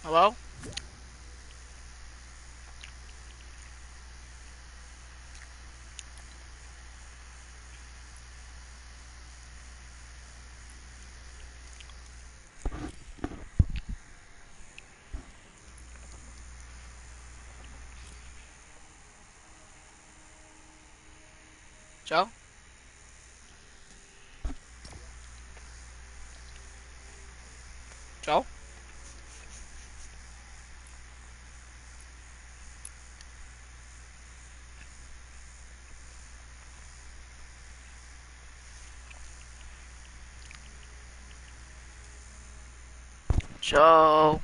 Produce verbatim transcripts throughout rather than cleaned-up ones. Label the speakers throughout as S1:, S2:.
S1: Hello? Joe? Joe? Joe?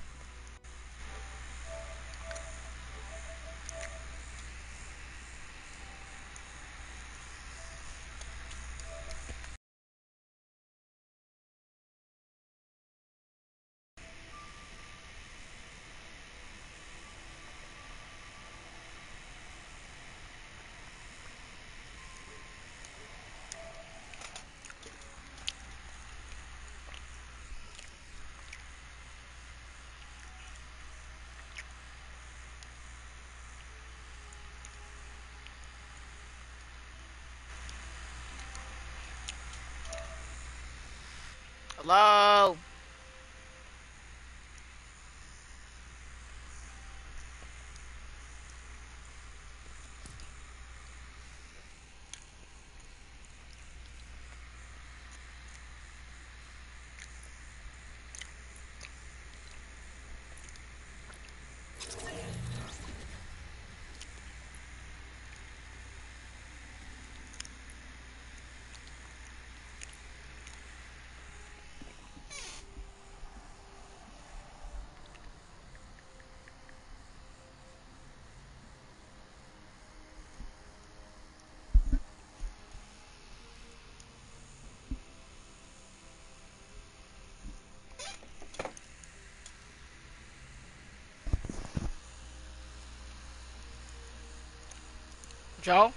S1: Hello? Joe?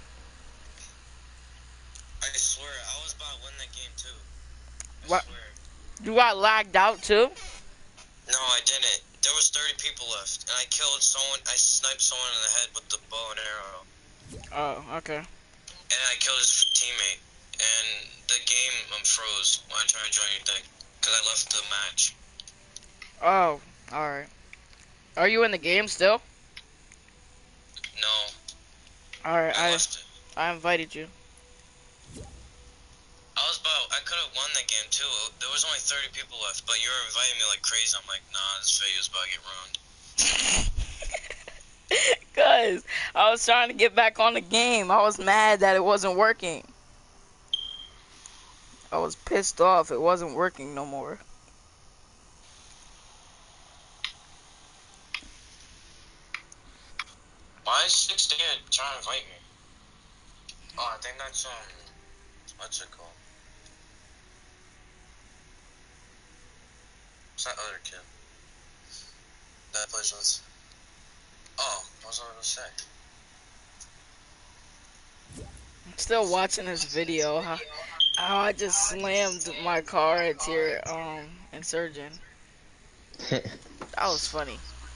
S2: I swear, I was about to win that game too. I
S1: What?
S2: swear.
S1: You got lagged out too?
S2: No, I didn't. There was thirty people left, and I killed someone. I sniped someone in the head with the bow and arrow,
S1: Oh, okay.
S2: and I killed his teammate. And the game um, froze when I tried to join your thing, because I left the match.
S1: Oh, alright. Are you in the game still?
S2: No,
S1: Alright,
S2: I
S1: I
S2: left it.
S1: I invited you.
S2: I was about, I could have won that game too. There was only thirty people left, but you were inviting me like crazy. I'm like, nah, this video's about to get ruined.
S1: Cause I was trying to get back on the game. I was mad that it wasn't working. I was pissed off it wasn't working no more.
S2: Why is six Dan trying to invite me? Oh, I think that's, um, what's it called? What's that other kid? That plays with. Oh, what was I going to say?
S1: I'm still watching this video. How, how I just slammed my car into your um insurgent. That was funny.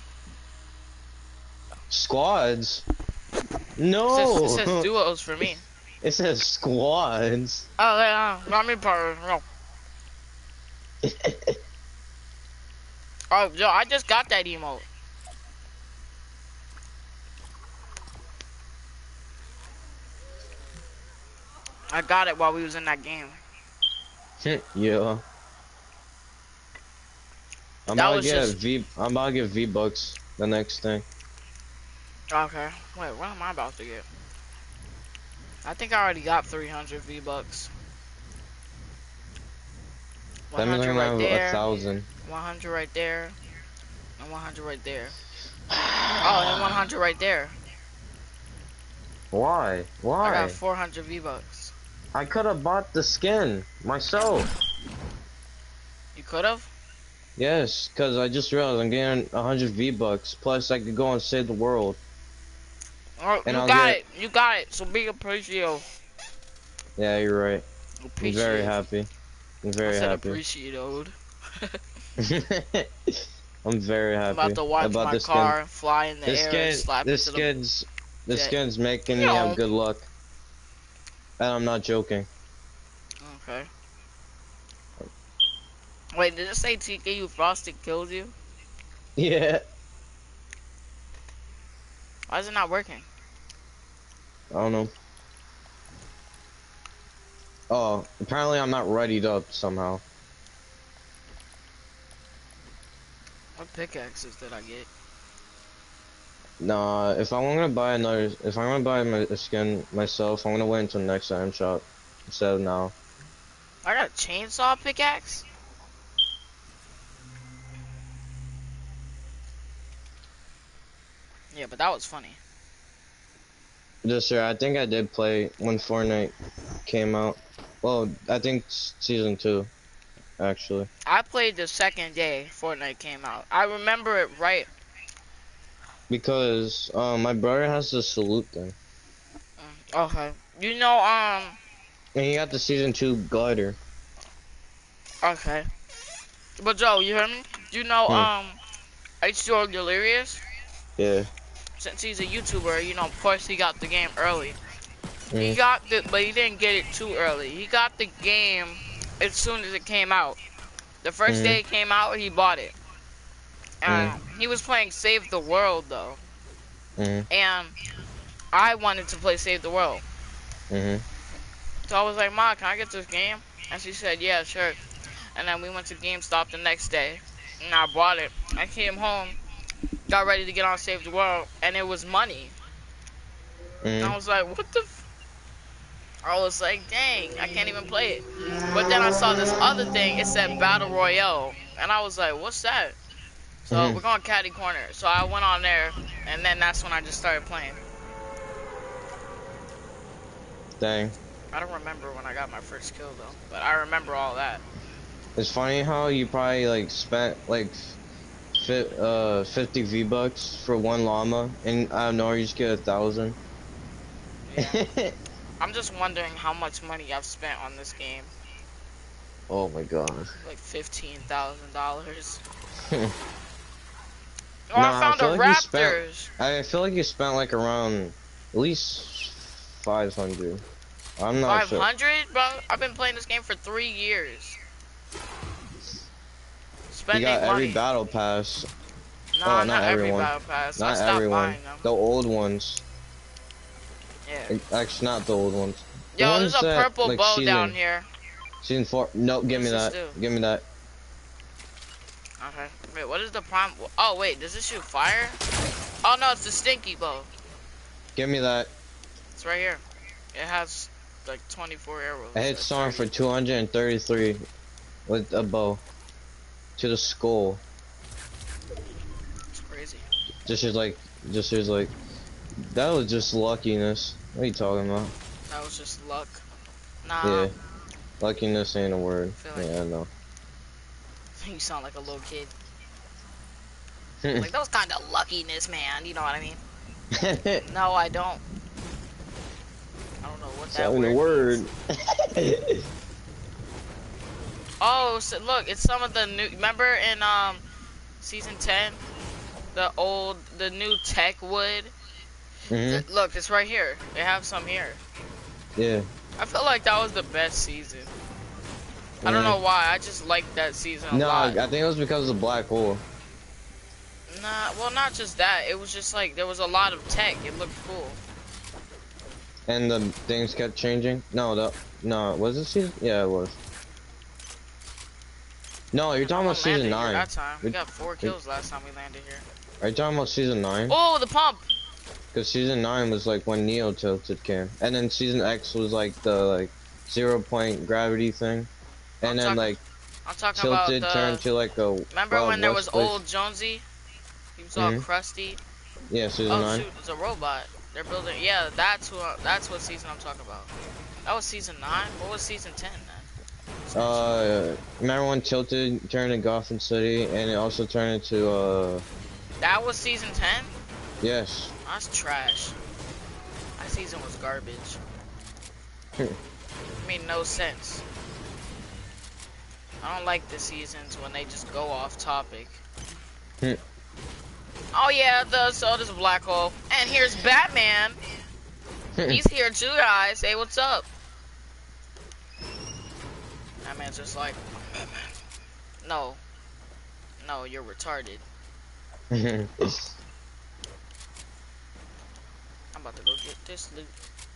S3: Squads?
S1: It says, it
S3: No!
S1: says duos for me.
S3: It says squads.
S1: Oh, yeah, not me, part. No. Oh, yo, I just got that emote. I got it while we was in that game.
S3: Yeah. I'm
S1: That
S3: about to
S1: was
S3: get
S1: just
S3: V. I'm about to get V bucks the next thing.
S1: okay. Wait, what am I about to get? I think I already got three hundred V bucks.
S3: That means
S1: one hundred
S3: I'm gonna
S1: right
S3: have a
S1: there.
S3: thousand.
S1: one hundred right there. And one hundred right there. Oh, and one hundred right there.
S3: Why?
S1: I got
S3: Why?
S1: four hundred V bucks.
S3: I could have bought the skin myself.
S1: You could have.
S3: Yes, because I just realized I'm getting one hundred V bucks. Plus, I could go and save the world.
S1: Oh,
S3: And
S1: you
S3: I'll
S1: got
S3: get.
S1: it. You got it. So be appreciative.
S3: Yeah, you're right. I'm very
S1: Appreciate.
S3: happy. I'm
S1: I
S3: very
S1: said
S3: happy.
S1: appreciate, dude.
S3: I'm very
S1: I'm
S3: happy
S1: about to watch
S3: about
S1: my
S3: this skin.
S1: car fly in the
S3: This
S1: air and
S3: skin,
S1: slap
S3: this
S1: into the
S3: skin's, this
S1: jet.
S3: skin's making me have
S1: No.
S3: good luck. And I'm not joking.
S1: Okay. Wait, did it say T K U Frosted killed you?
S3: Yeah.
S1: Why is it not working?
S3: I don't know. Oh, apparently I'm not readied up somehow.
S1: What pickaxes did I get?
S3: Nah, if I want to buy another, if I want to buy my a skin myself, I'm gonna wait until next item shop instead of now.
S1: I got a chainsaw pickaxe? Yeah, but that was funny.
S3: This year, I think I did play when Fortnite came out. Well, I think s- season two, actually.
S1: I played the second day Fortnite came out. I remember it right.
S3: Because um, my brother has the salute thing,
S1: Mm, okay. You know, um,
S3: and he got the season two glider.
S1: okay. But Joe, you hear me? You know,
S3: Hmm.
S1: um, H two O Delirious?
S3: Yeah.
S1: Since he's a YouTuber, you know, of course he got the game early. He
S3: Mm.
S1: got the, but he didn't get it too early. He got the game as soon as it came out. The first
S3: Mm.
S1: day it came out, he bought it.
S3: Mm.
S1: Um, he was playing Save the World though,
S3: Mm.
S1: and I wanted to play Save the World.
S3: Mm.
S1: So I was like, Ma, can I get this game? And she said, yeah, sure. And then we went to GameStop the next day, and I bought it. I came home, got ready to get on Save the World, and it was money. And I
S3: Mm.
S1: was like, what the f I was like, dang, I can't even play it. But then I saw this other thing, it said Battle Royale. And I was like, what's that? So
S3: Mm.
S1: we're going Caddy Corner. So I went on there, and then that's when I just started playing.
S3: Dang.
S1: I don't remember when I got my first kill though, but I remember all that.
S3: It's funny how you probably like spent like fi uh fifty V bucks for one llama, and I don't know, you just get a thousand.
S1: Yeah. I'm just wondering how much money I've spent on this game.
S3: Oh my god.
S1: Like fifteen thousand dollars.
S3: Nah,
S1: Oh, I found
S3: feel
S1: a
S3: like you spent-
S1: Raptors.
S3: I feel like you spent like around at least five hundred. I'm not
S1: Five
S3: sure.
S1: hundred, bro. I've been playing this game for three years.
S3: You
S1: Spending
S3: got every
S1: money.
S3: battle pass.
S1: Nah,
S3: oh,
S1: not,
S3: not
S1: every
S3: everyone.
S1: battle pass. I
S3: Not
S1: stopped
S3: everyone.
S1: buying them.
S3: The old ones.
S1: Yeah.
S3: Actually, not the old ones. The
S1: Yo,
S3: ones
S1: there's a
S3: that,
S1: purple
S3: like,
S1: bow
S3: season,
S1: down here.
S3: Season four. No, give me
S1: What's
S3: that.
S1: this do?
S3: Give me that.
S1: Okay. Wait, what is the prime? Oh, wait, does this shoot fire? Oh, no, it's the stinky bow.
S3: Give me that.
S1: It's right here. It has like twenty-four arrows.
S3: I hit
S1: or
S3: someone for
S1: thirty.
S3: two hundred thirty-three with a bow to the skull.
S1: It's crazy.
S3: Just is like, just is like, that was just luckiness. What are you talking about?
S1: That was just luck. Nah.
S3: Yeah, luckiness ain't a word.
S1: feel like-
S3: Yeah, I know.
S1: You sound like a little kid. Like, that was kind of luckiness, man. You know what I mean? No, I don't. I don't know what that
S3: Saying the
S1: word
S3: word.
S1: means. Oh, so look, it's some of the new. Remember in um season ten, the old, the new tech wood.
S3: Mhm.
S1: Look, it's right here. They have some here.
S3: Yeah.
S1: I feel like that was the best season. I don't
S3: Yeah.
S1: know why. I just liked that season a
S3: No,
S1: lot.
S3: I think it was because of the black hole.
S1: Nah, well, not just that. It was just like there was a lot of tech. It looked cool.
S3: And the things kept changing. No, the no, was it season? Yeah, it was. No, you're talking
S1: No
S3: about
S1: one landed
S3: season
S1: here
S3: nine.
S1: That time. We
S3: It-
S1: got four kills last time we landed here.
S3: Are you talking about season nine?
S1: Oh, the pump.
S3: Because season nine was like when Neo tilted came, and then season X was like the like zero point gravity thing, and
S1: I'm
S3: then
S1: talk-
S3: like
S1: I'm talking
S3: tilted
S1: about
S3: turned
S1: the.
S3: to like a.
S1: Remember
S3: Wild
S1: when there
S3: West
S1: was
S3: place.
S1: old Jonesy? He was all
S3: Mhm.
S1: crusty.
S3: Yeah, season
S1: Oh
S3: nine.
S1: shoot, it's a robot. They're building. Yeah, that's who. That's what season I'm talking about. That was season nine. What was season ten then?
S3: Uh, remember when tilted turned to Gotham City, and it also turned into uh.
S1: That was season ten.
S3: Yes.
S1: That's trash. That season was garbage. It made no sense. I don't like the seasons when they just go off topic.
S3: Hmm.
S1: Oh yeah, the so there's a black hole. And here's Batman. He's here too, guys. Hey, what's up? Batman's just like, Batman. No. No, you're retarded. I'm about to go get this loot.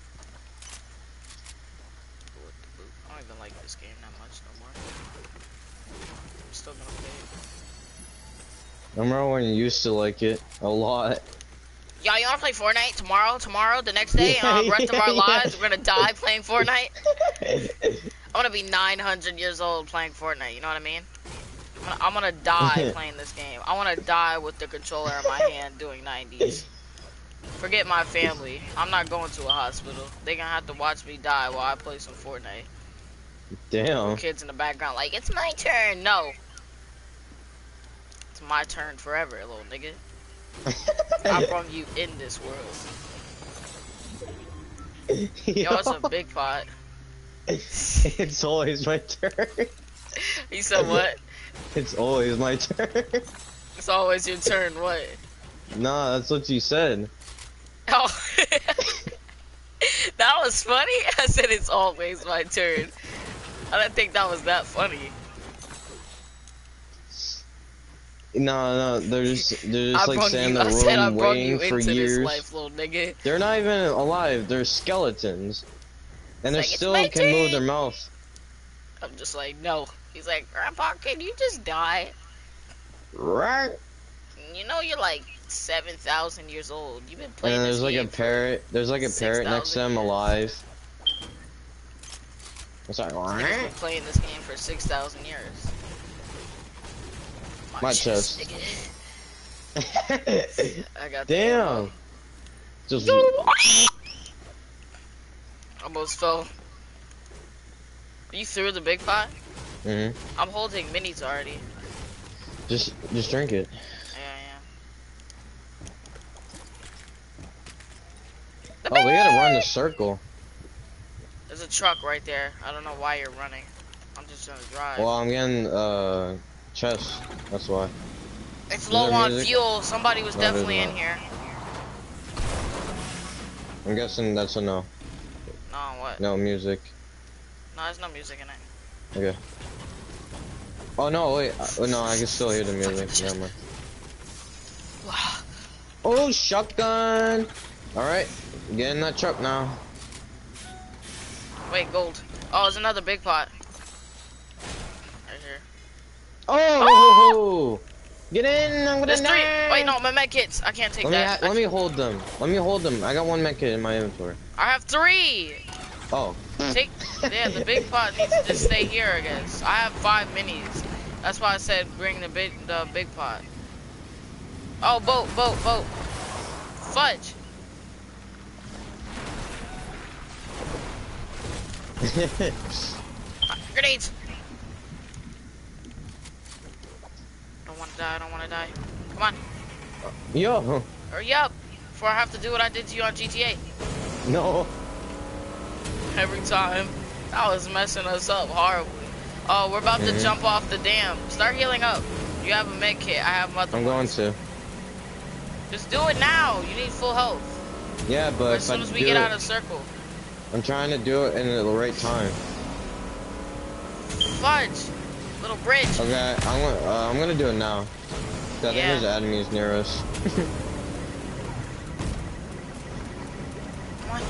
S1: I don't even like this game that much no more. I'm still gonna play it.
S3: I remember when you used to like it a lot.
S1: Y'all, you wanna play Fortnite tomorrow? Tomorrow, the next day, uh, the rest of our lives, we're gonna die playing Fortnite. I'm gonna be nine hundred years old playing Fortnite. You know what I mean? I'm gonna, I'm gonna die playing this game. I wanna die with the controller in my hand doing nineties. Forget my family. I'm not going to a hospital. They gonna have to watch me die while I play some Fortnite.
S3: Damn.
S1: Kids in the background like, it's my turn. No. It's my turn forever, little nigga. I brought you in this world. Yo, it's a big pot.
S3: It's always my turn.
S1: You said what?
S3: It's always my turn.
S1: It's always your turn, what?
S3: Nah, that's what you said.
S1: Oh. That was funny? I said it's always my turn. I didn't think that was that funny.
S3: No, no, they're just they're just
S1: I
S3: like
S1: brung
S3: saying
S1: you,
S3: the
S1: I said I
S3: room
S1: brought
S3: waiting
S1: you
S3: for
S1: into
S3: years.
S1: this life, little nigga.
S3: They're not even alive. They're skeletons, and they
S1: It's like, it's
S3: still
S1: my
S3: can move
S1: turn.
S3: their mouth.
S1: I'm just like, no. He's like, Grandpa, can you just die?
S3: Right.
S1: You know you're like seven thousand years old. You've been
S3: And
S1: playing
S3: there's
S1: this
S3: like a
S1: game for
S3: parrot. There's like a parrot next to
S1: six thousand
S3: them
S1: years.
S3: alive. It's like,
S1: He's been playing this game for six thousand years.
S3: My chest.
S1: nigga. I got the
S3: damn.
S1: ammo.
S3: Just
S1: Almost fell. You threw the big pot?
S3: mhm.
S1: I'm holding minis already.
S3: Just just drink it.
S1: Yeah, yeah.
S3: Oh, we gotta run the circle.
S1: There's a truck right there. I don't know why you're running. I'm just gonna drive.
S3: Well, I'm getting uh chest. That's why.
S1: It's
S3: is
S1: low
S3: there
S1: on
S3: music?
S1: fuel. Somebody was
S3: No, there's
S1: definitely in
S3: not.
S1: here.
S3: I'm guessing that's a no.
S1: No, what?
S3: No music.
S1: No, there's no music in it.
S3: Okay. Oh no, wait. Oh, no, I can still hear the music. Never mind. Oh, shotgun. All right, get in that truck now.
S1: Wait, gold. Oh, there's another big pot. Right here.
S3: Oh! Get in! I'm gonna
S1: There's three.
S3: die.
S1: Wait, no, my med kits. I can't take
S3: Let me
S1: that.
S3: ha let me hold them. Let me hold them. I got one med kit in my inventory.
S1: I have three.
S3: Oh.
S1: Take. Yeah, the big pot needs to just stay here, I guess. I have five minis. That's why I said bring the big, the big pot. Oh, boat, boat, boat. Fudge. Grenades. I don't want to die. I don't want to die. Come on.
S3: Yo.
S1: Hurry up. Before I have to do what I did to you on G T A.
S3: No.
S1: Every time. That was messing us up horribly. Oh, we're about
S3: Mhm.
S1: to jump off the dam. Start healing up. You have a med kit. I have other
S3: I'm going
S1: ones.
S3: to.
S1: Just do it now. You need full health.
S3: Yeah, but
S1: As
S3: if
S1: soon
S3: I
S1: as we
S3: do
S1: get
S3: it,
S1: out of circle.
S3: I'm trying to do it in the right time.
S1: Fudge. Little bridge.
S3: Okay, I'm gonna uh, I'm gonna do it now. 'Cause I think
S1: Yeah.
S3: there's enemies near us.
S1: Come on.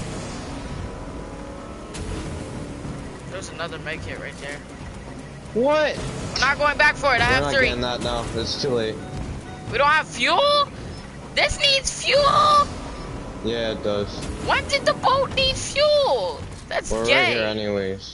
S1: There's another med kit right there.
S3: What?
S1: We're not going back for it. I
S3: We're
S1: have
S3: not
S1: three.
S3: getting that now. It's too late.
S1: We don't have fuel? This needs fuel?
S3: Yeah, it does.
S1: When did the boat need fuel? That's
S3: We're
S1: gay.
S3: right here anyways.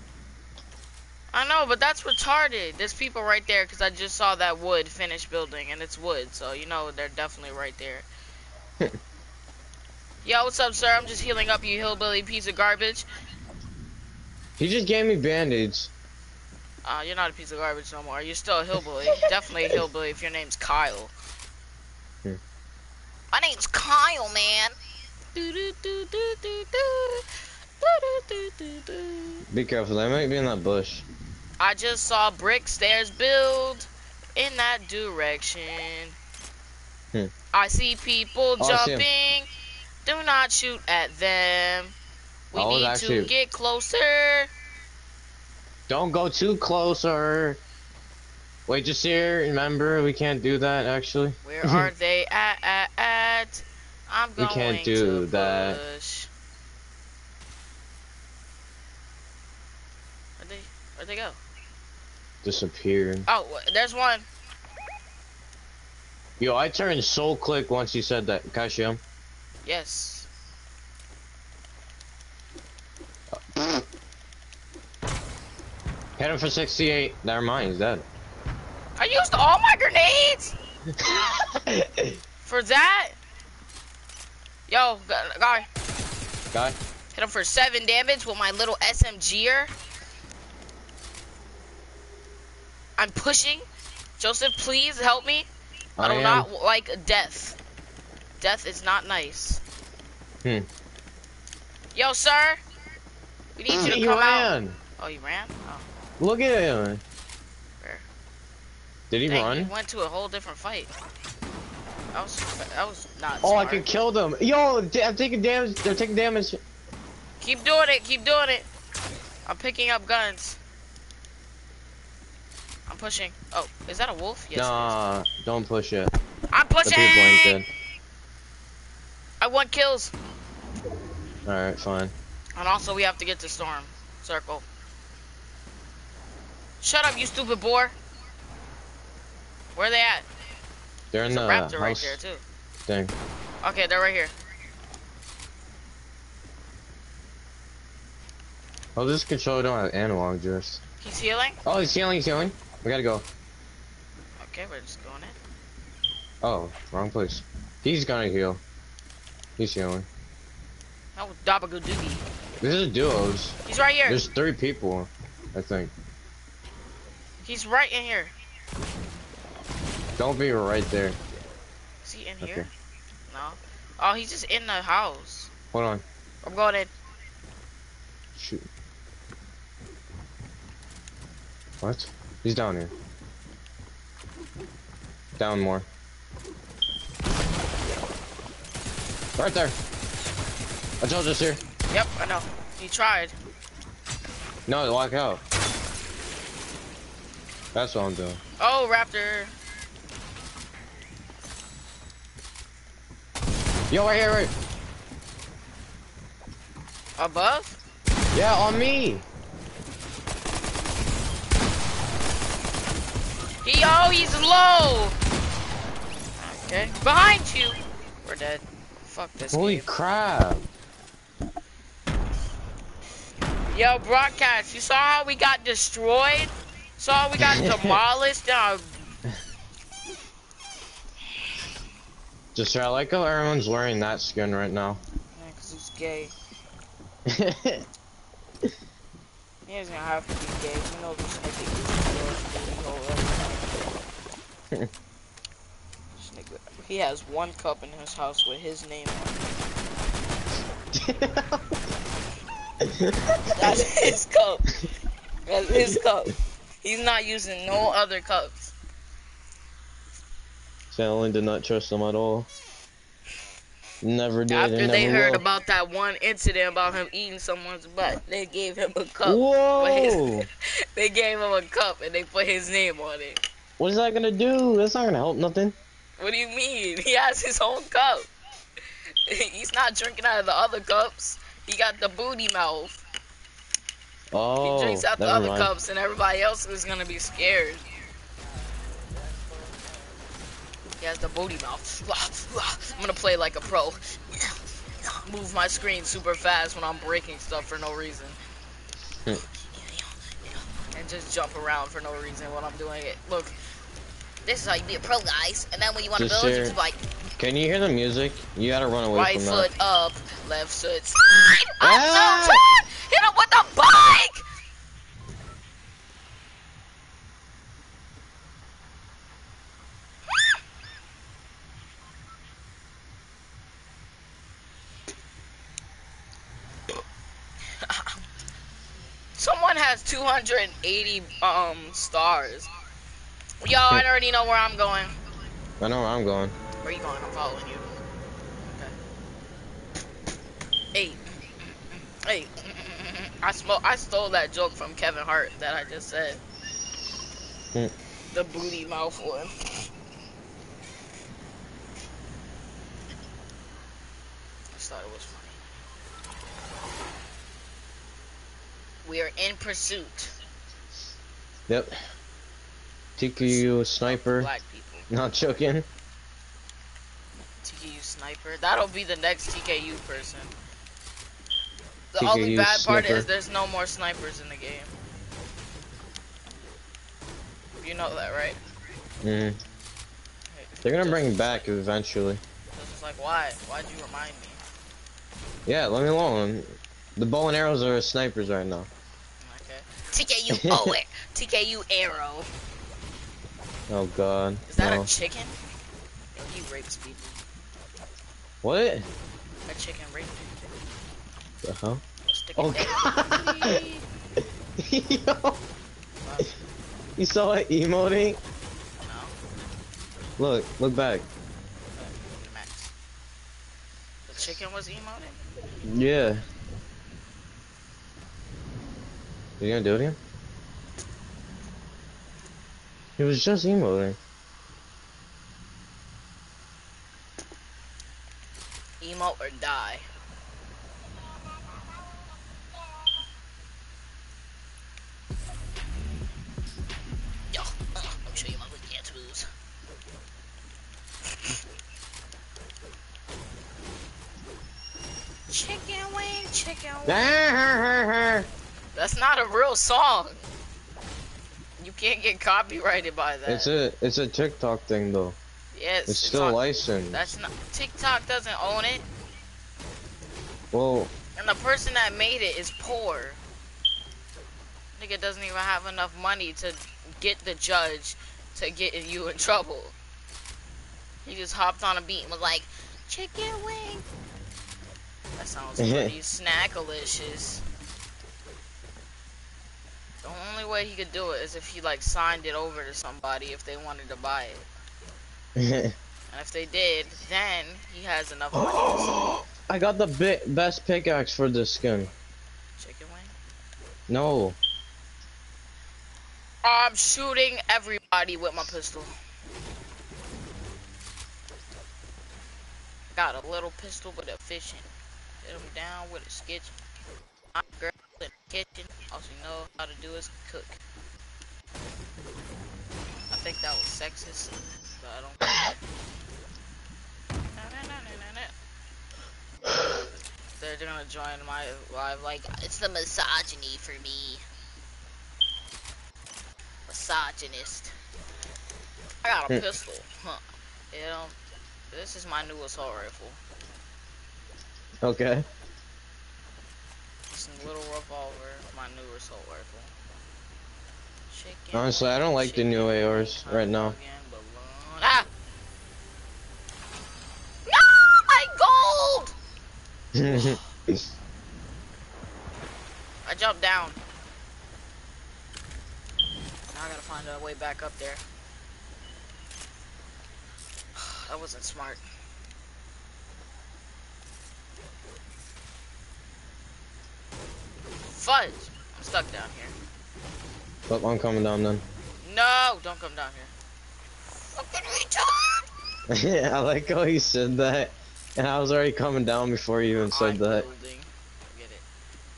S1: I know, but that's retarded. There's people right there because I just saw that wood finished building, and it's wood, so you know they're definitely right there. Yo, what's up, sir? I'm just healing up, you hillbilly piece of garbage.
S3: He just gave me band-aids.
S1: Uh, you're not a piece of garbage no more. You're still a hillbilly. Definitely a hillbilly if your name's Kyle.
S3: Hmm.
S1: My name's Kyle, man. Do do do do do do. Do do do do.
S3: Be careful, they might be in that bush.
S1: I just saw brick stairs build. in that direction.
S3: Hmm.
S1: I see people
S3: Oh, I see 'em.
S1: jumping. Do not shoot at them. We
S3: I was
S1: need
S3: actually-
S1: to get closer.
S3: Don't go too closer. Wait, just here. Remember, we can't do that actually.
S1: Where are they at? At? At? I'm
S3: We
S1: going
S3: can't do
S1: to
S3: that.
S1: push. Where'd they? Where'd they go?
S3: Disappeared.
S1: Oh, there's one.
S3: Yo, I turned so quick once you said that. Can I shoot him?
S1: Yes.
S3: Hit him for sixty-eight. Never mind, he's dead.
S1: I used all my grenades for that. Yo, gu- guy,
S3: Guy?
S1: hit him for seven damage with my little S M G-er. I'm pushing. Joseph, please help me. I,
S3: I
S1: do
S3: am.
S1: not like death. Death is not nice.
S3: Hmm.
S1: Yo, sir, we need you to
S3: He
S1: come out.
S3: ran.
S1: Oh, you ran? Oh,
S3: Look at him.
S1: Where?
S3: Did he
S1: dang,
S3: run?
S1: he went to a whole different fight. That was that was not.
S3: Oh, I
S1: smart.
S3: could kill them. Yo, d- I'm taking damage. They're taking damage.
S1: Keep doing it. Keep doing it. I'm picking up guns. I'm pushing. Oh, is that a wolf? Yes.
S3: Nah, don't push it.
S1: It is. I'm
S3: The
S1: pushing.
S3: people ain't dead.
S1: I want kills.
S3: Alright, fine.
S1: And also, we have to get to Storm Circle. Shut up, you stupid boar. Where are they at?
S3: They're in
S1: There's
S3: the
S1: a raptor right
S3: house
S1: there too.
S3: thing.
S1: Okay, they're right here.
S3: Oh, this controller don't have analog just.
S1: He's healing.
S3: Oh, he's healing, he's healing. We gotta go.
S1: Okay, we're just going in.
S3: Oh, wrong place. He's gonna heal. He's healing.
S1: No, Dabagoodoogie.
S3: This is duos.
S1: He's right here.
S3: There's three people, I think.
S1: He's right in here.
S3: Don't be right there.
S1: Is he in
S3: Okay.
S1: here? No. Oh, he's just in the house.
S3: Hold on.
S1: I'm going in.
S3: Shoot. What? He's down here. Down more. Right there. I told you here.
S1: Yep, I know. He tried.
S3: No, walk out. That's what I'm doing.
S1: Oh, Raptor.
S3: Yo, right here, right.
S1: Above?
S3: Yeah, on me.
S1: He, oh, he's low. Okay. Behind you. We're dead. Fuck this
S3: Holy
S1: game.
S3: crap.
S1: Yo, broadcast, you saw how we got destroyed? Saw how we got demolished? Uh,
S3: Just I like how everyone's wearing that skin right now.
S1: yeah, cause he's gay. He doesn't have to be gay. You know this nigga is girls, This nigga, he has one cup in his house with his name on it. That's his cup. That's his cup. He's not using no other cups.
S3: Stanley did not trust them at all. Never did.
S1: After
S3: and
S1: they
S3: never
S1: heard
S3: will.
S1: about that one incident about him eating someone's butt, they gave him a cup.
S3: Whoa!
S1: But his- they gave him a cup and they put his name on it.
S3: What is that gonna do? That's not gonna help nothing.
S1: What do you mean? He has his own cup. He's not drinking out of the other cups. He got the booty mouth.
S3: Oh,
S1: He drinks out the
S3: never
S1: other
S3: mind.
S1: cups and everybody else is gonna be scared. He has the booty mouth. I'm gonna play like a pro. Move my screen super fast when I'm breaking stuff for no reason.
S3: Hmm.
S1: And just jump around for no reason when I'm doing it. Look, this is how you be a pro, guys. And then when you want to
S3: Just
S1: build, you
S3: share.
S1: just like
S3: Can you hear the music? You gotta run away
S1: right
S3: from
S1: foot
S3: that.
S1: up, left foot slide. Up,
S3: Ah!
S1: no, turn! Hit him with the bike! Someone has two hundred eighty um stars. Yo, I already know where I'm going.
S3: I know where I'm going.
S1: Where you going? I'm following you. Okay. Hey. Hey. I smoke. I stole that joke from Kevin Hart that I just said.
S3: Hmm.
S1: The booty mouth one. I just thought it was funny. We are in pursuit.
S3: Yep. T Q U sniper.
S1: Black people.
S3: Not joking.
S1: T K U sniper. That'll be the next T K U person. The
S3: T K U
S1: only bad part
S3: sniper.
S1: is there's no more snipers in the game. You know that, right?
S3: Mm. They're gonna bring back eventually.
S1: It's just like, why? Why'd you remind me?
S3: Yeah, let me alone. The bow and arrows are snipers right now.
S1: Okay. T K U bow it. T K U arrow.
S3: Oh god.
S1: Is that
S3: no.
S1: a chicken? Yo, he rapes people.
S3: What?
S1: A chicken rape
S3: The hell?
S1: Stick
S3: Oh
S1: it
S3: god. Yo.
S1: What?
S3: You saw it emoting?
S1: No.
S3: Look, look back.
S1: Uh, Max. The chicken was emoting?
S3: Yeah. You gonna do it again? He was just emoting.
S1: Emote or die. Yo, uh, let me show you my little dance moves. Chicken wing, chicken wing. That's not a real song. You can't get copyrighted by that.
S3: It's a it's a TikTok thing though.
S1: Yes,
S3: It's still
S1: on,
S3: licensed.
S1: That's not TikTok doesn't own it,
S3: Well,
S1: and the person that made it is poor. Nigga doesn't even have enough money to get the judge to get you in trouble. He just hopped on a beat and was like, chicken wing. That sounds pretty snackalicious. The only way he could do it is if he like signed it over to somebody if they wanted to buy it. And if they did, then he has enough money to sell.
S3: I got the bi best pickaxe for this skin.
S1: Chicken wing?
S3: No.
S1: I'm shooting everybody with my pistol. Got a little pistol but efficient. Hit him down with a sketch. My girl in the kitchen. All she know how to do is cook. I think that was sexist, but I don't think They're gonna join my live like, it's the misogyny for me. Misogynist. I got a pistol. Huh. You know, this is my new assault rifle.
S3: Okay.
S1: It's a little revolver, my new assault rifle. Chicken
S3: Honestly, I don't like the new A Rs right now.
S1: Ah! No, my gold! I jumped down. Now I gotta find a way back up there. That wasn't smart. Fudge! I'm stuck down here.
S3: But I'm coming down then.
S1: No! Don't come down here. Fucking retard!
S3: I like how he said that. And I was already coming down before you even said
S1: I'm
S3: that.
S1: building. Forget it.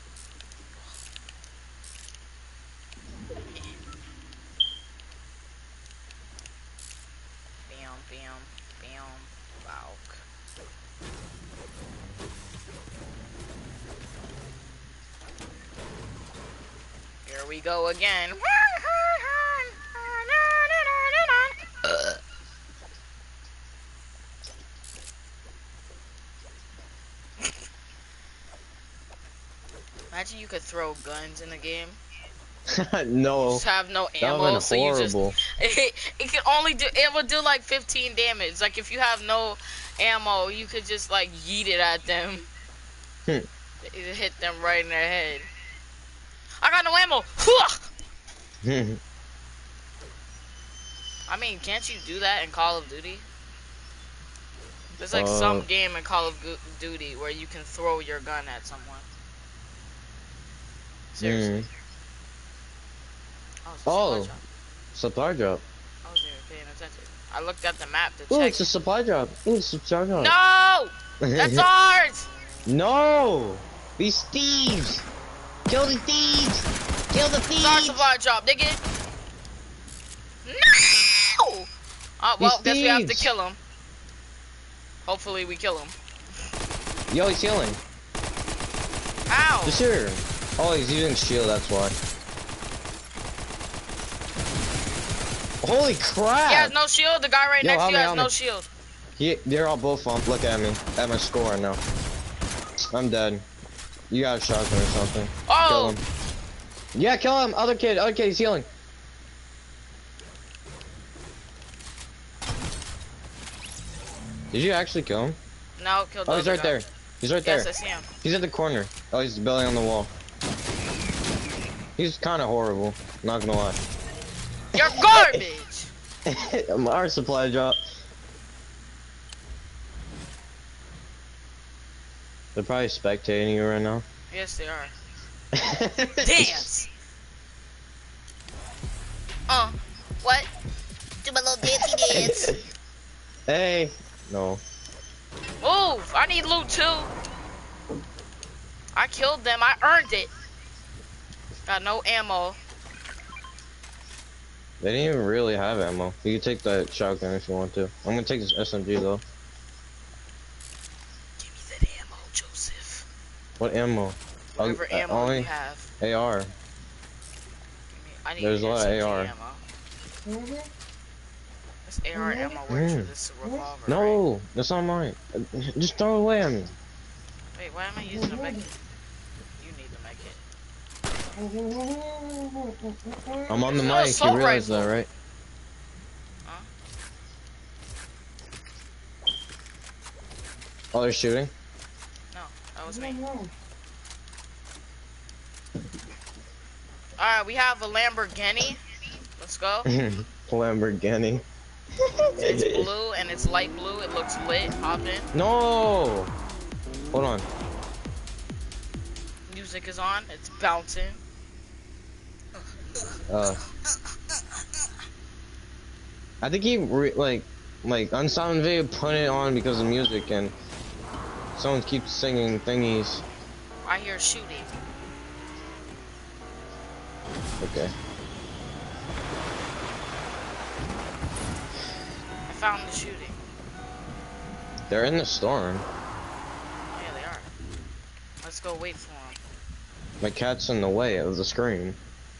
S1: Bam, bam, bam, Valk. Here we go again. Uh. Imagine you could throw guns in the game.
S3: No.
S1: Just have no
S3: That
S1: ammo,
S3: would've been
S1: so you just
S3: horrible.
S1: it, it can only do it will do like fifteen damage. Like if you have no ammo, you could just like yeet it at them.
S3: Hmm.
S1: It hit them right in their head. I got no ammo. I mean, can't you do that in Call of Duty? There's like
S3: Uh,
S1: some game in Call of Gu- Duty where you can throw your gun at someone. Seriously.
S3: Mm.
S1: Oh, it's a
S3: Oh,
S1: supply drop.
S3: supply drop.
S1: I wasn't even paying attention. I looked at the map to
S3: Oh,
S1: check.
S3: it's a supply drop. Oh, it's a supply drop.
S1: No! That's ours!
S3: No! These thieves! Kill the thieves! Kill the
S1: It's our
S3: thieves!
S1: supply drop, nigga! No! Oh, well,
S3: These
S1: guess we have to
S3: thieves.
S1: kill him. Hopefully we kill him.
S3: Yo, he's healing.
S1: How?
S3: Just here. Oh, he's using shield, that's why. Holy crap!
S1: He has no shield. The guy right
S3: Yo,
S1: next to
S3: help
S1: you
S3: me,
S1: has
S3: help
S1: no
S3: me.
S1: shield.
S3: He, they're all both on. Look at me. At my score right now. I'm dead. You got a shotgun or something.
S1: Oh!
S3: Kill him. Yeah, kill him. Other kid. Other kid. He's healing. Did you actually kill him?
S1: No, killed the
S3: Oh, he's
S1: other
S3: right
S1: guy.
S3: there. He's right
S1: Yes,
S3: there.
S1: I see him.
S3: He's at the corner. Oh, he's belly on the wall. He's kind of horrible. Not gonna lie.
S1: You're garbage!
S3: Our supply drop. They're probably spectating you right now.
S1: Yes, they are. Dance! Uh, what? Do my little dancey dance.
S3: Hey. No.
S1: Move! I need loot too. I killed them. I earned it. Got no ammo.
S3: They didn't even really have ammo. You can take that shotgun if you want to. I'm gonna take this S M G though.
S1: Give me that ammo, Joseph.
S3: What ammo?
S1: Whatever
S3: Uh,
S1: ammo
S3: only
S1: you have.
S3: A R.
S1: Give me- I need
S3: There's a lot of
S1: S M G
S3: A R.
S1: ammo. This A R ammo works for
S3: Mm.
S1: this revolver. right?
S3: No, that's not mine. Uh, Just throw it away at me.
S1: Wait, why am I using a med kit? You need the med kit.
S3: I'm on the
S1: There's no
S3: mic.
S1: assault
S3: You realize
S1: rifle.
S3: that, right?
S1: Huh?
S3: Oh, they're shooting.
S1: No, that was me. Alright, we have a Lamborghini. Let's go.
S3: Lamborghini.
S1: It's blue and it's light blue. It looks lit. Hop in.
S3: No. Hold on.
S1: Music is on. It's bouncing.
S3: Uh. I think he re like like Unsound Video put it on because of music and someone keeps singing thingies.
S1: I hear shooting.
S3: Okay.
S1: I found the shooting.
S3: They're in the storm.
S1: Yeah, they are. Let's go wait for them.
S3: My cat's in the way of the screen.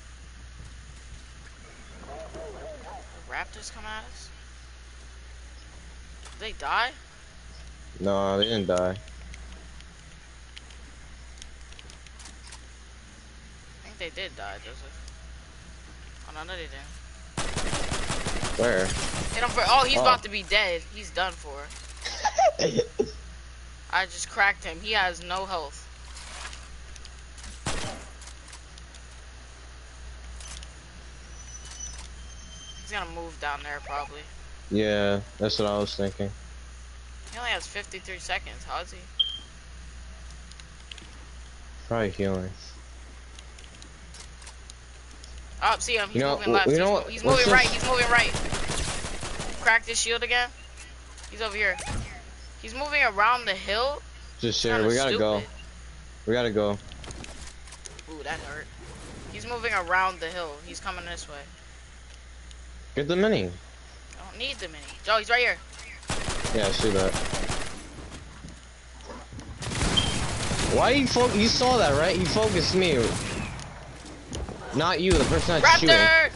S1: Raptors come at us? Did they die?
S3: No, they didn't die.
S1: I think they did die, Joseph. Oh no, no they didn't.
S3: Where?
S1: Hit him for- oh, he's
S3: Oh.
S1: about to be dead. He's done for. I just cracked him. He has no health. He's gonna move down there probably.
S3: Yeah, that's what I was thinking.
S1: He only has fifty-three seconds. How is he?
S3: Probably healing.
S1: Oh, see him. He's
S3: You know-
S1: moving left.
S3: you
S1: He's,
S3: know
S1: mo-
S3: what-
S1: he's
S3: what's
S1: moving
S3: this-
S1: right. He's moving right. Cracked his shield again. He's over here. He's moving around the hill.
S3: Just here,
S1: Kinda
S3: we gotta go.
S1: stupid.
S3: We gotta go.
S1: Ooh, that hurt. He's moving around the hill. He's coming this way.
S3: Get the mini.
S1: I don't need the mini. Joe, he's right here.
S3: Yeah, I see that. Why you fo- you saw that, right? You focused me. Not you, the person that's shooting.
S1: Raptor!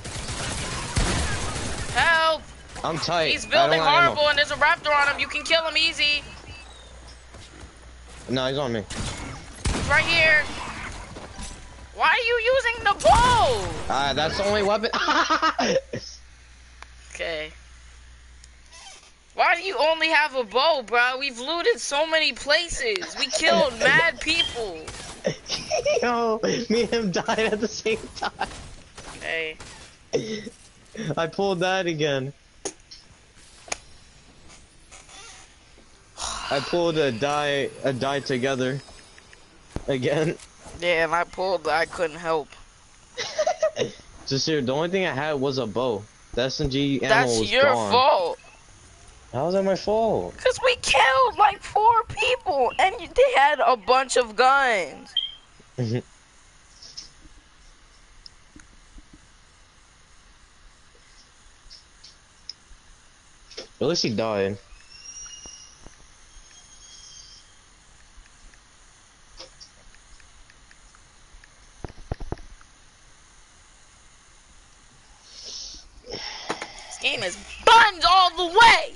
S1: Help!
S3: I'm tight.
S1: He's
S3: I
S1: building
S3: don't want ammo.
S1: horrible and there's a raptor on him. You can kill him easy.
S3: No, he's on me.
S1: He's right here. Why are you using the bow?
S3: Ah, that's the only weapon.
S1: Okay. Why do you only have a bow, bro? We've looted so many places. We killed mad people.
S3: Yo, me and him died at the same time.
S1: Okay.
S3: I pulled that again. I pulled a die a die together again.
S1: Yeah, and I pulled. I couldn't help.
S3: Just here, the only thing I had was a bow. The S M G ammo
S1: That's
S3: was
S1: your
S3: gone.
S1: fault.
S3: How was that my fault?
S1: Cause we killed like four people, and you- they had a bunch of guns.
S3: At least he died.
S1: This game is buns all the way.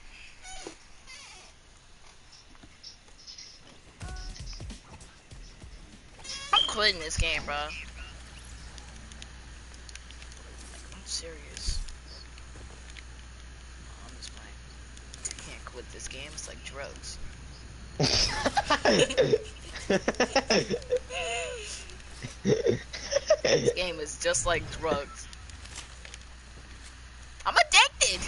S1: I'm quitting this game, bro. I'm serious. No, I'm just playing. I can't quit this game. It's like drugs. This game is just like drugs. I'm addicted.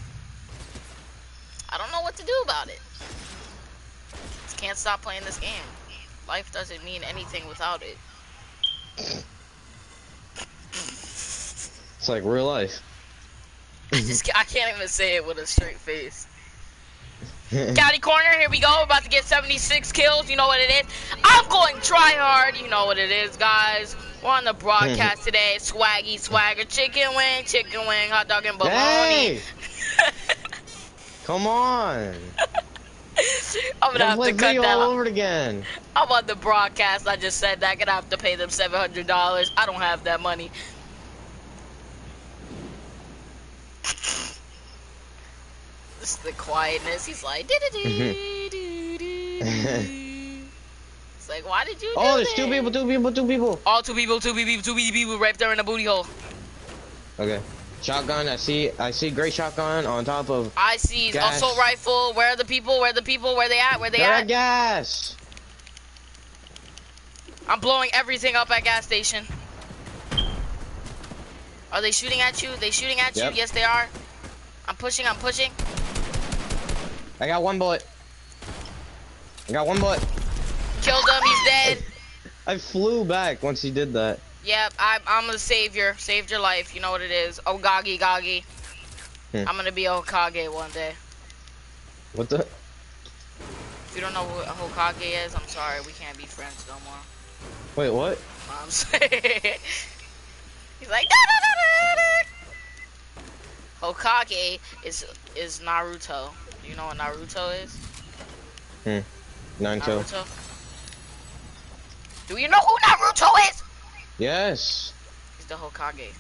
S1: I don't know what to do about it. Just can't stop playing this game. Life doesn't mean anything without it.
S3: It's like real life.
S1: I just ca- I can't even say it with a straight face. County corner, here we go. We're about to get seventy-six kills. You know what it is. I'm going try hard. You know what it is, guys. We're on the broadcast today. Swaggy, swagger, chicken wing, chicken wing, hot dog and bologna.
S3: Hey! Come on.
S1: I'm gonna have to
S3: play
S1: cut
S3: video
S1: that
S3: all
S1: out.
S3: over it again.
S1: I'm on the broadcast. I just said that. Gonna have to pay them seven hundred dollars. I don't have that money. This is the quietness. He's like, "Do-do-do-do-do-do." It's like, why did you do
S3: Oh, there's
S1: this?
S3: two people, two people, two people.
S1: All two people, two people, two people right there in the booty hole.
S3: Okay. Shotgun, I see I see gray shotgun on top of
S1: I see
S3: gas.
S1: assault rifle. Where are the people? Where are the people? Where they at? Where they
S3: They're
S1: at?
S3: at gas.
S1: I'm blowing everything up at gas station. Are they shooting at you? They shooting at
S3: Yep.
S1: you? Yes, they are. I'm pushing. I'm pushing.
S3: I got one bullet. I got one bullet.
S1: Killed him. He's dead.
S3: I flew back once he did that.
S1: Yep, I, I'm the savior. Saved your life. You know what it is. Ogagi Gagi.
S3: Hmm.
S1: I'm gonna be a Hokage one day.
S3: What the?
S1: If you don't know what a Hokage is, I'm sorry. We can't be friends no more.
S3: Wait, what?
S1: I'm saying. He's like, da, da, da, da, da. Hokage is is Naruto. Do you know what Naruto is?
S3: Hmm. Nine kill.
S1: Naruto. Do you know who Naruto is?
S3: Yes.
S1: He's the Hokage.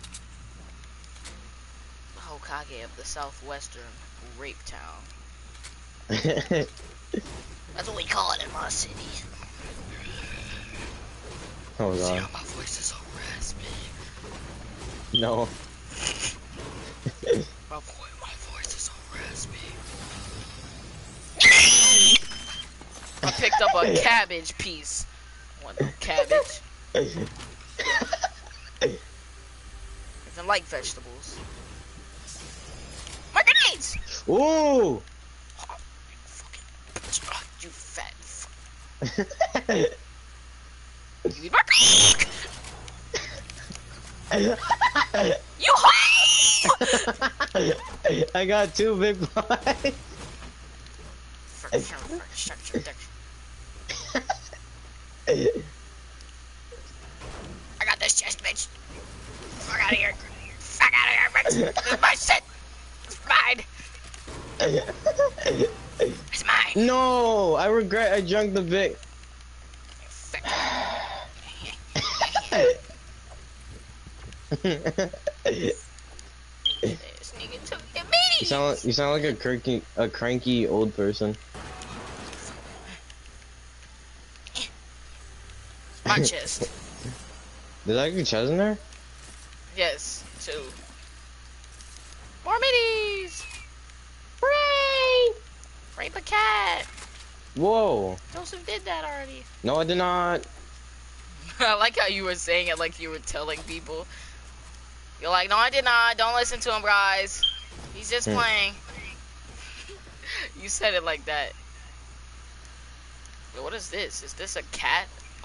S1: The Hokage of the southwestern rape town. That's what we call it in my city.
S3: Oh
S1: See
S3: god.
S1: how my voice is so raspy.
S3: No.
S1: My, vo my voice is so raspy. I picked up a cabbage piece. What cabbage? I like vegetables. My grenades!
S3: Ooh.
S1: Oh, you fucking bitch. Oh, you fat fuck. You eat my You
S3: I got two big boys.
S1: I got this chest, bitch. Fuck out of here. Fuck out of here, bitch. This is my shit. It's mine. It's mine.
S3: No, I regret I junked the big.
S1: Fuck. This nigga took the
S3: You sound like, you sound like a cranky a cranky old person.
S1: my chest.
S3: Did I get chest in there?
S1: Yes, two. More middies! Hooray! Rape a cat!
S3: Whoa.
S1: Joseph did that already.
S3: No, I did not.
S1: I like how you were saying it like you were telling people. You're like, no, I did not. Don't listen to him, guys. He's just
S3: Hmm.
S1: playing. You said it like that. Yo, what is this? Is this a cat?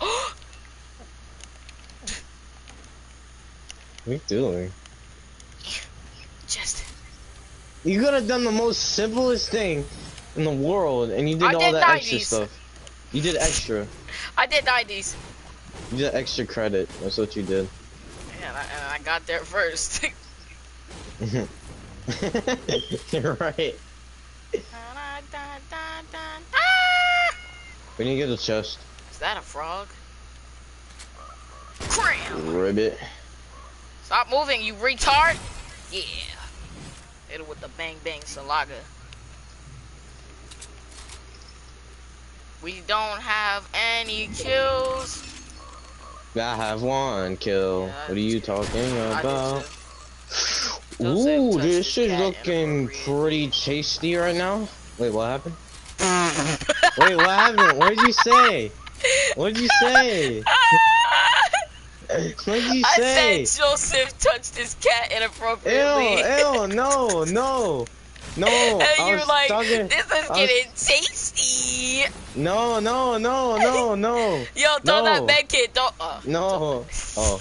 S3: What are you doing?
S1: Just.
S3: You could have done the most simplest thing in the world, and you did
S1: I
S3: all
S1: did
S3: that extra
S1: nineties.
S3: stuff. You did extra.
S1: I did nineties.
S3: You did extra credit. That's what you did.
S1: Yeah, and I, and I got there first.
S3: You're right. We need to get the chest.
S1: Is that a frog? Cram!
S3: Ribbit.
S1: Stop moving, you retard! Yeah. Hit it with the bang bang salaga. We don't have any kills.
S3: I have one kill.
S1: Yeah,
S3: What are you talking
S1: I
S3: about?
S1: did too.
S3: Ooh,
S1: Joseph
S3: this
S1: touched his
S3: is
S1: cat
S3: looking
S1: inappropriately.
S3: pretty tasty right now. Wait, what happened? Wait, what happened? What did you say? What did you say? What did you
S1: I
S3: say?
S1: said Joseph touched his cat
S3: Ew,
S1: inappropriately.
S3: ew, no, no, no.
S1: And
S3: I
S1: you're
S3: was
S1: like,
S3: talking.
S1: this is
S3: I was-
S1: getting tasty.
S3: No, no, no, no, no,
S1: Yo, throw
S3: No.
S1: that med kit. Don't. Uh,
S3: no. Oh,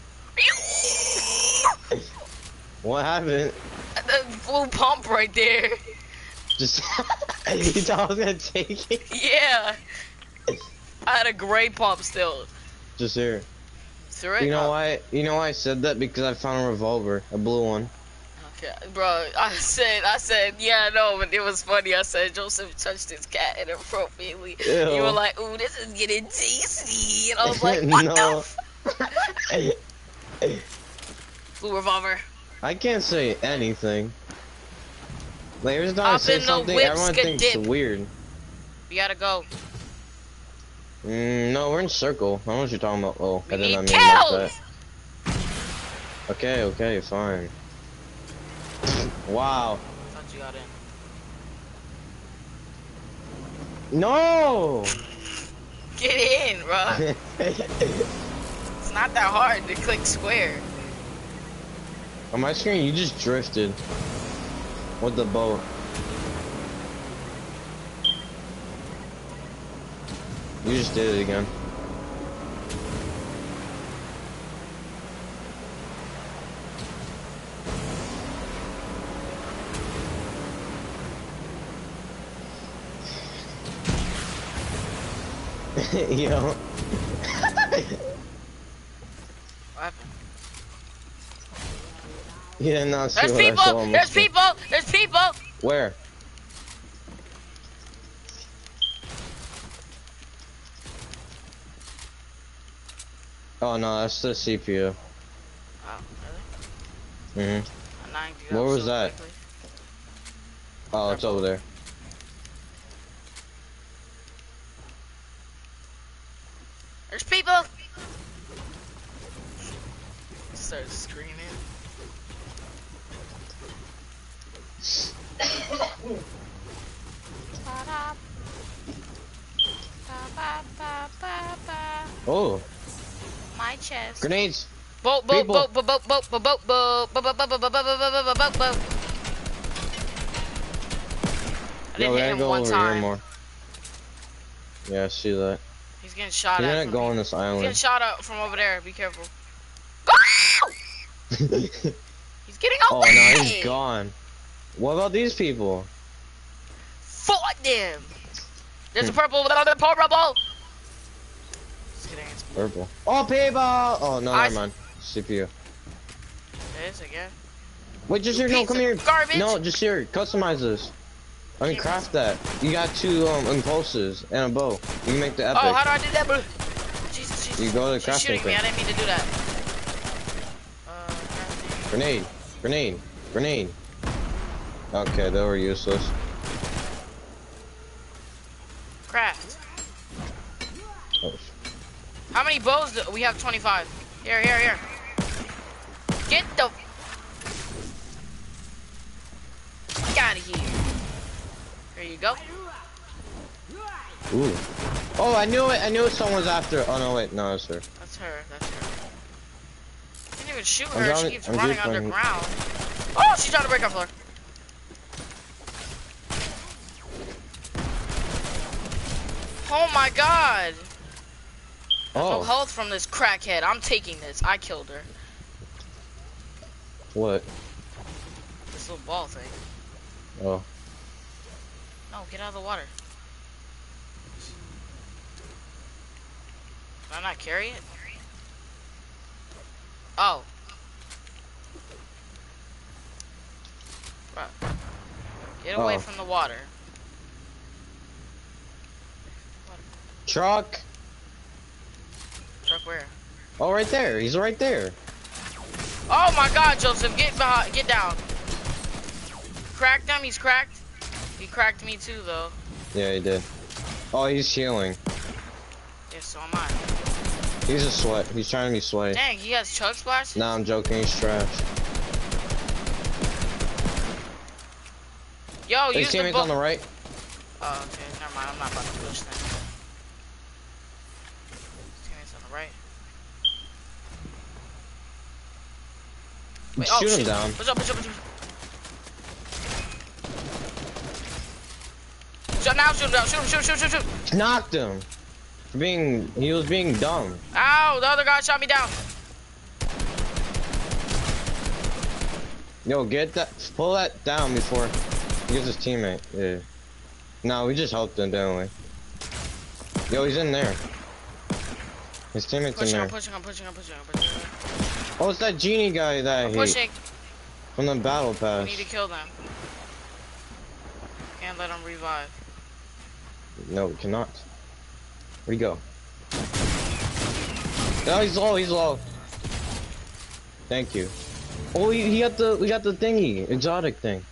S3: what happened?
S1: the blue pump right there.
S3: Just you thought I was gonna take it?
S1: Yeah. I had a gray pump still.
S3: Just here.
S1: Through it?
S3: You know
S1: Oh,
S3: why? You know why I said that? Because I found a revolver, a blue one.
S1: okay. Bro, I said, I said, yeah, I know, but it was funny. I said Joseph touched his cat inappropriately.
S3: Ew.
S1: You were like, ooh, this is getting tasty. And I was like, what
S3: No.
S1: the f- Blue revolver.
S3: I can't say anything. Like every time I
S1: Hop
S3: say
S1: in the
S3: something,
S1: whip,
S3: everyone thinks it's
S1: skadip.
S3: weird.
S1: We gotta go.
S3: Mm, no, we're in circle. I don't know what you're talking about. Oh,
S1: We
S3: I did
S1: need
S3: not mean like
S1: kills!
S3: that. Okay, okay, fine. Wow.
S1: I thought you got in.
S3: No!
S1: Get in, bro. It's not that hard to click square.
S3: On my screen, you just drifted with the boat. You just did it again. Yo.
S1: What happened?
S3: You did not see
S1: There's
S3: what I saw
S1: people!
S3: on my
S1: There's
S3: screen.
S1: people! There's people!
S3: Where? Oh no, that's the C P U.
S1: Oh, really?
S3: Mhm.
S1: A nine
S3: Where
S1: up
S3: was
S1: so
S3: that?
S1: quickly.
S3: Oh, it's over there.
S1: There's people! Start screaming.
S3: Oh,
S1: My chest.
S3: grenades!
S1: Boat, boat,
S3: People.
S1: boat, boat, boat, boat, boat, boat, boat, boat, boat, boat, boat, boat, boat, boat, boat, boat. I
S3: Yo,
S1: didn't
S3: we
S1: hit
S3: gotta
S1: him
S3: go
S1: one
S3: over here
S1: time.
S3: more. Yeah, I see that.
S1: He's getting shot
S3: You're
S1: at.
S3: not
S1: From,
S3: go on this
S1: he's getting
S3: island.
S1: shot at from over there. Be careful. He's getting
S3: Oh
S1: away.
S3: no, he's gone. What about these people?
S1: Fought them. There's a purple. Purple. Just kidding. It's blue.
S3: Purple. Oh, people! Oh no,
S1: I
S3: never mind. C P U.
S1: It is again.
S3: Wait, just here. No,
S1: Piece
S3: come
S1: of
S3: here.
S1: garbage.
S3: No, just here. Customize this. I can craft that. You got two um impulses and a bow. You can make the epic.
S1: Oh, how do I do that, bro? Jesus, Jesus.
S3: You go to the
S1: She's
S3: crafting
S1: shooting me.
S3: thing.
S1: I didn't mean to do that. Uh, crafting.
S3: Grenade. Grenade. Grenade. Okay, they were useless.
S1: Craft.
S3: Oh,
S1: How many bows do we have? twenty-five. Here, here, here. Get the f out of here. There you go.
S3: ooh. Oh, I knew it. I knew someone was after. Oh no, wait, no, it's her.
S1: That's her. That's her. I didn't even shoot
S3: I'm
S1: her.
S3: trying-
S1: She keeps
S3: I'm
S1: running
S3: just running.
S1: underground. Oh, she's trying to break our floor. Oh my god. There's no
S3: Oh.
S1: health from this crackhead. I'm taking this. I killed her.
S3: What?
S1: This little ball thing.
S3: Oh.
S1: No, get out of the water. Can I not carry it? Oh. Right. Get away
S3: Uh-oh.
S1: from the water.
S3: Truck.
S1: Truck where?
S3: Oh, right there. He's right there.
S1: Oh my god, Joseph, get behind, get down. Cracked him, he's cracked. He cracked me too, though.
S3: Yeah, he did. Oh, he's healing.
S1: Yeah, so am I.
S3: He's a sweat. He's trying to be sweaty.
S1: Dang, he has chug splash?
S3: Nah, I'm joking. He's trash.
S1: Yo,
S3: His
S1: use the
S3: teammate's
S1: bu-
S3: on the right.
S1: Oh, okay, never mind. I'm not about to push them. Teammates on the right. Wait,
S3: Shoot
S1: oh,
S3: him
S1: shit.
S3: down.
S1: What's up, what's up, what's up? So now shoot him down. Shoot him, shoot, shoot, shoot, shoot.
S3: Knocked him. For being, he was being dumb.
S1: Ow, the other guy shot me down.
S3: Yo, get that, pull that down before he gets his teammate. Yeah. No, we just helped him, didn't we? Yo, he's in there. His teammate's
S1: Pushing,
S3: in
S1: I'm
S3: there.
S1: pushing, I'm pushing, I'm pushing, I'm pushing.
S3: Oh, it's that genie guy that I
S1: I'm
S3: hate.
S1: pushing.
S3: From the battle
S1: We
S3: pass.
S1: need to kill them. Can't let them revive.
S3: No, we cannot. Where'd he go? No, he's low, he's low. Thank you. Oh, he, he got the, we got the thingy, exotic thing.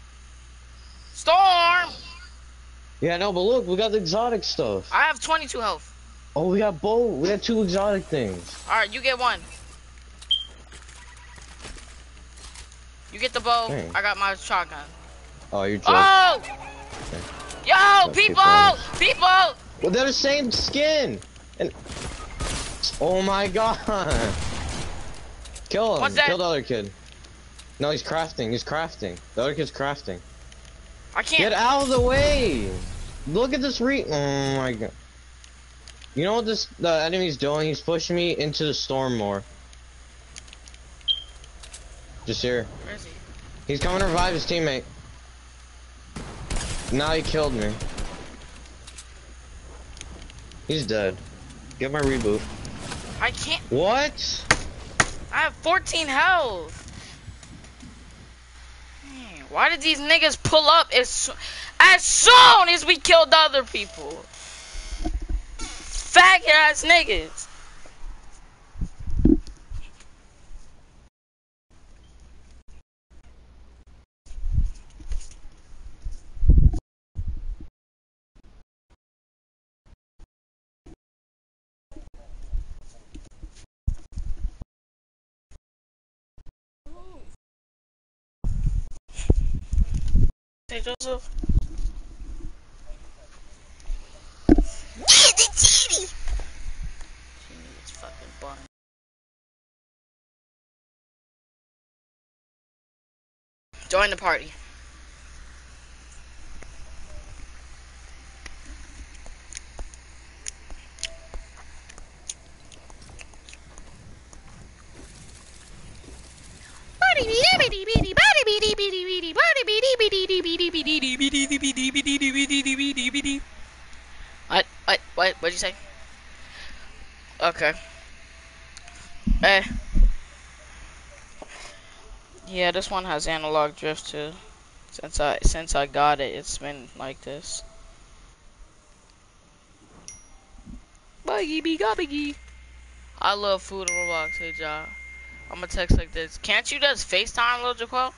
S1: Storm!
S3: Yeah, no, but look, we got the exotic stuff.
S1: I have twenty-two health.
S3: Oh, we got both, we got two exotic things.
S1: Alright, you get one. You get the bow.
S3: Dang.
S1: I got my shotgun.
S3: Oh, you're joking.
S1: Oh! Yo,
S3: That's
S1: people!
S3: good
S1: People!
S3: Well, they're the same skin. And oh my god. Kill him.
S1: What's that?
S3: Kill the other kid. No, he's crafting. He's crafting. The other kid's crafting.
S1: I can't.
S3: Get out of the way. Look at this re- Oh my god. You know what this the enemy's doing? He's pushing me into the storm more. Just here.
S1: Where is he?
S3: He's coming to revive his teammate. Now he killed me. He's dead. Get my reboot.
S1: I can't.
S3: What?
S1: I have fourteen health. Man, why did these niggas pull up as, so as soon as we killed the other people? Faggot ass niggas. Hey, Joseph. Yeah, the genie. Genie's fucking bun. Join the party. What? What? What? What'd you say? Okay. Eh. Yeah, this one has analog drift too. Since I since I got it, it's been like this. Buggy be gobby. I love food in Roblox. Hey, job. I'm gonna text like this. Can't you just FaceTime, Lil Jaquel?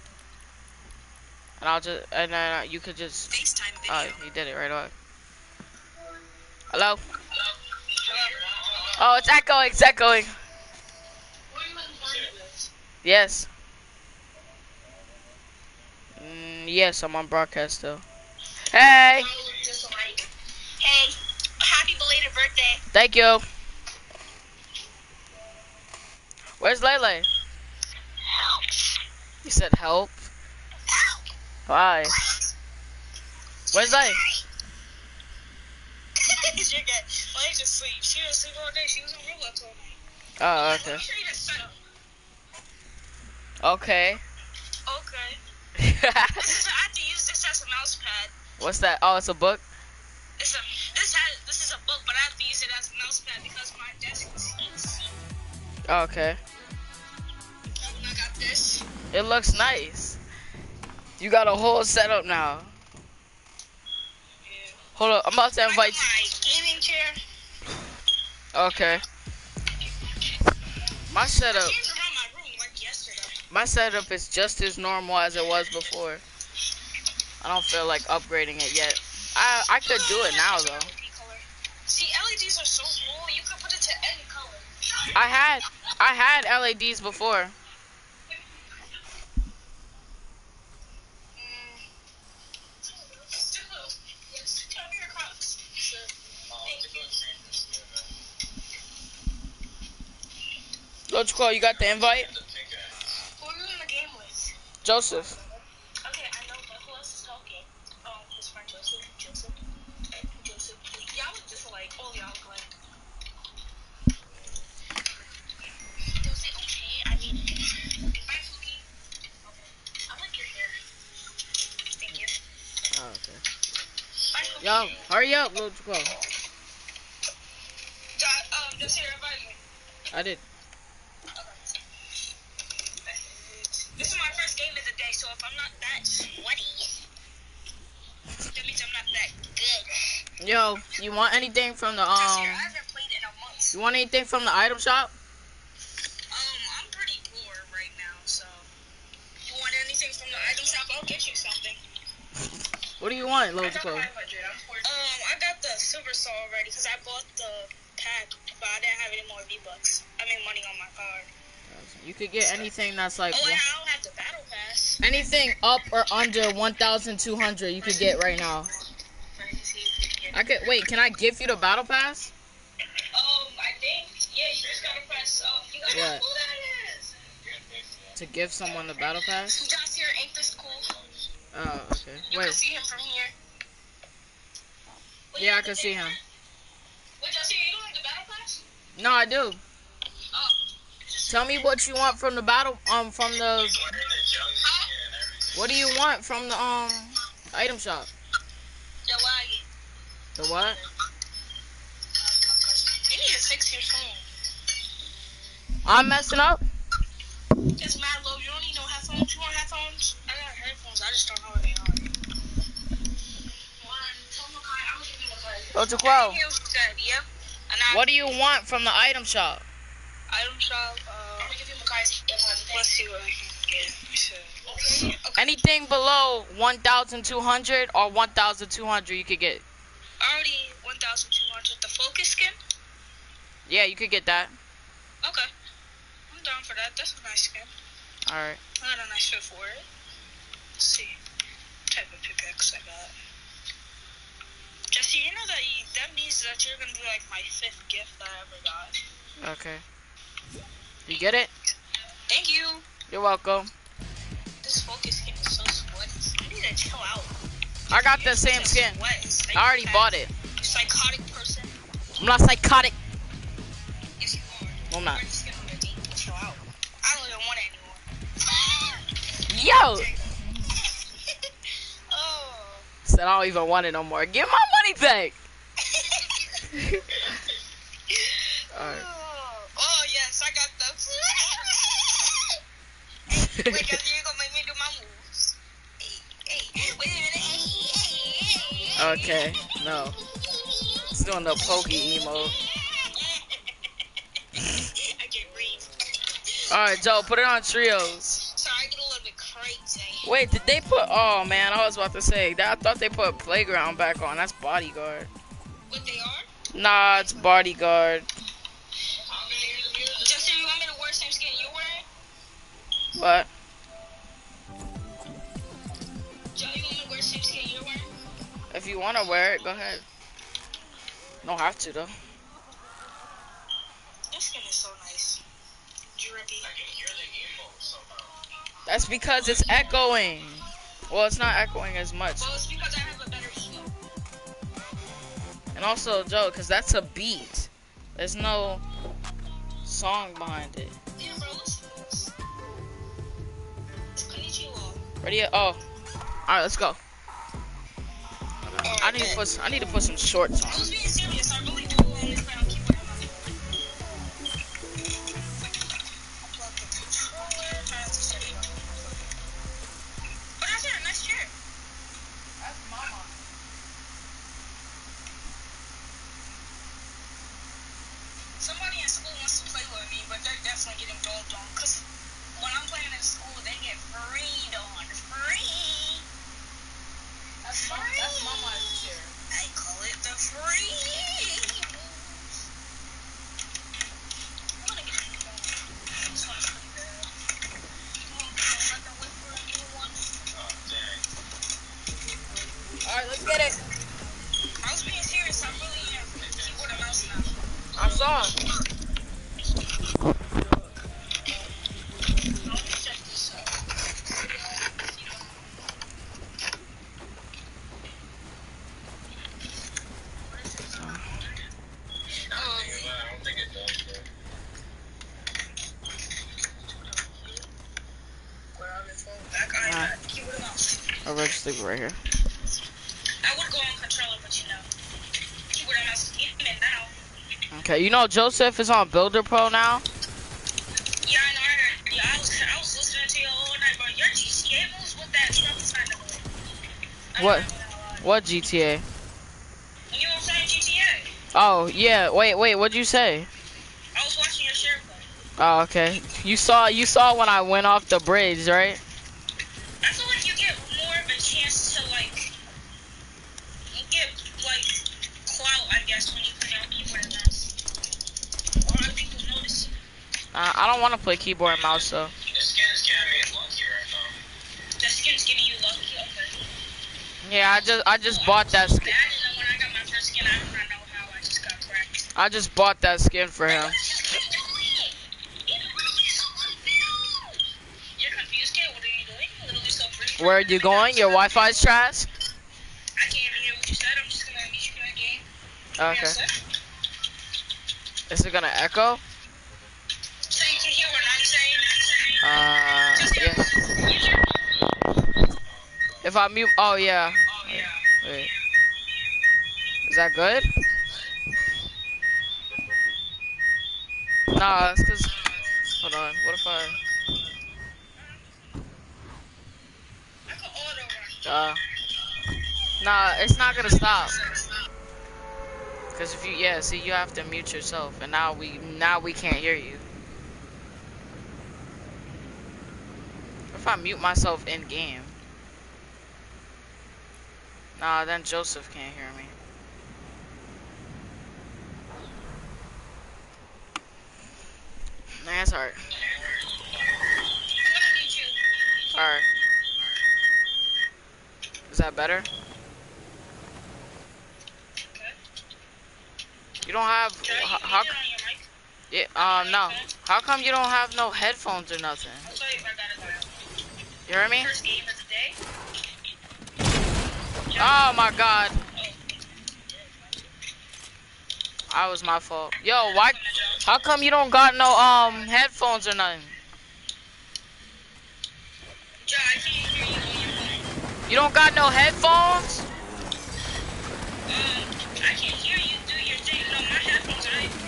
S1: And I'll just and then uh, you could just FaceTime video. Oh, he did it right away. Hello? Oh, it's echoing. It's echoing. Yes. Mm, yes, I'm on broadcast still. Hey.
S4: Hey, happy belated birthday.
S1: Thank you. Where's Lele?
S4: Help.
S1: You said help.
S4: Help.
S1: Why? Where's Lele?
S4: She's your cat. Well, just sleep. She didn't sleep all day. She was on Roblox all night.
S1: Oh,
S4: Let
S1: okay.
S4: me show you the setup.
S1: Okay.
S4: Okay. This is, I have to use this as a mouse pad.
S1: What's that? Oh, it's a book?
S4: It's a, this has, this is a book, but I have to use it as a mouse pad because my desk is easy.
S1: Oh, okay.
S4: And I got this.
S1: It looks nice. You got a whole setup now.
S4: Yeah.
S1: Hold up, I'm about to
S4: I got
S1: invite
S4: my gaming chair.
S1: you. Okay. My setup,
S4: I changed around my room like yesterday.
S1: my setup is just as normal as it was before. I don't feel like upgrading it yet. I I could do it now though.
S4: See, L E Ds are so cool. You can put it to any color.
S1: I had I had L E Ds before. Let's go. You got the invite?
S4: Who are you in the game with?
S1: Joseph.
S4: Okay, I know, but who else is talking? Um, his friend Joseph. Joseph. Joseph. Y'all look just alike. All y'all look alike. Joseph, okay. I mean, bye, Cookie. Okay. I like your hair. Thank you.
S1: Oh, okay.
S4: Bye, Cookie.
S1: Yo, hurry up, let's go.
S4: Got, um, Joseph, invite me.
S1: I did.
S4: This is my first game of the day, so if I'm not that sweaty, that means I'm not that good.
S1: Yo, you want anything from the um?
S4: Jesse, I haven't played in a month.
S1: You want anything from the item shop?
S4: Um, I'm pretty poor right now, so you want anything from the item shop? I'll get you something.
S1: What do you want,
S4: I
S1: Logical?
S4: got five hundred. I'm poor. Um, I got the silver saw already because I bought the pack, but I didn't have any more V-Bucks. I mean, money on my card.
S1: You could get anything that's like
S4: Oh,
S1: one,
S4: yeah, I don't have the battle pass.
S1: anything up or under one thousand two hundred. You could get right now. I could wait. Can I give you the battle pass?
S4: Um, I think, yeah, you just gotta press, um, you gotta
S1: Yeah.
S4: know who that is.
S1: To give someone the battle pass?
S4: Josh, your ain't this cool?
S1: Oh, okay.
S4: You can
S1: Wait.
S4: see him from here. Wait,
S1: Yeah, I
S4: you
S1: can
S4: have
S1: see
S4: the-
S1: him.
S4: Wait, Josh, you don't have the battle pass?
S1: No, I do.
S4: Oh.
S1: Tell me what you want from the battle um from the
S4: Huh?
S1: what do you want from the um item shop?
S4: The wagon.
S1: The what?
S4: You need to fix your phone.
S1: I'm messing up?
S4: It's mad low. You don't need no headphones. You want headphones? I got headphones. I just don't know what they are. One, tell Makai, I'll give you Makai.
S1: Logical.
S4: Everything else is good, yep. And I-
S1: What do you want from the item shop?
S4: Item shop, uh, I'm gonna give you Makai's AirPods. Let's see what I can get. So, okay. Okay.
S1: Anything below one thousand two hundred or one thousand two hundred you could get.
S4: Already one thousand two hundred. The focus skin?
S1: Yeah, you could get that.
S4: Okay. I'm down for that. That's a nice skin.
S1: Alright.
S4: I got a nice fit for it. Let's see what type of pickaxe I got. Jesse, you know that you, that means that you're gonna be like my fifth gift that I ever got.
S1: Okay. You get it?
S4: Thank you.
S1: You're welcome.
S4: This focus skin is so sweaty. You need to chill out.
S1: I got the same skin.
S4: Sweat.
S1: I already bought it.
S4: You psychotic person.
S1: I'm not psychotic.
S4: Yes, you are.
S1: I'm not.
S4: Wear the skin underneath. Chill out. I don't even want it anymore.
S1: Yo!
S4: Oh.
S1: Said I don't even want it no more. Give my money back. Alright.
S4: Oh. Oh, yes, I got those. Hey, wait, Jesse, you're gonna make me do my moves. Hey, hey, wait a minute. Hey, hey, hey.
S1: Okay. No. It's doing the pokey emo.
S4: I can't breathe.
S1: Alright, Joe, put it on trios.
S4: Sorry, I get a little bit crazy.
S1: Wait, did they put... Oh, man, I was about to say. I thought they put Playground back on. That's Bodyguard.
S4: What they are?
S1: Nah, it's Bodyguard.
S4: Justin, you want me to wear the same skin you're wearing?
S1: What?
S4: Joe, you want me to wear the same skin you're wearing?
S1: If you want to wear it, go ahead. Don't have to, though.
S4: This skin is so nice. Drippy.
S1: That's because it's echoing. Well, it's not echoing as much.
S4: Well, it's because I have a better emo.
S1: And also, Joe, because that's a beat. There's no song behind it. Ready? Oh, all right, let's go. I need to put I need to put some shorts on.
S4: I was being serious. I really do only play on keyboard. Unplug the controller. I have to set it up. But that's it. Nice chair.
S1: That's mama.
S4: Somebody in school wants to play with me, but they're definitely getting dogged on. Cause when I'm playing in school, they get freed on. Free.
S1: That's mama. That's mama's chair.
S4: I call it the free. I'm gonna get a new one. This one's pretty good. Oh, let them wait for a new one. Oh, dang.
S1: All right, let's get it.
S4: I was being serious. I really am. Keyboard and mouse now.
S1: I saw.
S4: Let me check this out.
S1: I'll register it right here.
S4: I would go on controller, but you know, keyboard and mouse is even now.
S1: Okay, you know Joseph is on Builder Pro now.
S4: Yeah, I know. I heard. Yeah, I was, I was listening to you all night, bro. Your G T A moves with that stuff is kind of.
S1: What? What G T A?
S4: When you were playing G T A,
S1: Oh yeah. Wait, wait. What'd you say?
S4: I was watching your share play.
S1: Oh, okay. You saw you saw when I went off the bridge, right?
S4: I feel like you get more of a chance to like get like clout, I guess, when you play on keyboard and mouse. A lot of people notice.
S1: Uh, I don't want to play keyboard and mouse though.
S2: The skin's getting me lucky right now.
S4: The skin's getting you lucky, okay.
S1: Yeah, I just I just
S4: Oh,
S1: bought
S4: I'm
S1: that
S4: so
S1: skin.
S4: bad, and then when I got my first skin, I do not know how I just got cracked.
S1: I just bought that skin for him.
S4: You're confused, kid. What are you doing? Literally so pretty.
S1: Where are you going? Your Wi-Fi's trash?
S4: I can't even hear what you said. I'm just gonna meet you in a game.
S1: Okay. Is it gonna echo?
S4: So you can hear what I'm saying?
S1: Uh,
S4: Just
S1: yeah. If I mute, oh yeah.
S4: Oh, yeah.
S1: Wait. Is that good? Nah, it's cause. Hold on. What if I?
S4: I can auto run.
S1: Uh. Nah, it's not gonna stop. Cause if you, yeah, see, you have to mute yourself, and now we, now we can't hear you. If I mute myself in game. Nah, then Joseph can't hear me. Nah, that's alright.
S4: I'm gonna mute you.
S1: Alright. Is that better?
S4: Okay.
S1: You don't have,
S4: Can I
S1: how,
S4: mute
S1: how
S4: it on your mic?
S1: yeah, um, no. How come you don't have no headphones or nothing?
S4: I'll tell you if I got it now.
S1: You hear me?
S4: First game of the day.
S1: Oh my god.
S4: Oh.
S1: That was my fault. Yo, why, how come you don't got no, um, headphones or nothing?
S4: Joe, I can't hear you on your phone.
S1: You don't got no headphones?
S4: Um, I can't hear you do your thing. No, my headphones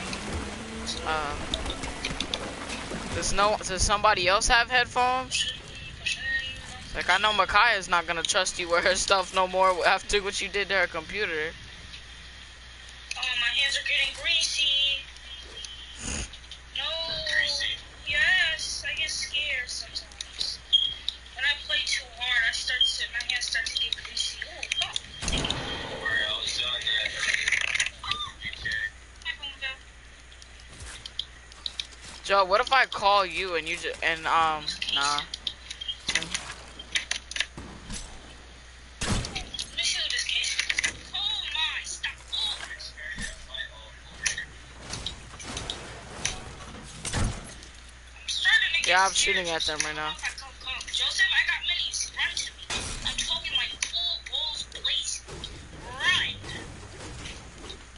S4: are
S1: Uh, does no, does somebody else have headphones? Like, I know Makaya's not gonna trust you with her stuff no more after what you did to her computer.
S4: Oh, my hands are getting greasy. No.
S2: Greasy?
S4: Yes, I get scared sometimes. When I play too hard, I start to, my hands start to get greasy. Oh, fuck.
S2: Don't worry, I was doing that earlier. Okay.
S4: Hi, Funko.
S1: Joe, what if I call you and you just, and, um, nah.
S4: Let me see what this case is. Oh my, stop. Oh. I'm starting to get
S1: Yeah, I'm
S4: scared.
S1: shooting at them right now.
S4: Come, come. Joseph, I got minis. Run to me. I'm talking like full balls blaze. Run.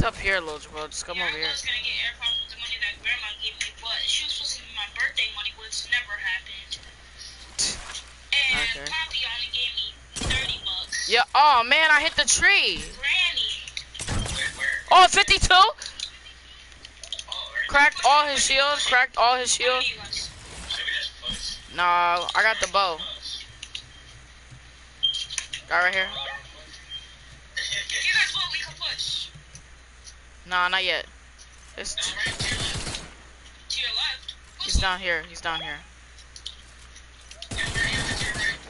S1: He's up here, Logical. Just come
S4: yeah,
S1: over here.
S4: I was gonna get AirPods with the money that Grandma gave me, but she was supposed to give me my birthday money, which never happened. And
S1: Okay.
S4: Poppy only gave me thirty bucks.
S1: Yeah. Oh man, I hit the tree.
S4: Granny.
S1: Oh, fifty-two.
S2: Oh, right.
S1: Cracked all his shield. Cracked all his
S4: How
S1: shield.
S4: many you guys?
S2: Should we just push?
S1: Nah, I got the bow. Got right here.
S4: If you guys vote, we can push.
S1: Nah, not yet. It's
S2: No, right to your left.
S4: To your left.
S1: he's down here. He's down here.
S2: Yeah, right here, that's your right.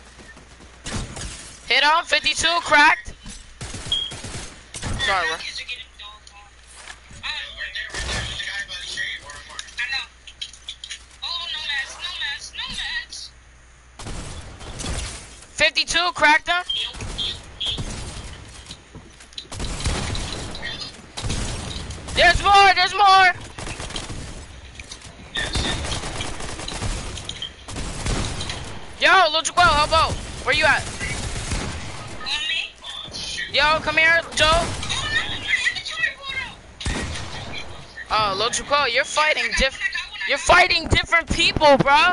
S1: Hit him. fifty-two. Cracked. Sorry, bro.
S4: Kids are getting dogged on.
S2: Oh, right there, right there. There's a guy by the tree. Or more.
S4: I know. Oh, no mats, no mats, no mats.
S1: fifty-two. Cracked him. There's more. There's more. Yo, Logical, help out. Where you at?
S4: On me.
S2: Oh, shoot.
S1: Yo, come here, Joe.
S4: Oh, no, my inventory photo.
S1: Oh, Logical, you're fighting diff. You're fighting different people, bro.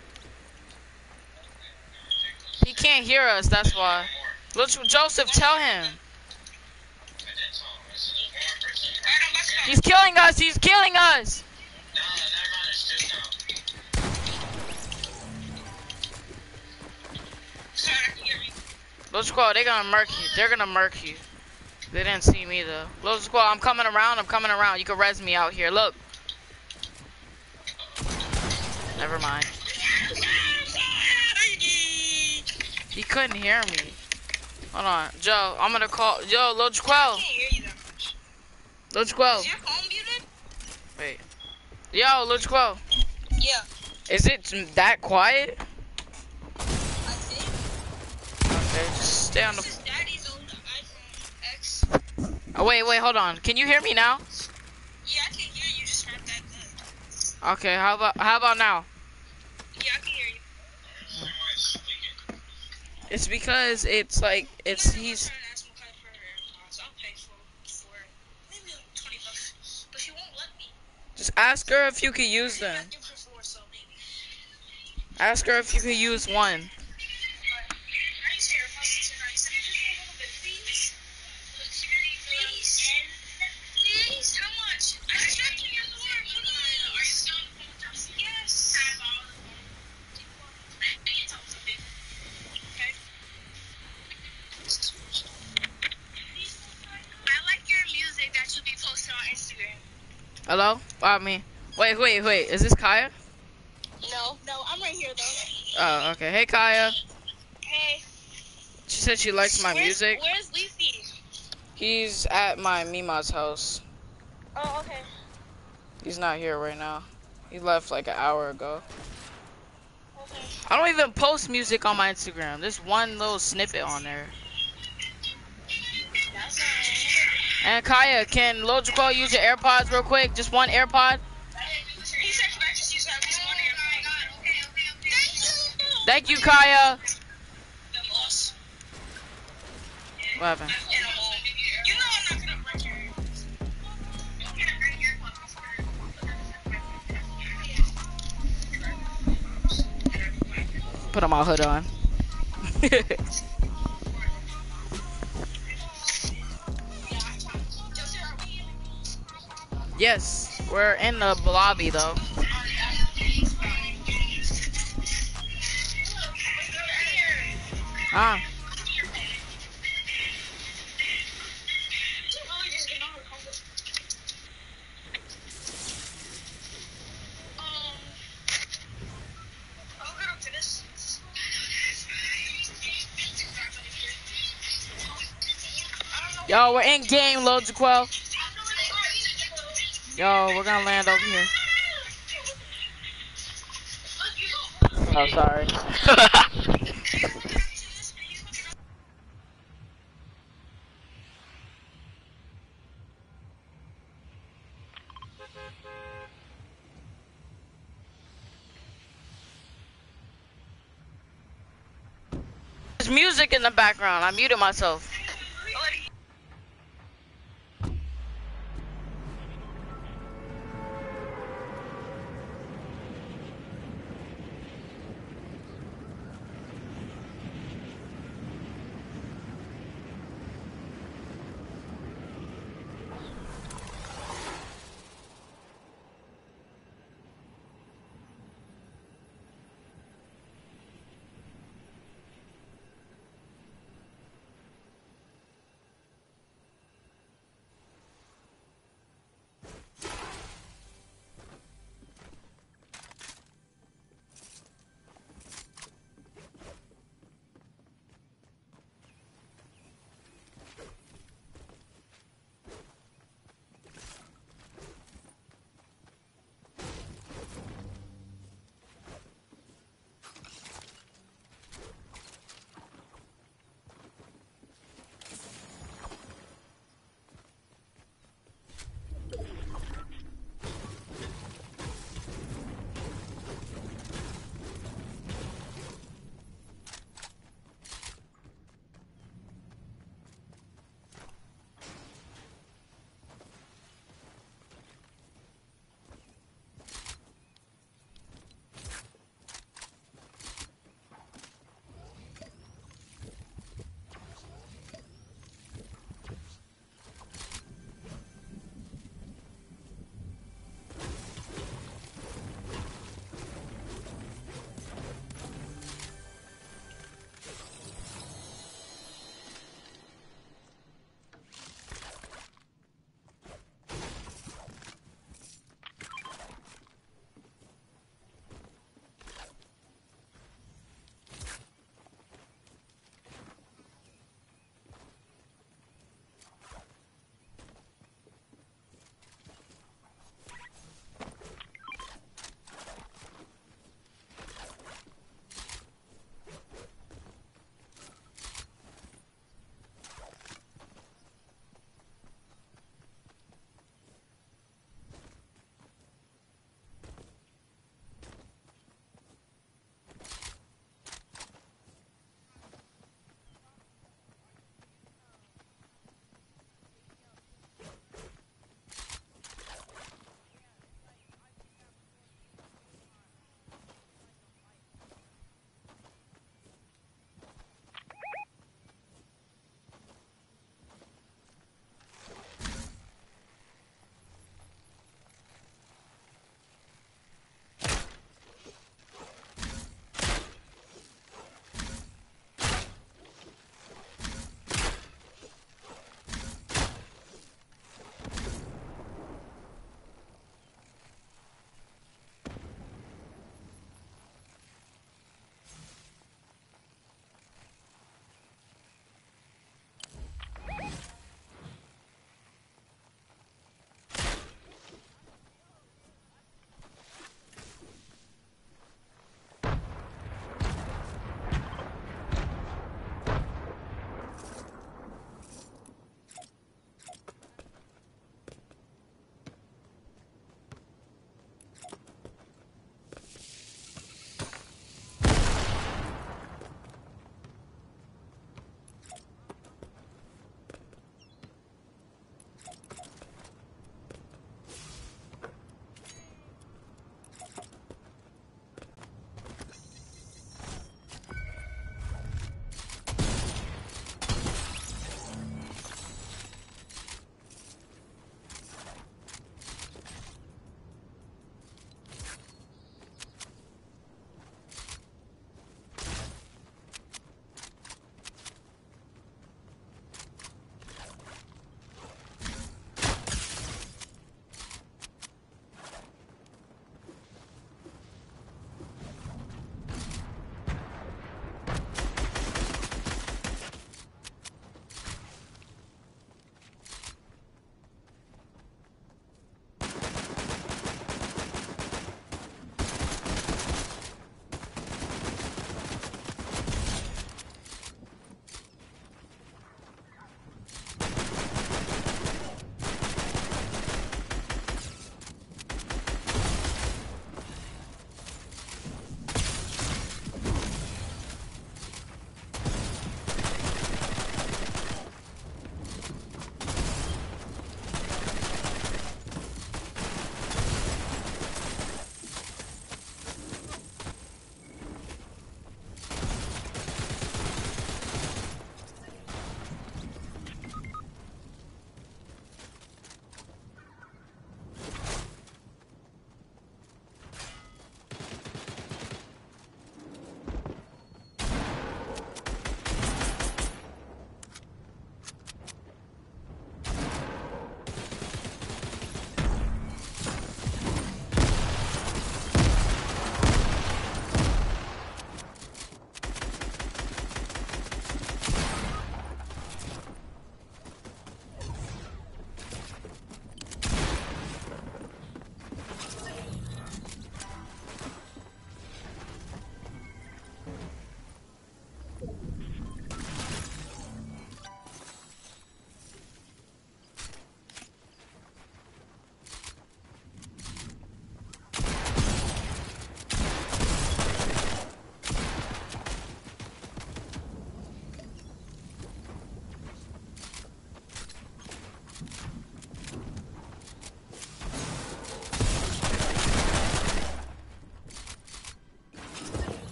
S1: He can't hear us. That's why. Logical, Joseph, tell him. He's killing us. He's killing us.
S2: No, never mind. It's two now.
S4: Sorry, I can hear me.
S1: Logical, they're gonna murk you. They're gonna murk you. They didn't see me though. Logical, I'm coming around. I'm coming around. You can res me out here. Look. Never mind. He couldn't hear me. Hold on, Joe. I'm gonna call. Yo, Logical.
S4: I can't hear you that much.
S1: Logical.
S4: Is your phone muted?
S1: Wait. Yo, Logical.
S4: Yeah.
S1: Is it that quiet?
S4: I think.
S1: Okay, just stay on the.
S4: This is Daddy's old iPhone X.
S1: Oh wait, wait, hold on. Can you hear me now?
S4: Yeah, I can hear you, just not that good.
S1: Okay, how about how about now?
S4: Yeah, I can hear you.
S1: It's because it's like it's
S4: I'm
S1: he's.
S4: trying to ask what kind of pair of AirPods. I'll pay for, for it. Maybe like twenty bucks. But she won't let me.
S1: Just ask her if you could use them.
S4: I give her four, so maybe.
S1: Ask her if you could use one.
S4: But I need to hear your voice tonight. So just a little bit, please. Please. Please. How much? I just got to your door. Come on. Are you still on the phone with us? Yes. Okay. I like your music that you be posting on Instagram.
S1: Hello? I mean, wait, wait, wait. Is this Kaya?
S4: No, no, I'm right here though.
S1: Oh, okay. Hey, Kaya.
S4: Hey.
S1: She said she likes my
S4: Where's-
S1: music.
S4: Where's Leafy?
S1: He's at my Mima's house.
S4: Oh, okay.
S1: He's not here right now. He left like an hour ago.
S4: Okay.
S1: I don't even post music on my Instagram. There's one little snippet on there.
S4: That's alright.
S1: And Kaya, can Logical use your AirPods real quick? Just one AirPod?
S4: He said you guys just use that this morning. Oh my god. Okay, okay, okay.
S1: Thank you, Kaya.
S4: The boss.
S1: What happened?
S4: You know I'm not gonna break your
S1: Put my hood on. Yes, we're in the lobby though. Ah. Yo, we're in game, Logical. Yo, we're gonna land over here. Oh, sorry. There's music in the background. I muted myself.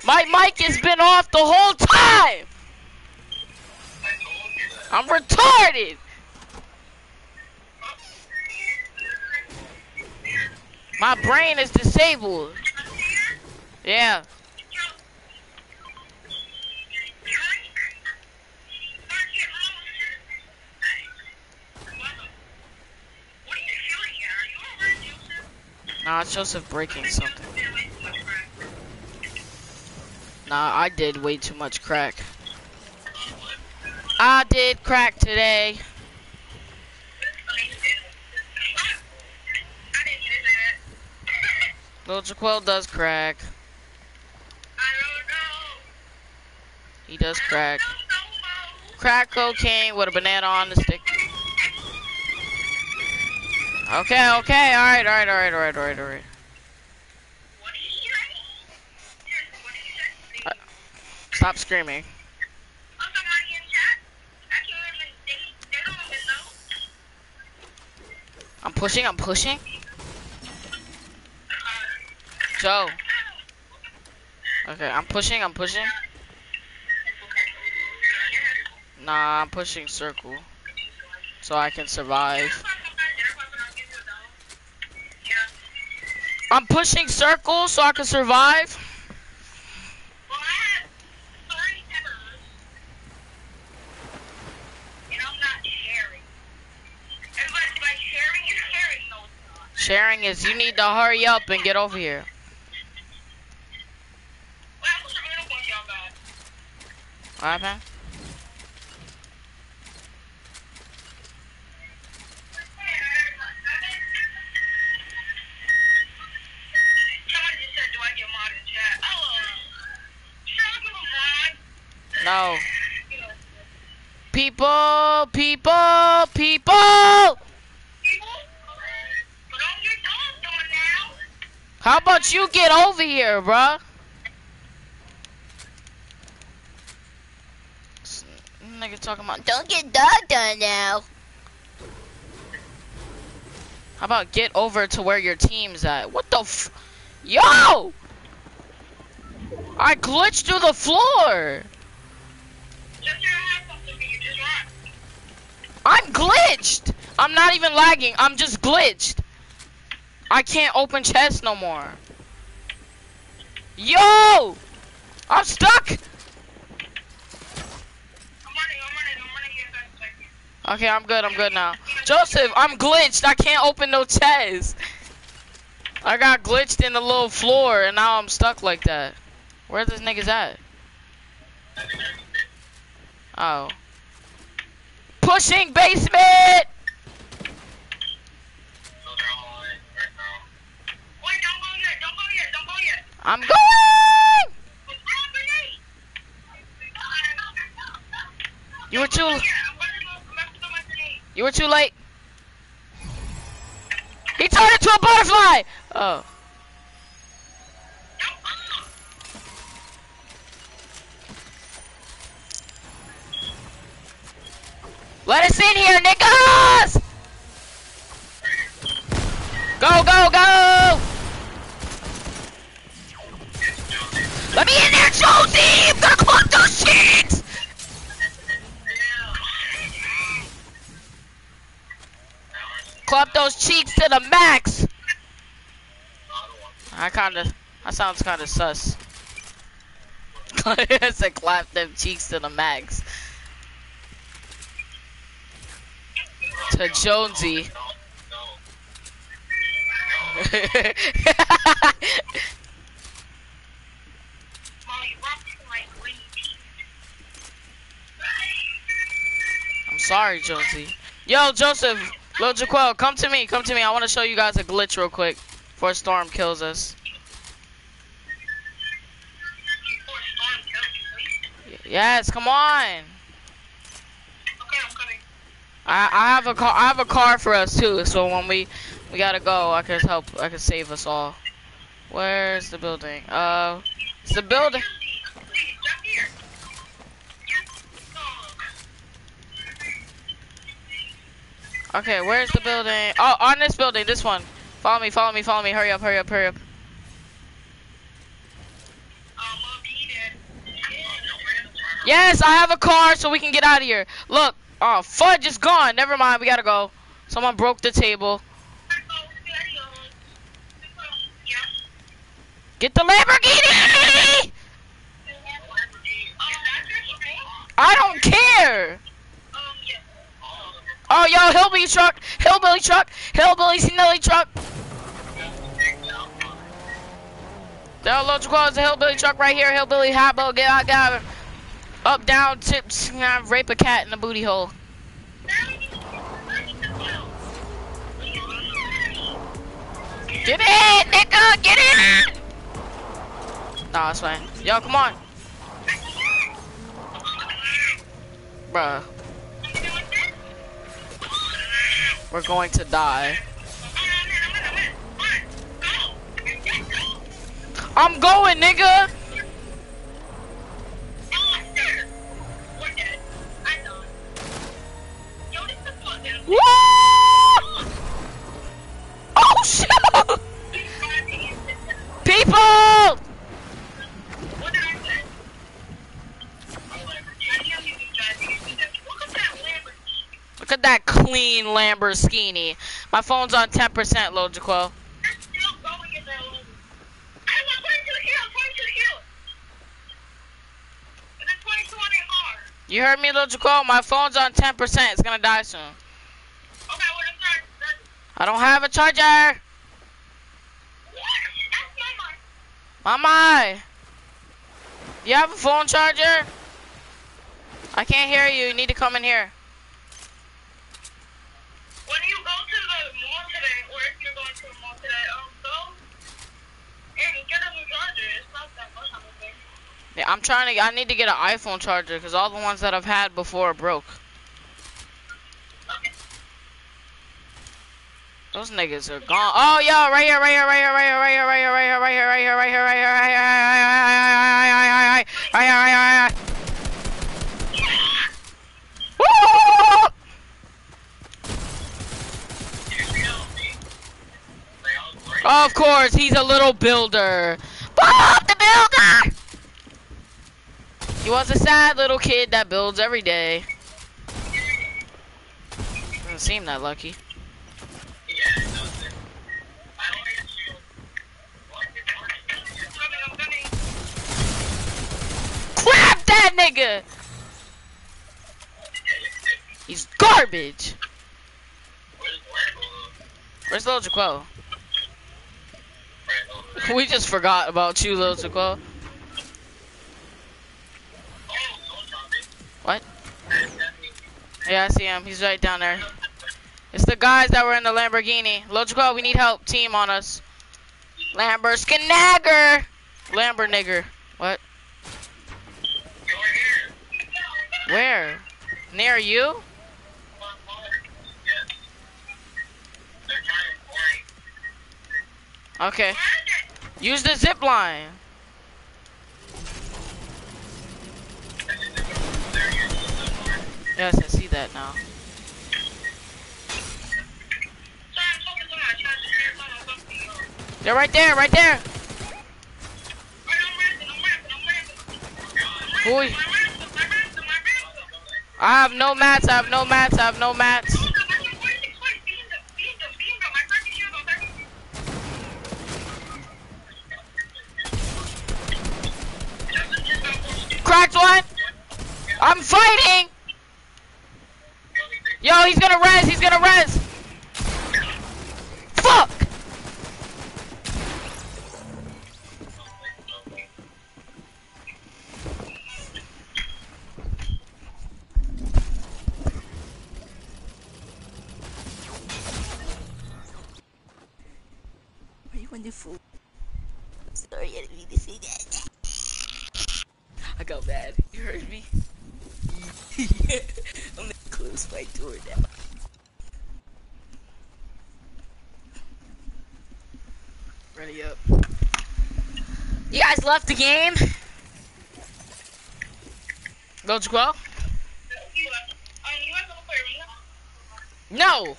S1: My mic has been off the whole time. I'm retarded. My brain is disabled. Yeah. Nah, it's Joseph breaking something. Nah, I did way too much crack. I did crack today. Lil Jaquel does crack. He does crack. Crack cocaine with a banana on the stick. Okay, okay, alright, alright, alright, alright, alright, alright. Uh, stop screaming. I'm pushing, I'm pushing. Joe. Okay, I'm pushing, I'm pushing. Nah, I'm pushing circle. So I can survive. I'm pushing circle so I can survive. Sharing is you need to hurry up and get over here. What happened? No. People, people, people! How about you get over here, bruh? Nigga talking about, don't get dog done now. How about get over to where your team's at? What the f- Yo! I glitched through the floor! I'm glitched! I'm not even lagging, I'm just glitched. I can't open chests no more. Yo! I'm stuck! Okay, I'm good, I'm good now. Joseph, I'm glitched, I can't open no chests. I got glitched in the little floor and now I'm stuck like that. Where this niggas at? Oh. Pushing basement! I'm going! You were too... You were too late. He turned into a butterfly! Oh. Let us in here, niggas! Go, go, go! Let me in there, Josie! I'm gonna close those cheeks! Club those cheeks to the max! I kinda, that sounds kinda sus. I said clap them cheeks to the max. To Jonesy. I'm sorry, Jonesy. Yo, Joseph, Lil Jaquel, come to me, come to me. I want to show you guys a glitch real quick before Storm kills us. Yes, come on. I I have a car. I have a car for us too. So when we we gotta go, I can help. I can save us all. Where's the building? Uh, it's the building. Okay, where's the building? Oh, on this building, this one. Follow me, follow me, follow me. Hurry up, hurry up, hurry up. Yes, I have a car so we can get out of here. Look, oh, Fudge is gone. Never mind, we gotta go. Someone broke the table. Get the Lamborghini! I don't care. Oh, yo, hillbilly truck, hillbilly truck, hillbilly snilly truck. There, logical is a hillbilly truck right here. Hillbilly hotbo, get out, get out. Up, down, tips, rape a cat in the booty hole. Get in, nigga, get in! Nah, it's fine. Yo, come on. Bruh. We're going to die. I'm going, nigga! Woo! Oh shit! People! Look at that clean Lamborghini. My phone's on ten percent, Logico. You heard me, Logico? My phone's on ten percent. It's gonna die soon. I don't have a charger. Mama, you have a phone charger? I can't hear you. You need to come in here.
S4: When you go to the mall today, or if you're going to the mall today, um, go and get a new charger. It's not that much of a thing.
S1: Yeah, I'm trying to. I need to get an iPhone charger because all the ones that I've had before are broke. Those niggas are gone. Oh, yo, right here, right here, right here, right here, right here, right here, right here, right here, right here, right here, right here, right here, right here, right here. Of course, he's a little builder. Bob the builder! He was a sad little kid that builds every day. Doesn't seem that lucky. Crap that nigga! He's garbage. Where's Lil Jaquel? We just forgot about you, Lil Jaquel. What? Yeah, I see him. He's right down there. It's the guys that were in the Lamborghini. Lil Jaquel, we need help. Team on us. Lamborghini. Lamber nigger. What? Where? Near you? Okay. Use the zip line. Yes, I see that now. They're right there, right there. Who? I have no mats, I have no mats, I have no mats. Cracked one. I'm fighting. Yo, he's gonna res, he's gonna res. Fuck.
S5: Are you wonderful? Sorry, I didn't mean to say that. I got bad. You heard me? I'm gonna close my door now. Ready up. You guys left the game?
S1: Lil Jaquel? No.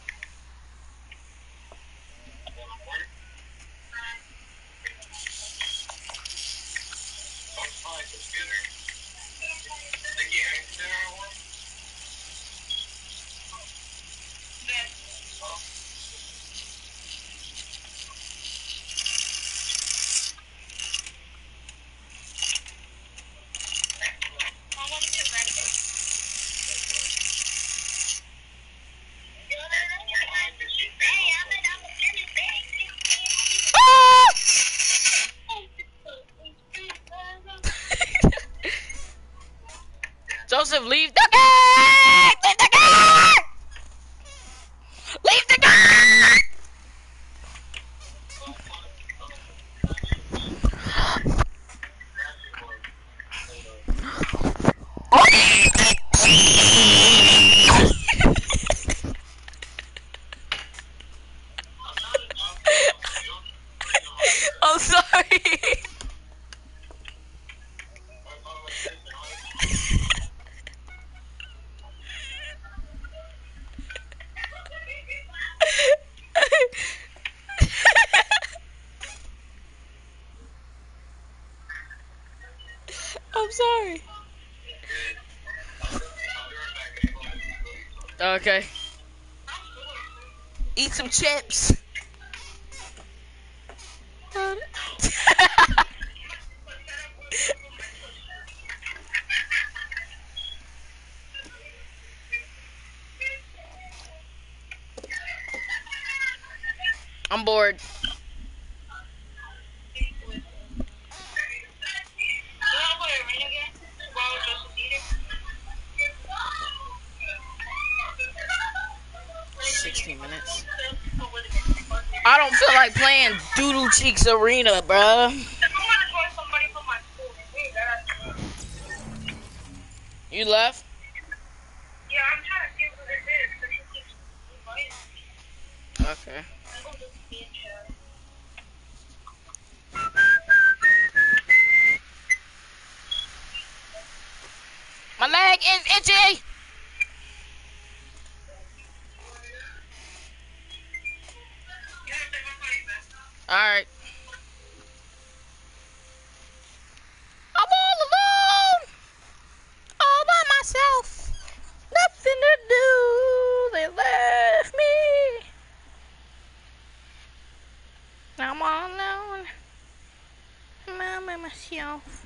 S1: Okay.
S5: Eat some chips.
S1: I'm bored. sixteen minutes. I don't feel like playing Doodle Cheeks Arena, bruh. You left?
S4: Yeah, I'm trying to see what it is, but he keeps inviting me.
S1: Okay.
S4: I'm going to be in chat.
S1: My leg is itchy. Alright. I'm all alone. All by myself. Nothing to do. They left me. I'm all alone. I'm by myself.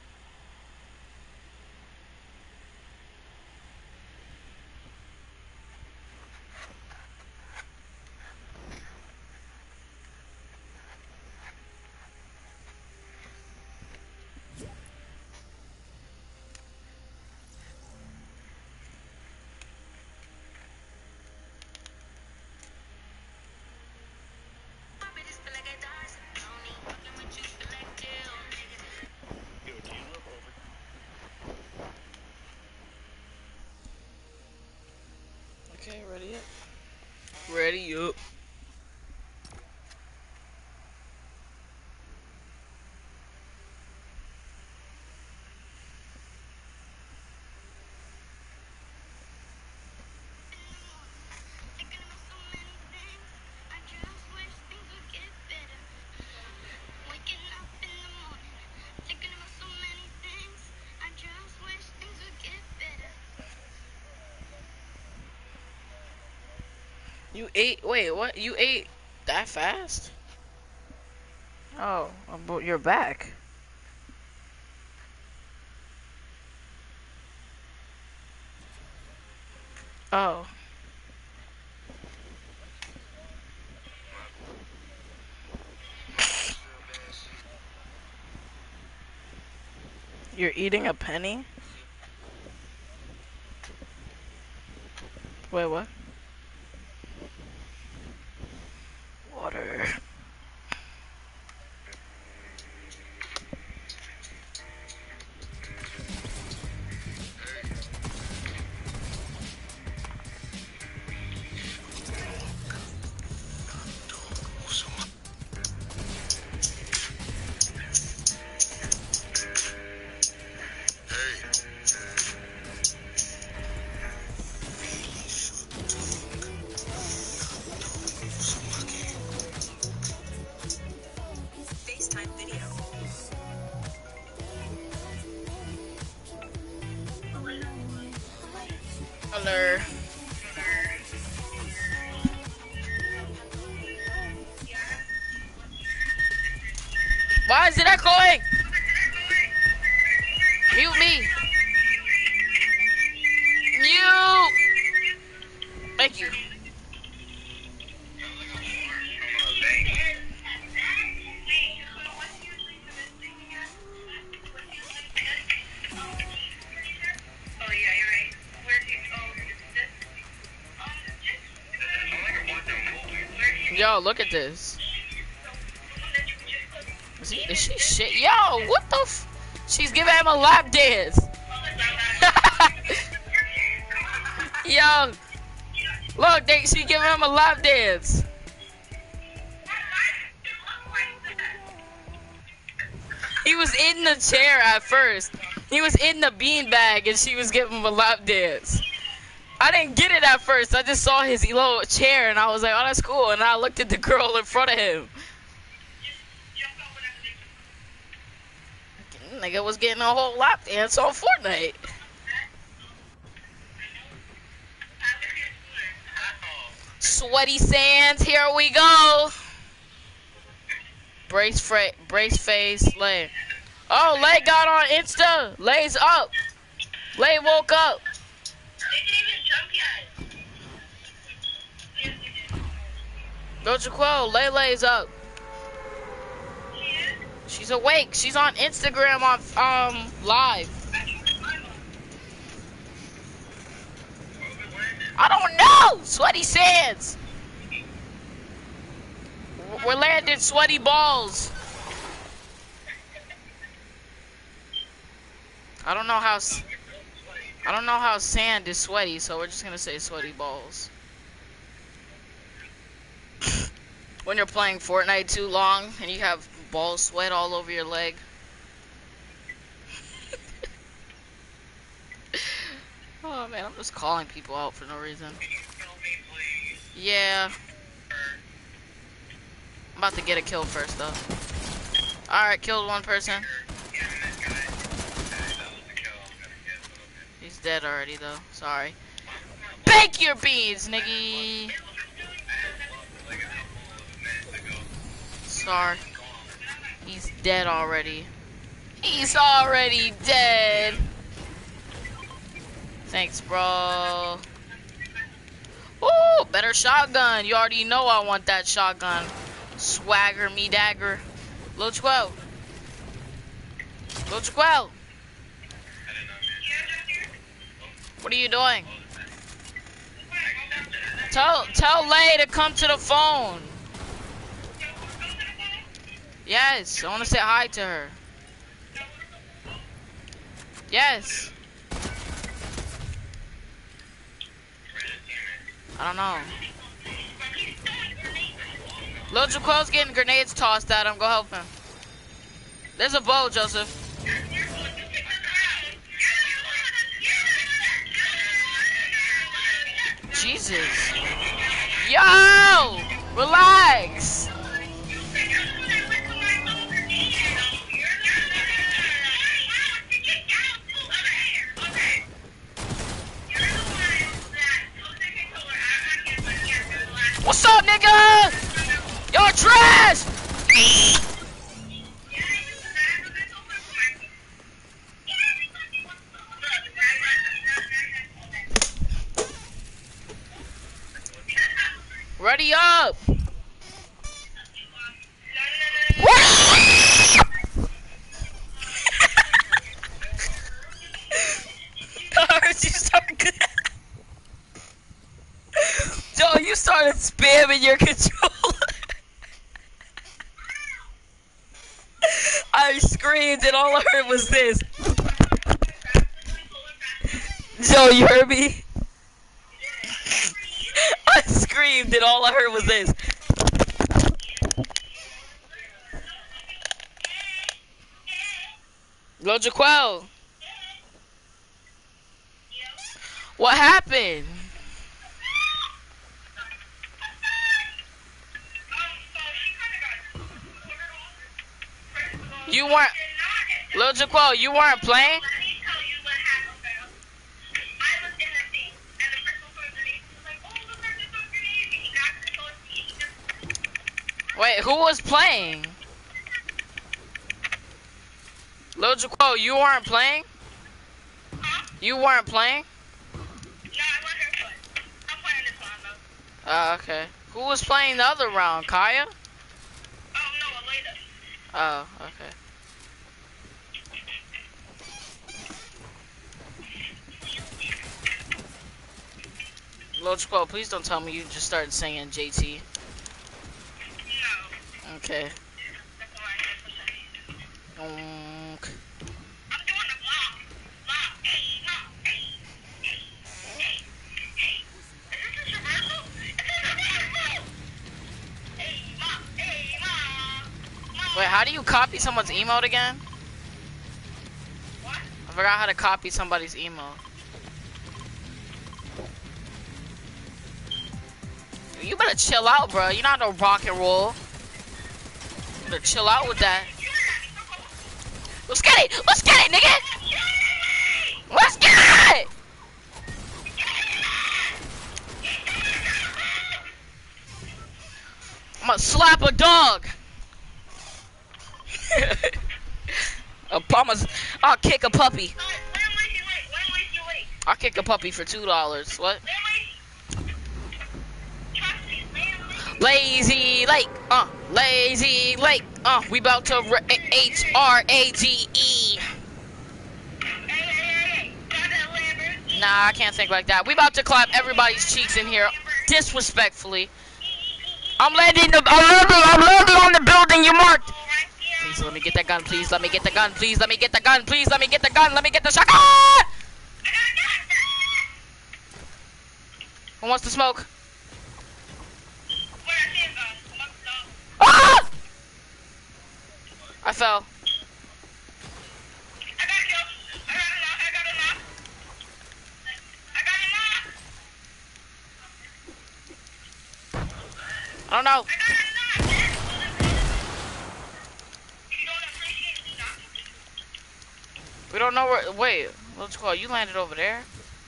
S1: Okay, ready up. Ready up. You ate, wait, what? You ate that fast? Oh, but you're back. Oh. You're eating a penny? Wait, what? Water. Hello. Why is it echoing? Mute me. Mute. Thank you. Yo, look at this. Is, he, is she shit? Yo, what the f? She's giving him a lap dance. Yo, look, they, she giving him a lap dance. He was in the chair at first. He was in the beanbag and she was giving him a lap dance. I didn't get it at first. I just saw his little chair and I was like, oh, that's cool. And I looked at the girl in front of him. Nigga was getting a whole lap dance on Fortnite. Sweaty Sands, here we go. Brace fra brace face, Lay. Oh, Lay got on Insta. Lay's up. Lay woke up.
S4: They didn't even jump yet.
S1: Go Jaquel, Lay Lay's up.
S4: Yeah.
S1: She's awake. She's on Instagram on um live. I don't know. Sweaty Sands. We're landing sweaty balls. I don't know how. s- I don't know how sand is sweaty, so we're just gonna say sweaty balls. When you're playing Fortnite too long and you have ball sweat all over your leg. Oh man, I'm just calling people out for no reason. Yeah. I'm about to get a kill first though. Alright, killed one person. He's dead already though. Sorry. Bake your beans, nigga. Sorry. He's dead already. He's already dead. Thanks, bro. Ooh, better shotgun. You already know I want that shotgun. Swagger me dagger. Lil twelve. Lil twelve. What are you doing? Tell tell Lay to come to the phone. Yes, I want to say hi to her. Yes. I don't know. Lil Jaquel's getting grenades tossed at him. Go help him. There's a bow, Joseph. Jesus. Yo! Relax. What's up, nigga? You're trash! Ready up! I heard you start good. Joe, you started spamming your controller. I screamed and all I heard was this. Joe, you heard me? I screamed and all I heard was this. Lil Jaquel. What happened? You weren't, Lil Jaquel, you weren't playing? Wait, who was playing? Lil Jaquel, you weren't playing? You weren't playing? Oh, okay. Who was playing the other round? Kaya? Oh, okay. Lil Jaquel, please don't tell me you just started singing J T. No. Okay. Um, Wait, how do you copy someone's emote again? What? I forgot how to copy somebody's emote. You better chill out, bro. You're not no rock and roll. You better chill out with that. Let's get it! Let's get it, nigga! Let's get it! I'ma slap a dog. a I'ma, I'll kick a puppy. I'll kick a puppy for two dollars. What? Lazy Lake, uh, Lazy Lake, uh, we about to H R A G E. Nah, I can't think like that. We about to clap everybody's cheeks in here, disrespectfully. I'm landing the, I'm landing, I'm landing on the building you marked. Please let me get that gun, please let me get the gun, please let me get the gun, please let me get the gun, let me get the shotgun. Who wants to smoke? Ah! I fell.
S4: I got a kill. I got a knock. I got a knock. I got a knock.
S1: I don't know.
S4: I got a knock. You don't appreciate me knocking.
S1: We don't know where. Wait, what's it called? You landed over there.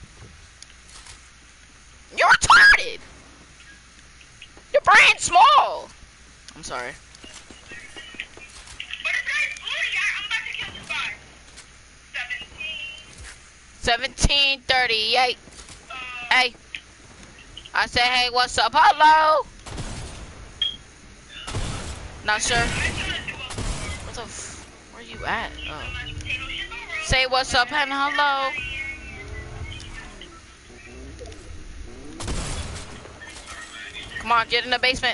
S1: You're retarded. Your brain's small. I'm sorry.
S4: But it's very bloody. I'm about to kill this guy. seventeen.
S1: seventeen thirty-eight.
S4: Uh,
S1: Hey. I say, hey, what's up? Hello. Not sure.
S4: I killed a two oh four.
S1: What the f? Where you at? Oh.
S4: Potato shit over.
S1: Say what's up and hello. Come on, get in the basement.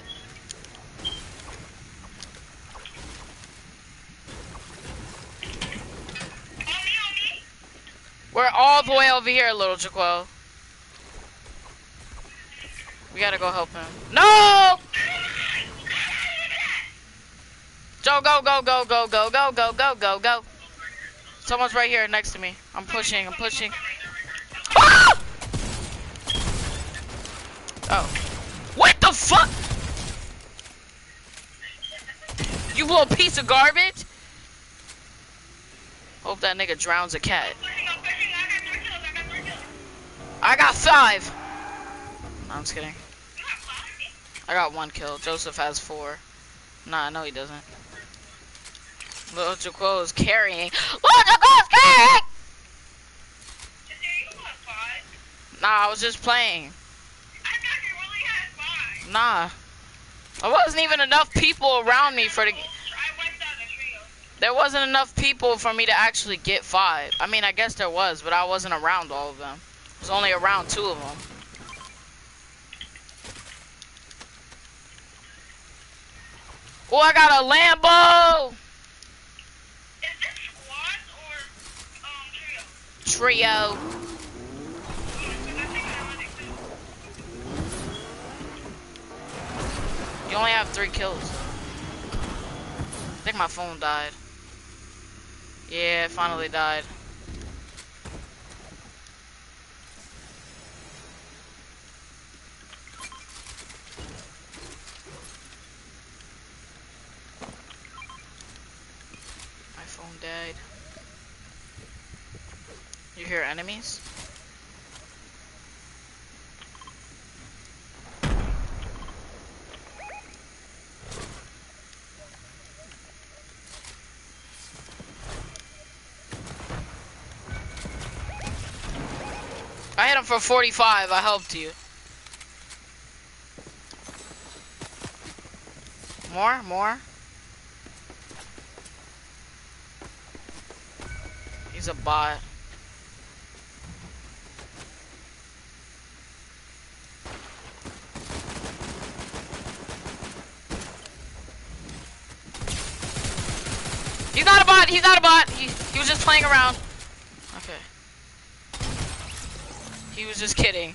S4: On me, on me.
S1: We're all the way over here, little Jaquel. We gotta go help him. No! Joe, go, go, go, go, go, go, go, go, go, go. Someone's right here next to me. I'm pushing, I'm pushing. Ah! Oh. What the fuck? You little piece of garbage? Hope that nigga drowns a cat.
S4: Pushing, I'm pushing. I got three kills. I got three kills.
S1: I got five. No, I'm just kidding.
S4: You have five?
S1: I got one kill. Joseph has four. Nah, no he doesn't. Little Jaquel is carrying. Little Jaquel is carrying!
S4: Just say you have five.
S1: Nah, I was just playing.
S4: I thought you really had five.
S1: Nah. There wasn't even enough people around me for the...
S4: I went down the trio.
S1: There wasn't enough people for me to actually get five. I mean, I guess there was, but I wasn't around all of them. I was only around two of them. Oh, I got a Lambo!
S4: Is this squad or um trio?
S1: Trio.
S4: Yeah, 'cause I think I already did.
S1: You only have three kills. I think my phone died. Yeah, it finally died. My phone died. You hear enemies? I hit him for forty-five. I helped you. More? More? He's a bot. He's not a bot. He's not a bot. He, he was just playing around. Okay. He was just kidding.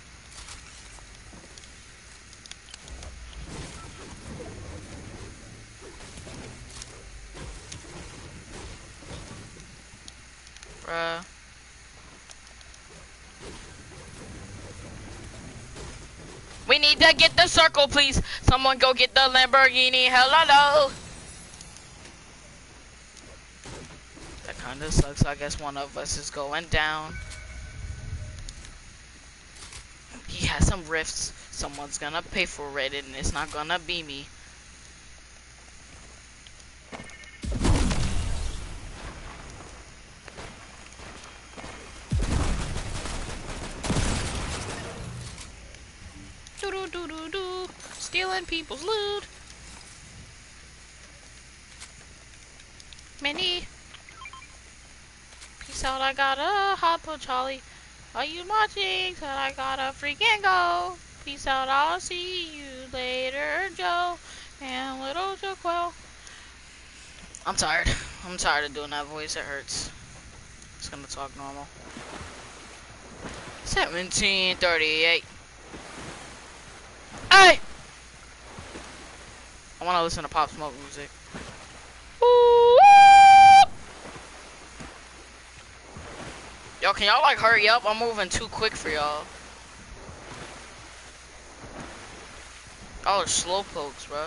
S1: Bruh. We need to get the circle, please. Someone go get the Lamborghini. Hello. That kinda sucks. I guess one of us is going down. He has some rifts. Someone's gonna pay for it, and it's not gonna be me. Do do do do do. Stealing people's loot. Mini. Peace out, I gotta hop on Charlie. Are you watching? Said I gotta freaking go. Peace out, I'll see you later, Joe. And little Jaquel. I'm tired. I'm tired of doing that voice. It hurts. Just gonna talk normal. seventeen thirty-eight. Hey! I wanna listen to Pop Smoke music. Ooh! Yo, can y'all like hurry up? I'm moving too quick for y'all. Oh, slow pokes, bro.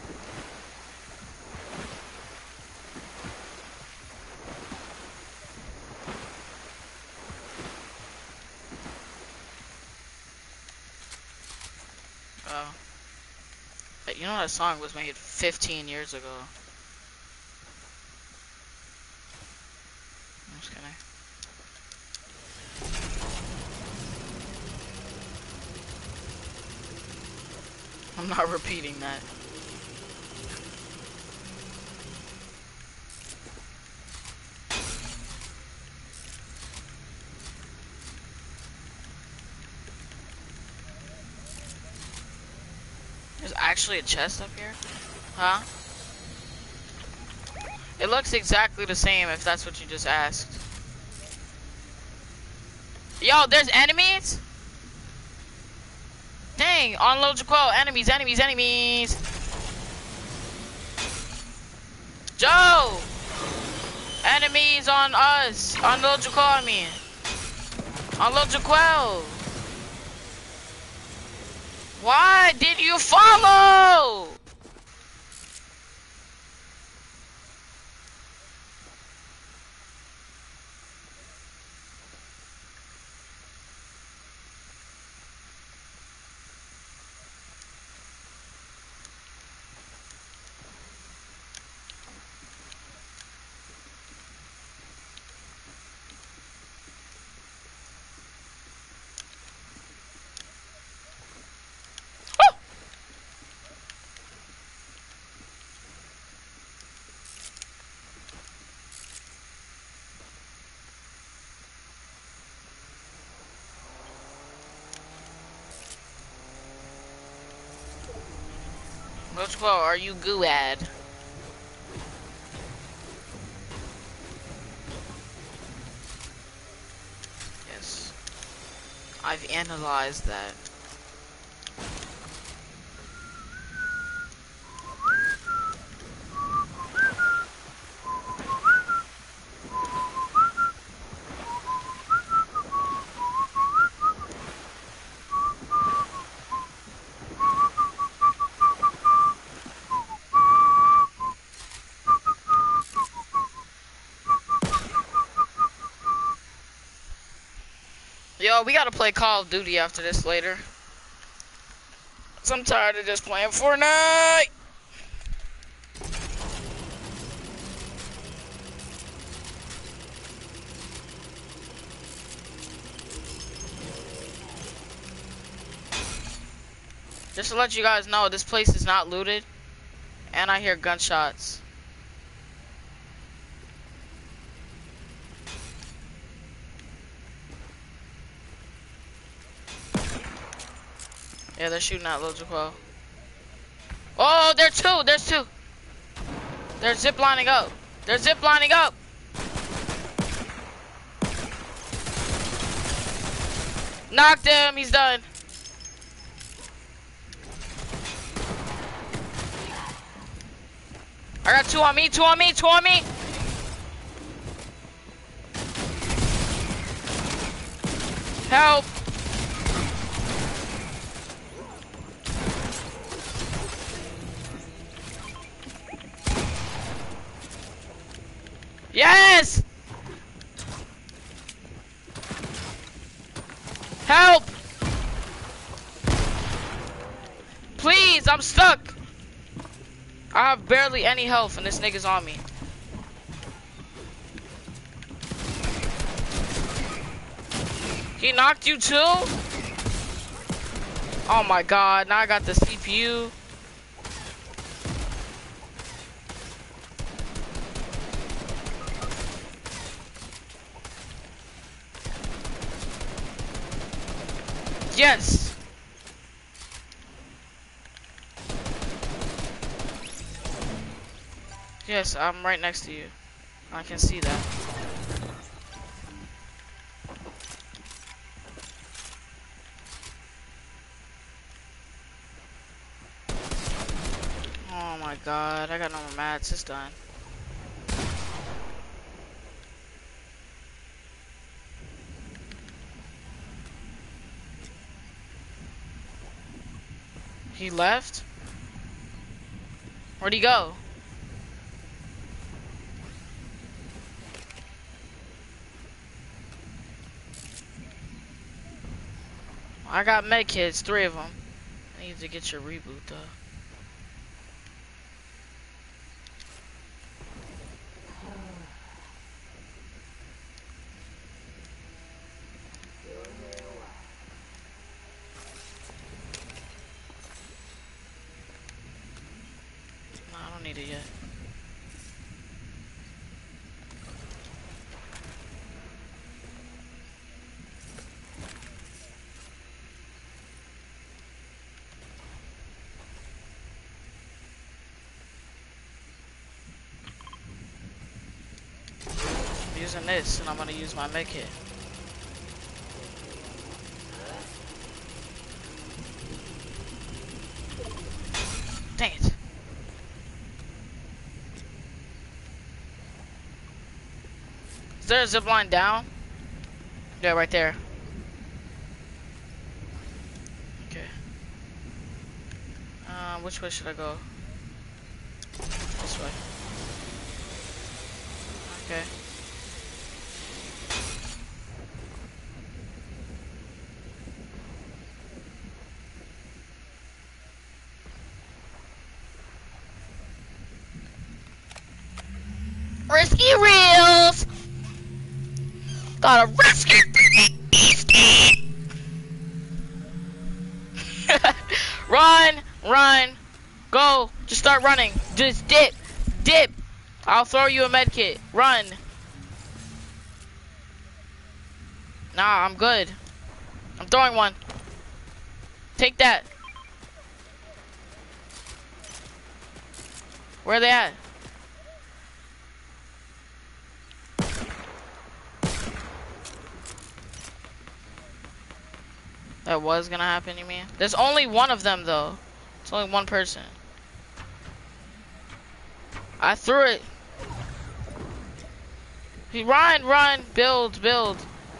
S1: Oh. But you know that song was made fifteen years ago. I'm just kidding. I'm not repeating that. There's actually a chest up here? Huh? It looks exactly the same if that's what you just asked. Yo, there's enemies? Dang, on Logical, enemies, enemies, enemies. Joe! Enemies on us. On Logical, I mean. On Logical. Why did you follow? Logical, are you Guad? Yes. I've analyzed that. Yo, we gotta play Call of Duty after this later. So I'm tired of just playing Fortnite. Just to let you guys know, this place is not looted. And I hear gunshots. Yeah, they're shooting at Logical. Oh, there's two. There's two. They're zip lining up. They're zip lining up. Knocked him. He's done. I got two on me. Two on me. Two on me. Help. Yes! Help! Please, I'm stuck. I have barely any health and this nigga's on me. He knocked you too? Oh my god, now I got the C P U. Yes! Yes, I'm right next to you. I can see that. Oh my god, I got no more mats, it's done. He left? Where'd he go? I got med kits, three of them. I need to get your reboot though. No, I don't need it yet. I'm using this and I'm gonna use my med kit. Dang it. Is there a zip line down? Yeah, right there. Okay. Uh, which way should I go? This way. Okay. Risky reels! Gotta rescue Run! Run! Go! Just start running. Just dip! Dip! I'll throw you a med kit. Run! Nah, I'm good. I'm throwing one. Take that. Where are they at? That was gonna happen, you mean? There's only one of them, though. It's only one person. I threw it. He run, run, build, build.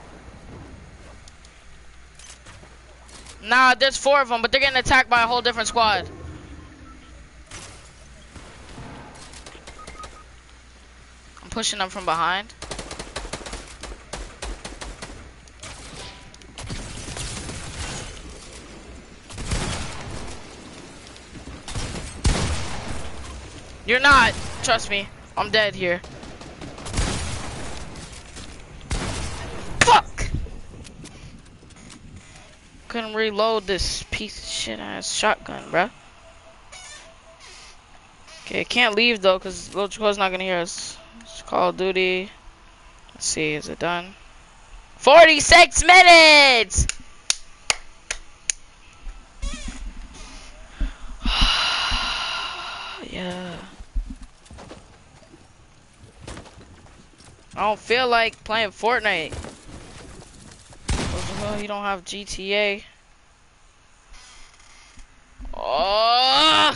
S1: Nah, there's four of them, but they're getting attacked by a whole different squad. I'm pushing them from behind. You're not. Trust me. I'm dead here. Fuck! Couldn't reload this piece of shit ass shotgun, bruh. Okay, can't leave though, cause Lil Chico's not gonna hear us. It's Call of Duty. Let's see, is it done? forty-six minutes! Yeah. I don't feel like playing Fortnite. Oh, you don't have G T A. Oh!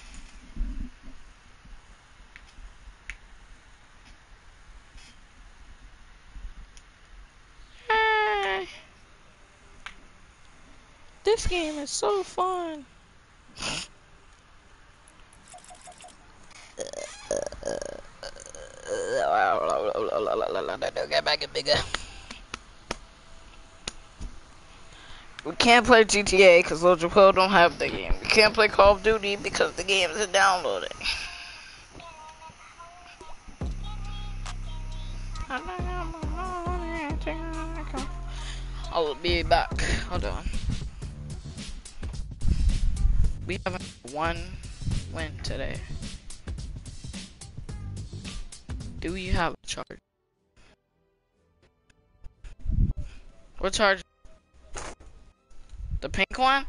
S1: Hey. This game is so fun. Get back and bigger. We can't play G T A because Lil Chico don't have the game. We can't play Call of Duty because the game isn't downloading. I'll be back. Hold on. We haven't one win today. Do we have a charge? What charge? The pink one?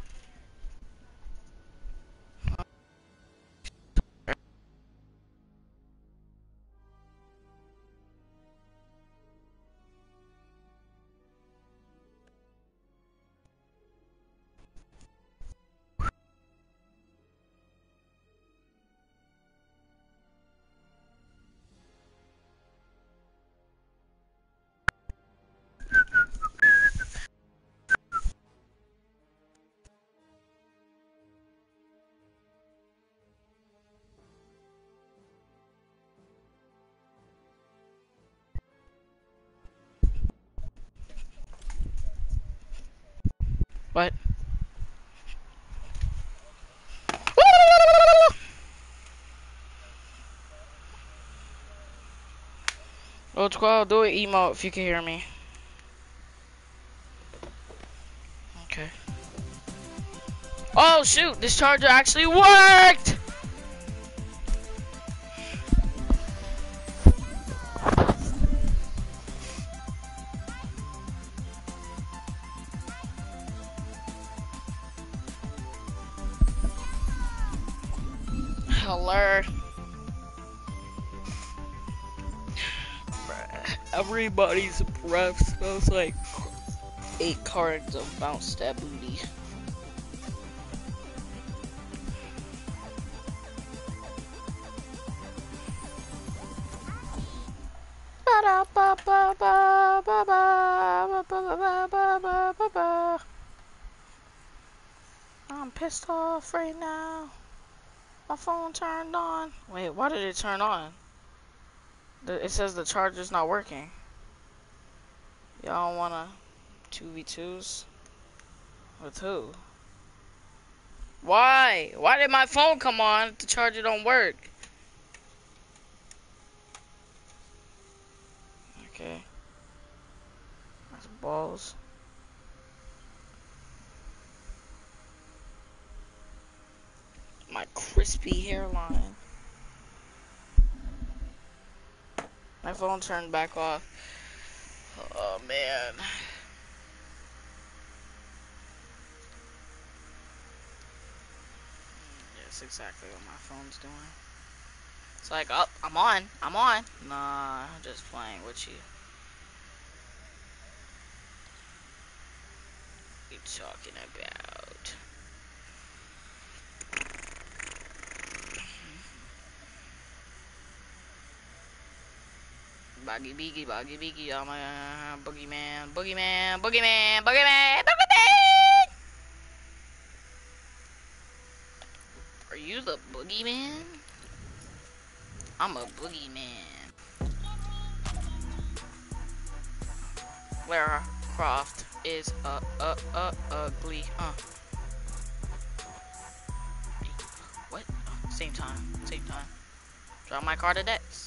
S1: What? Oh, twelve, do an emote if you can hear me. Okay. Oh, shoot, this charger actually worked! Hello. Everybody's breath smells like eight cards of Bounce That Booty. I'm pissed off right now. My phone turned on. Wait, why did it turn on? The, it says the charger's not working. Y'all wanna two v twos? With who? Why? Why did my phone come on if the charger don't work? Okay. That's balls. My crispy hairline. My phone turned back off. Oh man. That's exactly what my phone's doing. It's like, oh, I'm on. I'm on. Nah, I'm just playing with you. What are you talking about? Boggy beaky, boggy beaky, oh my uh, boogeyman, boogeyman, boogeyman, boogeyman, boogeyman! Are you the boogeyman? I'm a boogeyman. Lara Croft is uh uh uh ugly, huh? What? Oh, same time, same time. Drop my card to Dex.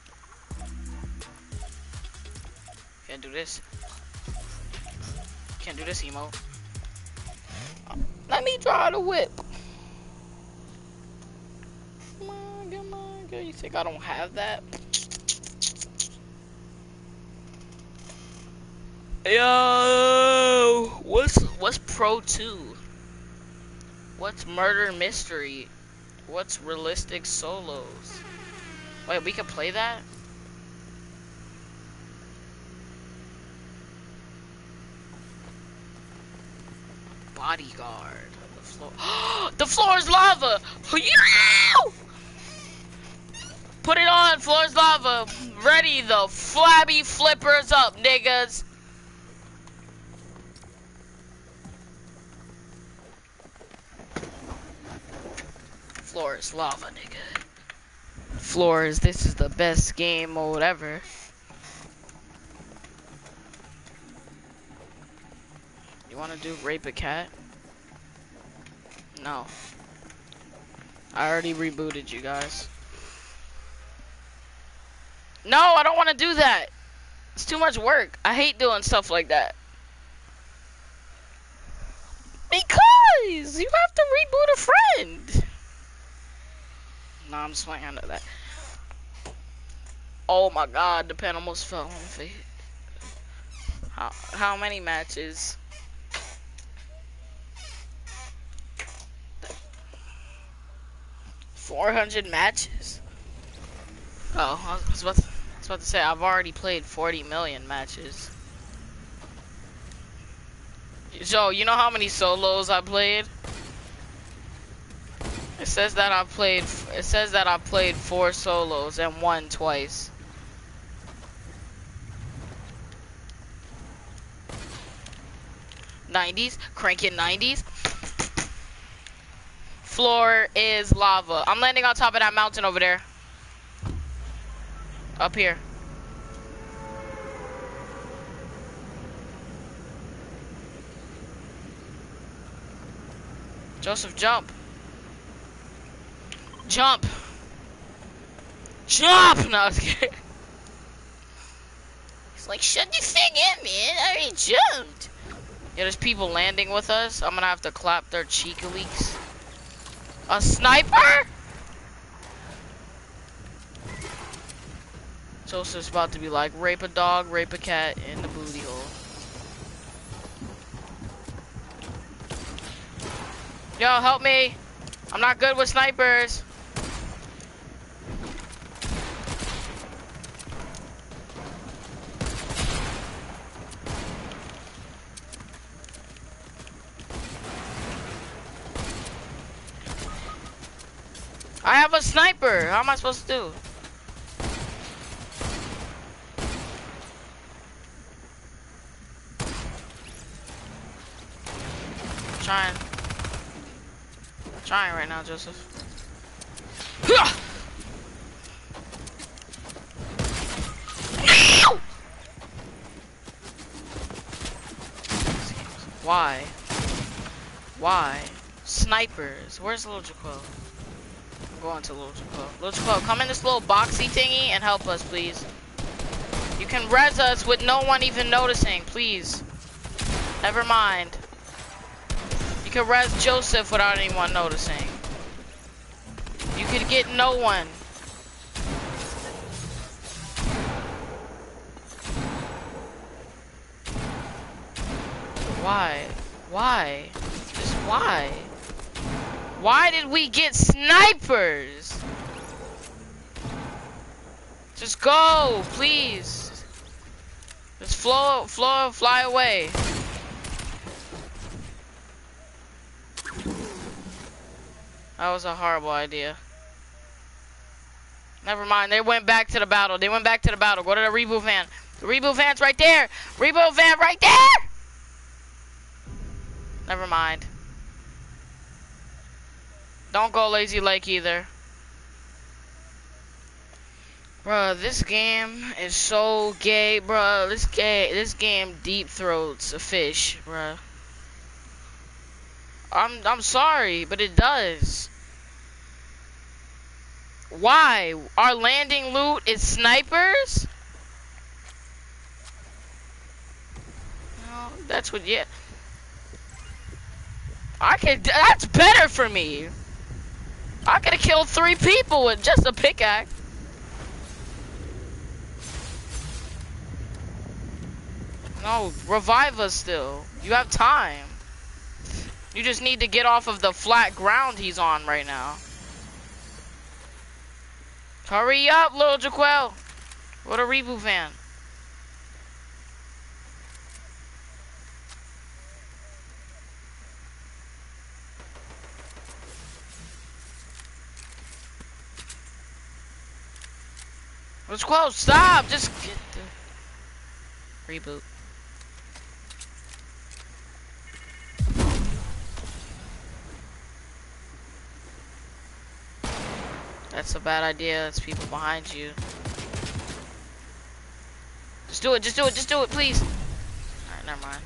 S1: Can't do this. Can't do this, emo. Let me draw the whip. Come on, come on, girl. You think I don't have that? Yo, what's what's Pro two? What's Murder Mystery? What's Realistic Solos? Wait, we can play that? Bodyguard. The floor. The floor is lava. Yeah! Put it on. Floor is lava. Ready the flabby flippers up, niggas. Floor is lava, nigga. Floor is. This is the best game mode ever. You wanna do rape a cat? No. I already rebooted you guys. No, I don't wanna do that. It's too much work. I hate doing stuff like that. Because you have to reboot a I'm just playing under that. Oh my god, the pen almost fell on the face. How, how many matches? four hundred matches? Oh, I was, about to, I was about to say, I've already played forty million matches. So, you know how many solos I played? It says that I played, it says that I played four solos and won twice. nineties, cranking nineties. Floor is lava. I'm landing on top of that mountain over there. Up here. Joseph, jump. Jump. Jump! No, I was kidding. He's like, shut the thing in, man. I already jumped. Yeah, there's people landing with us. I'm gonna have to clap their cheek leaks. A sniper? Joseph's about to be like, rape a dog, rape a cat in the booty hole. Yo, help me. I'm not good with snipers. I have a sniper. How am I supposed to do? I'm trying. I'm trying right now, Joseph. Why? Why? Snipers. Where's Lil Jaquel? I'm going to Lil Jaquel. Lil Jaquel, come in this little boxy thingy and help us, please. You can res us with no one even noticing, please. Never mind. You can res Joseph without anyone noticing. You could get no one. Why? Why? Just why? Why did we get snipers? Just go, please. Just flow, flow, fly away. That was a horrible idea. Never mind, they went back to the battle. They went back to the battle. Go to the reboot van. The reboot van's right there. Reboot van right there. Never mind. Don't go Lazy Lake either. Bruh, this game is so gay, bruh. This gay, this game deep throats a fish, bruh. I'm I'm sorry, but it does. Why? Our landing loot is snipers? No, that's what. Yeah. I could. That's better for me. I could have killed three people with just a pickaxe. No, revive us still. You have time. You just need to get off of the flat ground he's on right now. Hurry up, Lil Jaquel. What a reboot van. Let's close. Stop. Just get the reboot. That's a bad idea. There's people behind you. Just do it. Just do it. Just do it, please. Alright, never mind.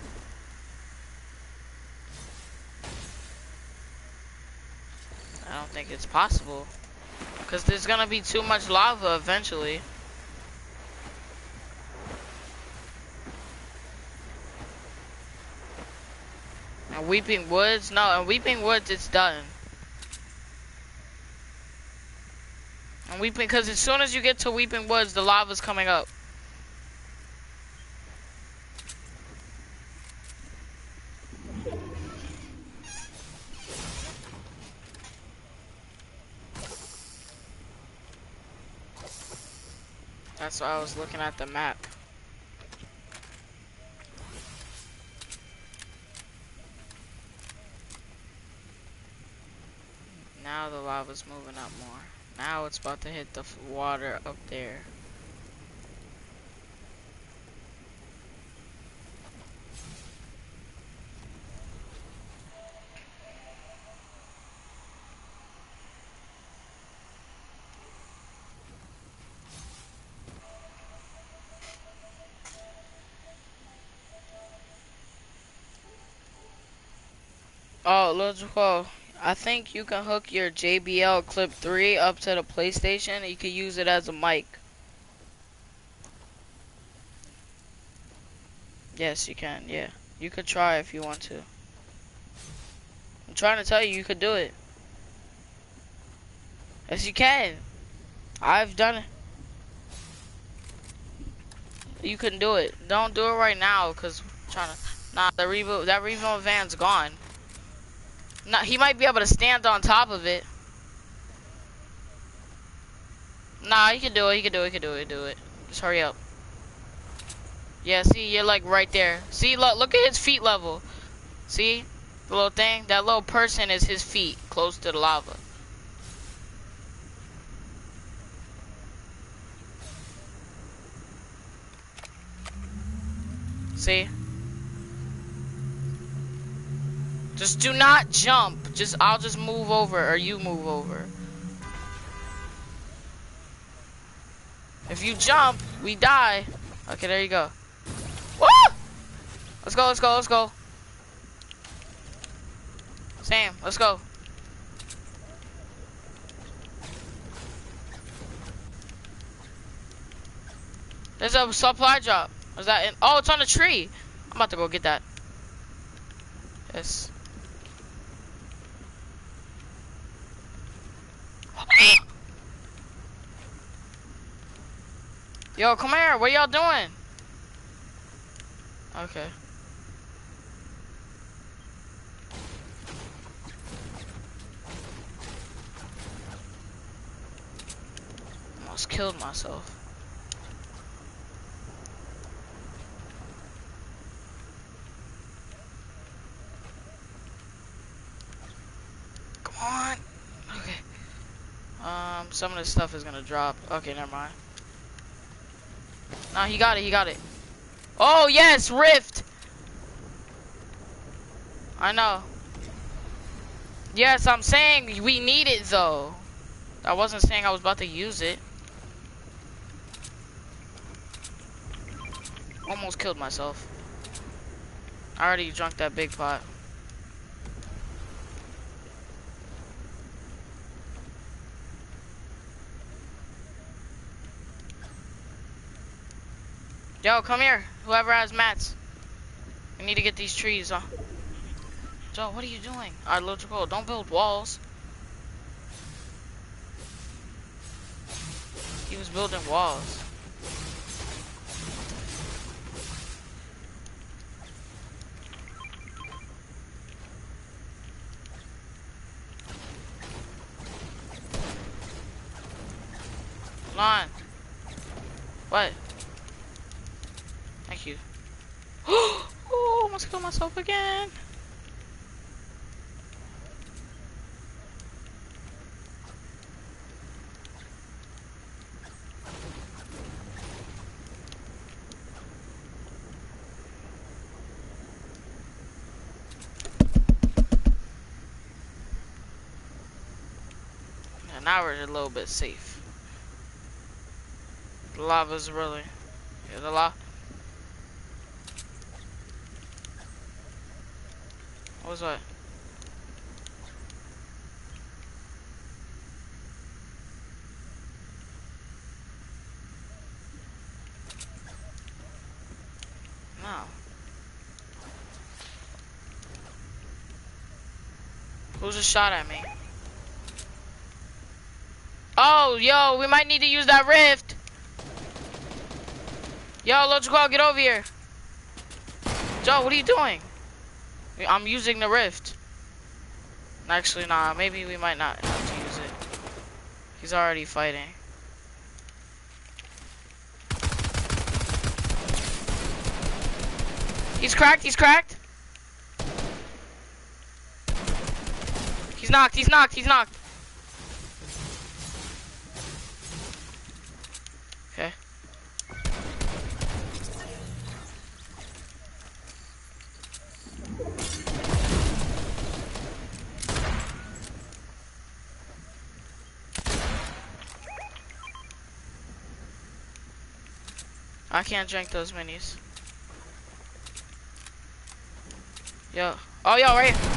S1: I don't think it's possible. Because there's gonna be too much lava eventually. And Weeping Woods? No, in Weeping Woods it's done. And Weeping, because as soon as you get to Weeping Woods, the lava's coming up. That's why I was looking at the map. Now the lava's moving up more. Now it's about to hit the f- water up there. Oh, logical. I think you can hook your J B L Clip three up to the PlayStation. You can use it as a mic. Yes, you can. Yeah, you could try if you want to. I'm trying to tell you, you could do it. Yes, you can. I've done it. You can do it. Don't do it right now, cause I'm trying to. Nah, the reboot. That reboot van's gone. Nah, he might be able to stand on top of it. Nah, he can do it. He can do it. He can do it. Do it. Just hurry up. Yeah, see, you're like right there. See, look, look at his feet level. See, the little thing. That little person is his feet, close to the lava. See? Just do not jump. Just, I'll just move over, or you move over. If you jump, we die. Okay, there you go. Woo! Let's go, let's go, let's go. Sam, let's go. There's a supply drop. Is that in? Oh, it's on a tree. I'm about to go get that. Yes. Yo, come here. What y'all doing? Okay. Almost killed myself. Come on. Okay. Um, some of this stuff is gonna drop. Okay, never mind. Nah, he got it. He got it. Oh yes, Rift. I know. Yes, I'm saying we need it though. I wasn't saying I was about to use it. Almost killed myself. I already drunk that big pot. Yo, come here. Whoever has mats. We need to get these trees, huh? Joe, what are you doing? Alright, logical. Don't build walls. He was building walls. Hold on. What? Thank you. Oh, almost killed myself again. Yeah, now we're a little bit safe. The lava's really, yeah, the lava. What was that? No. Who just shot at me? Oh, yo, we might need to use that rift. Yo, let's go. Get over here. Joe, what are you doing? I'm using the rift. Actually, nah. Maybe we might not have to use it. He's already fighting. He's cracked. He's cracked. He's knocked. He's knocked. He's knocked. Okay. I can't drink those minis. Yo. Oh, yo, right here.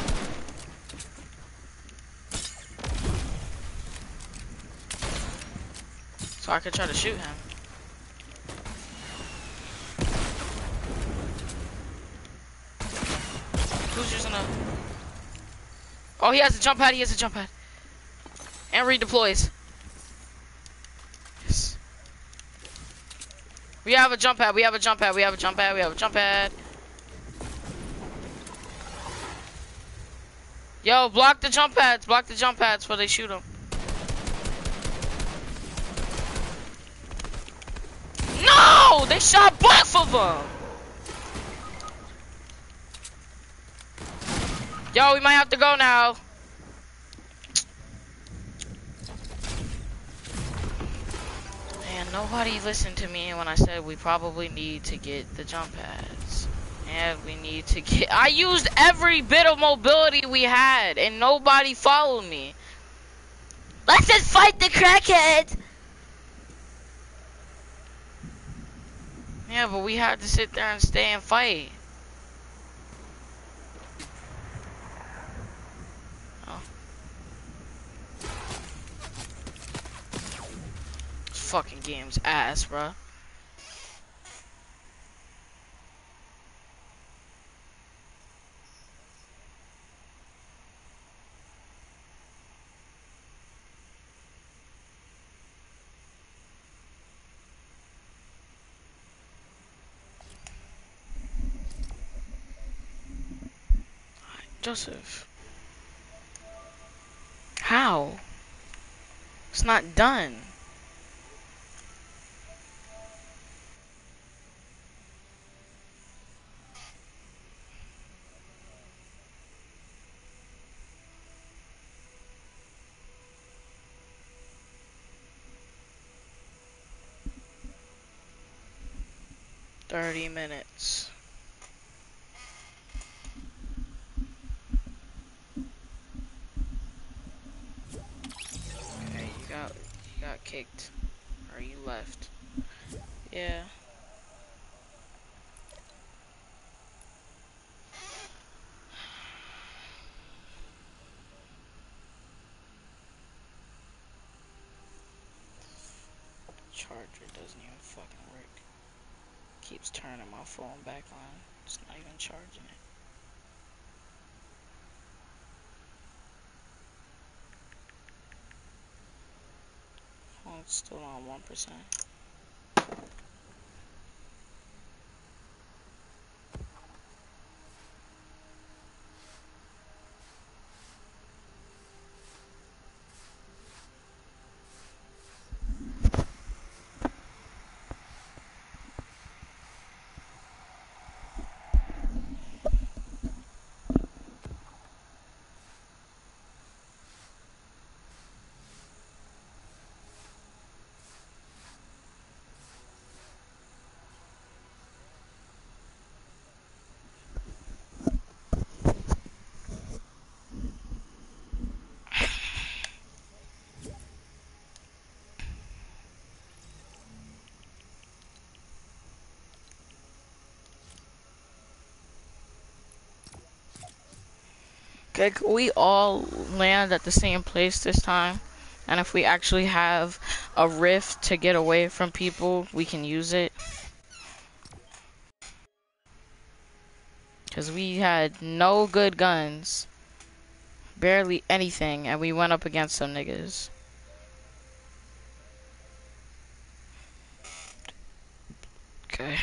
S1: So I could try to shoot him. Who's using a... Oh, he has a jump pad. He has a jump pad. And redeploys. Yes. We have a jump pad. We have a jump pad. We have a jump pad. We have a jump pad. Yo, block the jump pads. Block the jump pads before they shoot them. No! They shot both of them! Yo, we might have to go now. Man, nobody listened to me when I said we probably need to get the jump pads. And we need to get... I used every bit of mobility we had, and nobody followed me. Let's just fight the crackheads! Yeah, but we had to sit there and stay and fight. Oh. This fucking game's ass, bruh. Joseph. How? It's not done. Thirty minutes. Got kicked, or you left. Yeah. Charger doesn't even fucking work. Keeps turning my phone back on. It's not even charging it. Phone's still on one percent. Okay, can we all land at the same place this time? And if we actually have a rift to get away from people, we can use it. Because we had no good guns. Barely anything, and we went up against some niggas. Okay.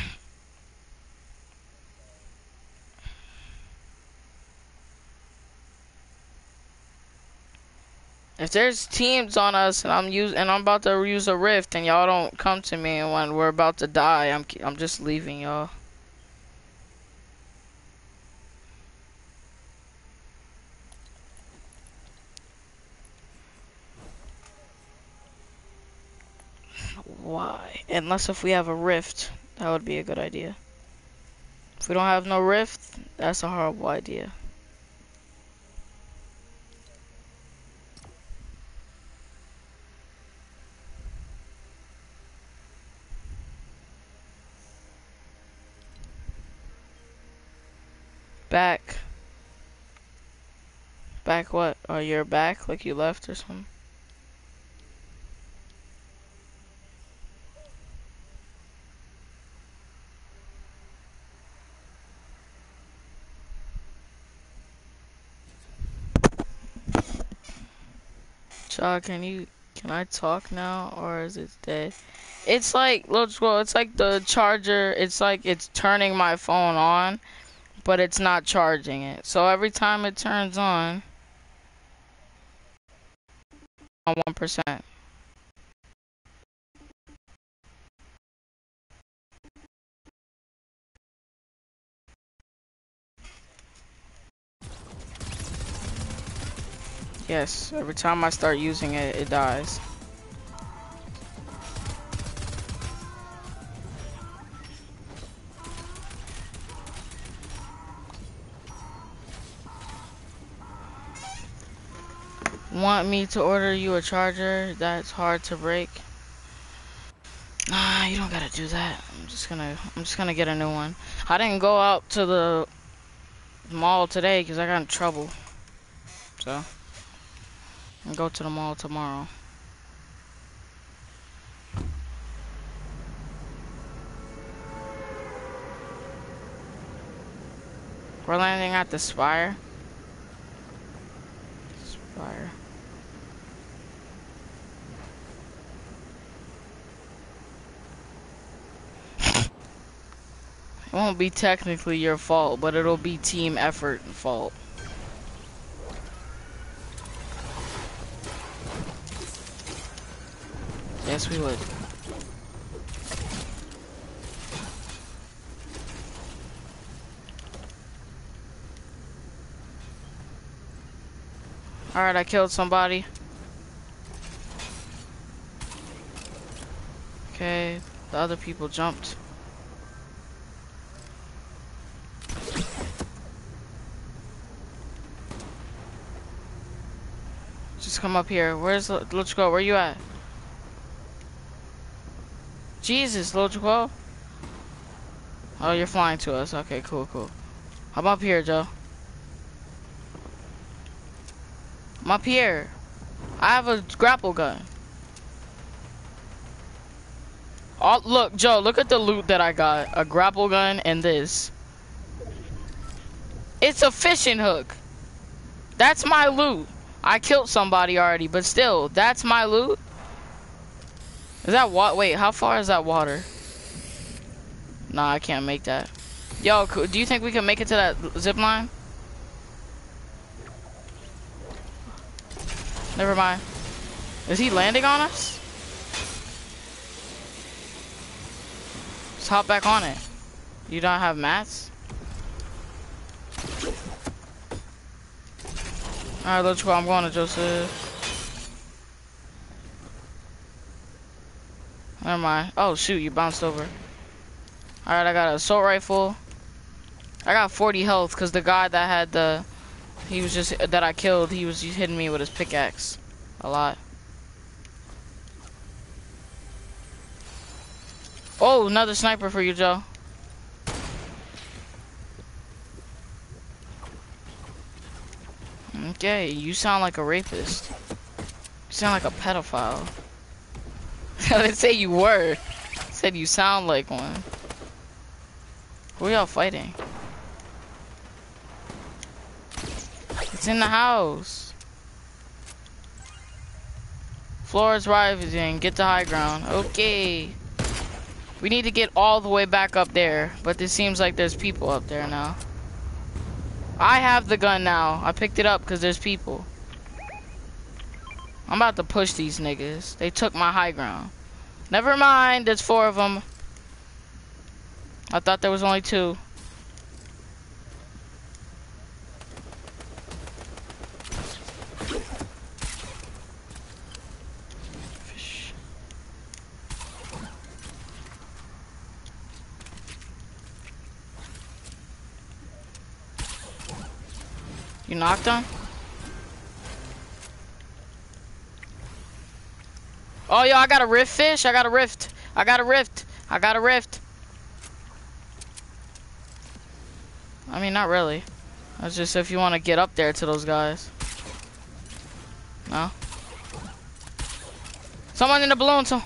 S1: If there's teams on us and I'm use and I'm about to use a rift and y'all don't come to me and when we're about to die, I'm I'm just leaving y'all. Why? Unless if we have a rift, that would be a good idea. If we don't have no rift, that's a horrible idea. Back. Back what? Oh, you're back? Like you left or something? Shaw, can you, can I talk now or is it dead? It's like, let's go, it's like the charger, it's like it's turning my phone on, but it's not charging it. So every time it turns on, on one percent. Yes, every time I start using it, it dies. Want me to order you a charger that's hard to break? Nah, you don't gotta do that. I'm just gonna, I'm just gonna get a new one. I didn't go out to the mall today because I got in trouble. So, I'll go to the mall tomorrow. We're landing at the Spire. Spire. It won't be technically your fault, but it'll be team effort fault. Yes, we would. Alright, I killed somebody. Okay, the other people jumped. Just come up here. Where's the, let's go. Where you at? Jesus, Logical. Oh, you're flying to us. Okay, cool, cool. I'm up here, Joe. I'm up here. I have a grapple gun. Oh, look, Joe, look at the loot that I got. A grapple gun and this. It's a fishing hook. That's my loot. I killed somebody already, but still, that's my loot. Is that what? Wait, how far is that water? Nah, I can't make that. Yo, do you think we can make it to that zip line? Never mind. Is he landing on us? Let's hop back on it. You don't have mats? Alright, let's go. I'm going to Joseph. Never mind. Oh, shoot, you bounced over. Alright, I got an assault rifle. I got forty health because the guy that had the... He was just... That I killed, he was hitting me with his pickaxe. A lot. Oh, another sniper for you, Joe. Okay, you sound like a rapist. You sound like a pedophile. I didn't say you were. I said you sound like one. Who are y'all fighting? It's in the house. Floor is rising. Get to high ground. Okay. We need to get all the way back up there, but it seems like there's people up there now. I have the gun now. I picked it up because there's people. I'm about to push these niggas. They took my high ground. Never mind, there's four of them. I thought there was only two. Fish. You knocked him? Oh, yo, I got a rift fish. I got a rift. I got a rift. I got a rift. I mean, not really. That's just if you want to get up there to those guys. No. Someone in the balloon. So.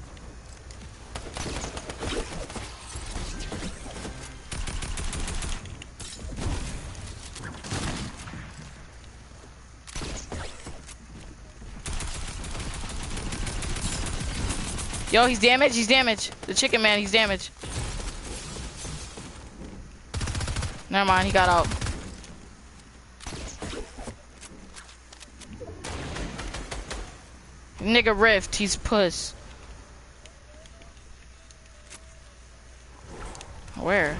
S1: Yo, he's damaged. He's damaged. The chicken man, he's damaged. Never mind, he got out. Nigga rift, he's puss. Where?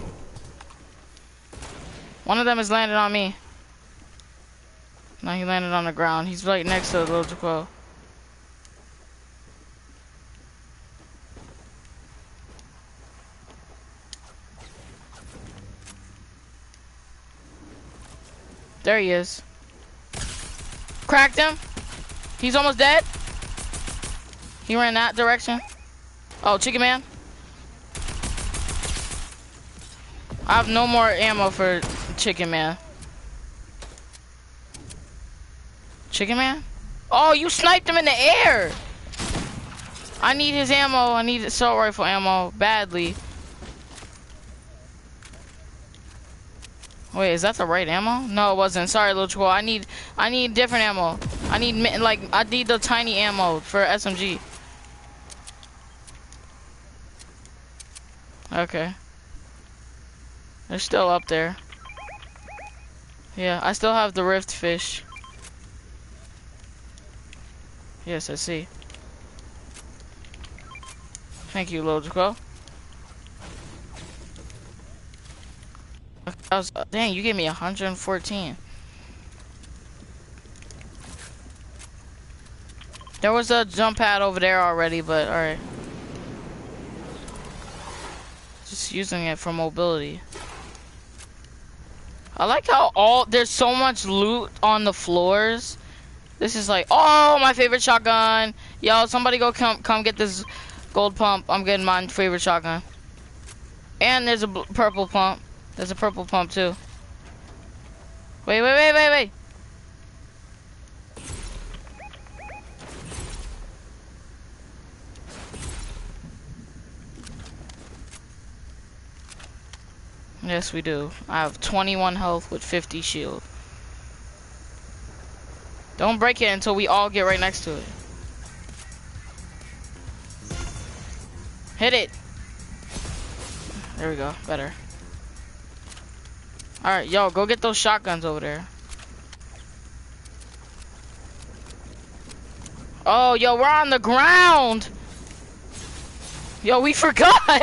S1: One of them has landed on me. No, he landed on the ground. He's right next to the little Jaquo. There he is. Cracked him. He's almost dead. He ran that direction. Oh, chicken man. I have no more ammo for chicken man. Chicken man? Oh, you sniped him in the air. I need his ammo. I need assault rifle ammo badly. Wait, is that the right ammo? No, it wasn't. Sorry, little troll. I need, I need different ammo. I need like, I need the tiny ammo for S M G. Okay. They're still up there. Yeah, I still have the rift fish. Yes, I see. Thank you, little troll. I was, dang, you gave me one hundred fourteen. There was a jump pad over there already, but alright. Just using it for mobility. I like how all there's so much loot on the floors. This is like, oh, my favorite shotgun. Yo, somebody go come come get this gold pump. I'm getting my favorite shotgun. And there's a purple pump. There's a purple pump too. Wait, wait, wait, wait, wait. Yes, we do. I have twenty-one health with fifty shield. Don't break it until we all get right next to it. Hit it. There we go. Better. Alright, yo, go get those shotguns over there. Oh, yo, we're on the ground. Yo, we forgot.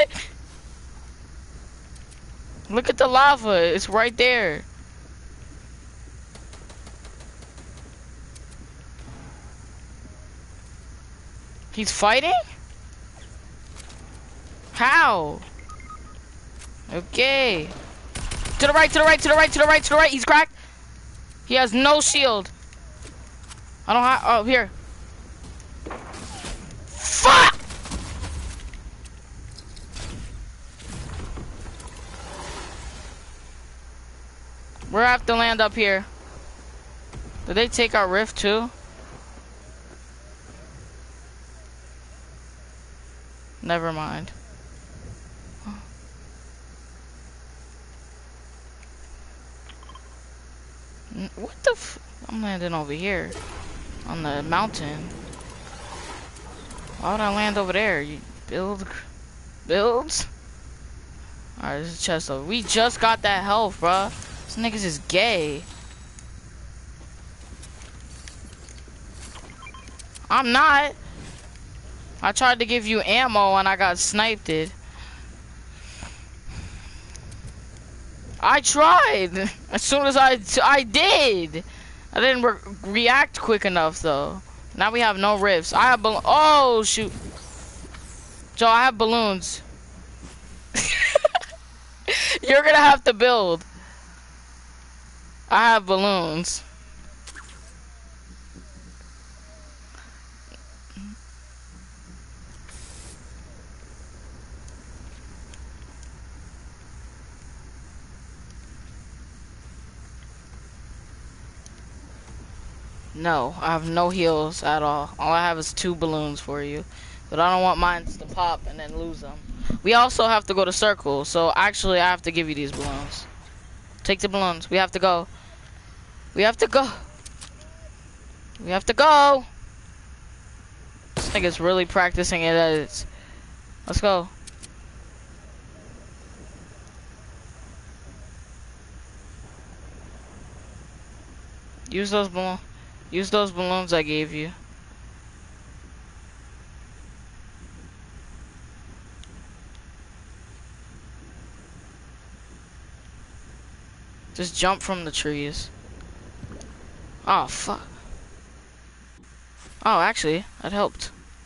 S1: Look at the lava. It's right there. He's fighting? How? Okay. To the right, to the right, to the right, to the right, to the right. He's cracked. He has no shield. I don't have. Oh, here. Fuck! We're gonna have to land up here. Did they take our rift too? Never mind. What the f- I'm landing over here. On the mountain. Why would I land over there? You build... Builds. Alright, there's a chest over. We just got that health, bruh. This niggas is gay. I'm not. I tried to give you ammo and I got sniped it. I tried. As soon as I I did. I didn't re react quick enough though. Now we have no rifts. I have balloons. Oh shoot. Joe, I have balloons. You're gonna have to build. I have balloons. No, I have no heals at all. All I have is two balloons for you. But I don't want mine to pop and then lose them. We also have to go to circle, so actually I have to give you these balloons. Take the balloons. We have to go. We have to go. We have to go. This nigga's really practicing it at its. Let's go. Use those balloons. Use those balloons I gave you. Just jump from the trees. Oh, fuck. Oh, actually, that helped.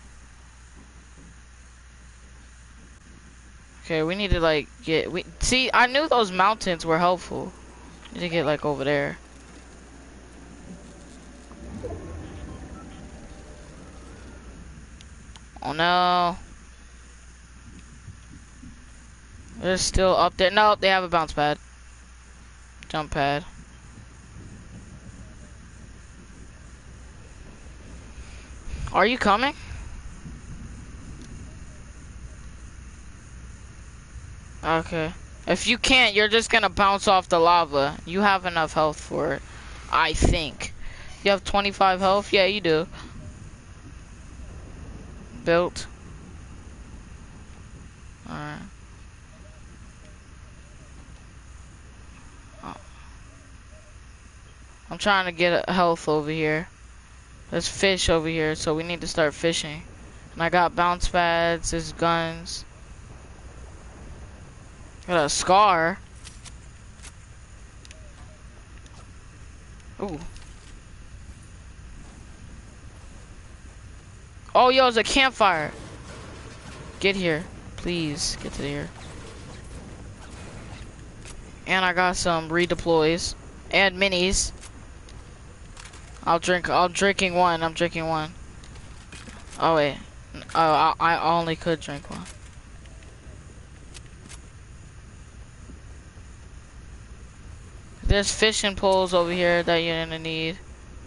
S1: Okay, we need to, like, get... we See, I knew those mountains were helpful. We need to get, like, over there. Oh, no. They're still up there. Nope, they have a bounce pad. Jump pad. Are you coming? Okay. If you can't, you're just gonna bounce off the lava. You have enough health for it. I think. You have twenty-five health? Yeah, you do. Built. Alright. I'm trying to get a health over here. There's fish over here, so we need to start fishing. And I got bounce pads, there's guns. Got a scar. Ooh. Oh, yo, it's a campfire. Get here. Please, get to here. And I got some redeploys. And minis. I'll drink. I'm drinking one. I'm drinking one. Oh wait. Oh, I, I only could drink one. There's fishing poles over here that you're gonna need.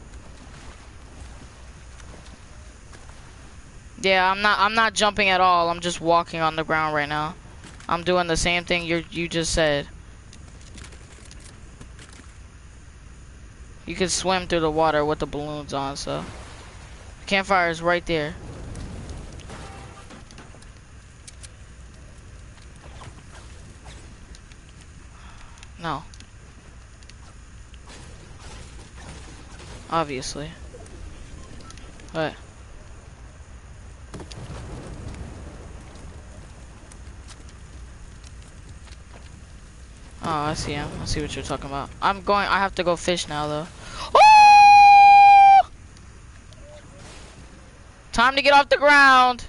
S1: Yeah, I'm not. I'm not jumping at all. I'm just walking on the ground right now. I'm doing the same thing you you just said. You can swim through the water with the balloons on, so. Campfire is right there. No. Obviously. What? Oh, I see him. I see what you're talking about. I'm going. I have to go fish now, though. Oh! Time to get off the ground.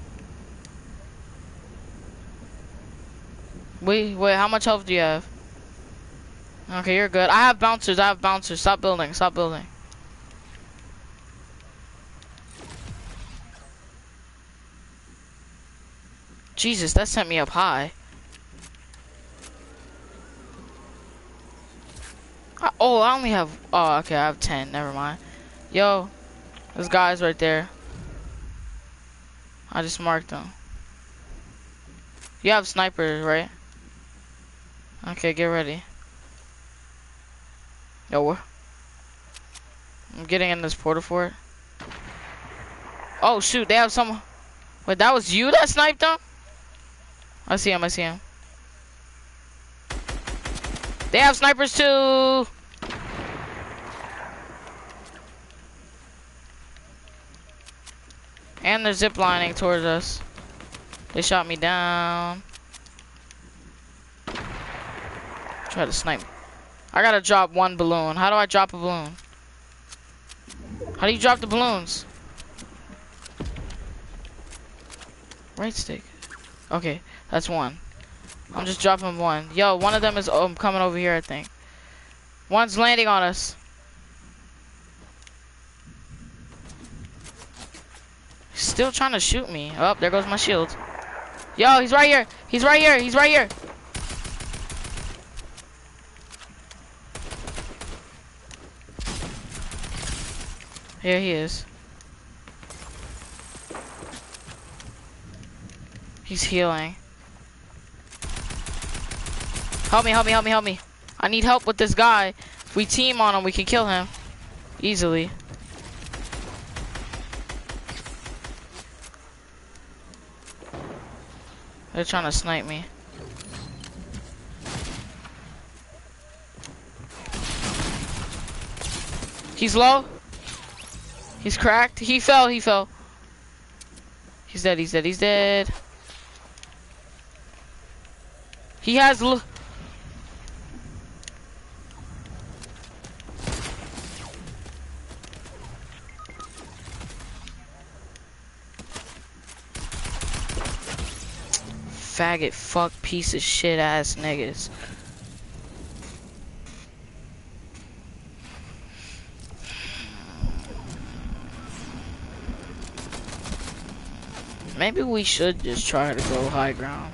S1: Wait, wait. How much health do you have? Okay, you're good. I have bouncers. I have bouncers. Stop building. Stop building. Jesus, that sent me up high. I, oh, I only have. Oh, okay. I have ten. Never mind. Yo, there's guys right there. I just marked them. You have snipers, right? Okay, get ready. Yo, what? I'm getting in this porta fort. Oh shoot, they have someone. Wait, that was you that sniped them? I see him, I see him. They have snipers too! And they're ziplining towards us. They shot me down. Try to snipe me. I gotta drop one balloon. How do I drop a balloon? How do you drop the balloons? Right stick. Okay, that's one. I'm just dropping one. Yo, one of them is um, coming over here, I think. One's landing on us. He's still trying to shoot me. Oh, there goes my shield. Yo, he's right here. He's right here. He's right here. Here he is. He's healing. Help me, help me, help me, help me. I need help with this guy. If we team on him, we can kill him. Easily. They're trying to snipe me. He's low. He's cracked. He fell, he fell. He's dead, he's dead, he's dead. He has l- Faggot, fuck, piece of shit ass niggas. Maybe we should just try to go high ground.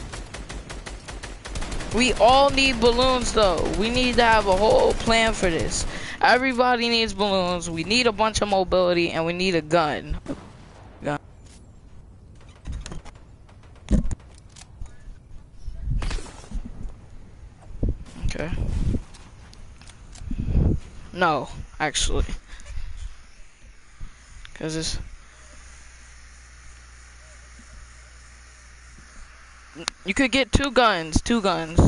S1: We all need balloons though. We need to have a whole plan for this. Everybody needs balloons. We need a bunch of mobility and we need a gun. Gun. Okay. No, actually. Cause it's you could get two guns, two guns.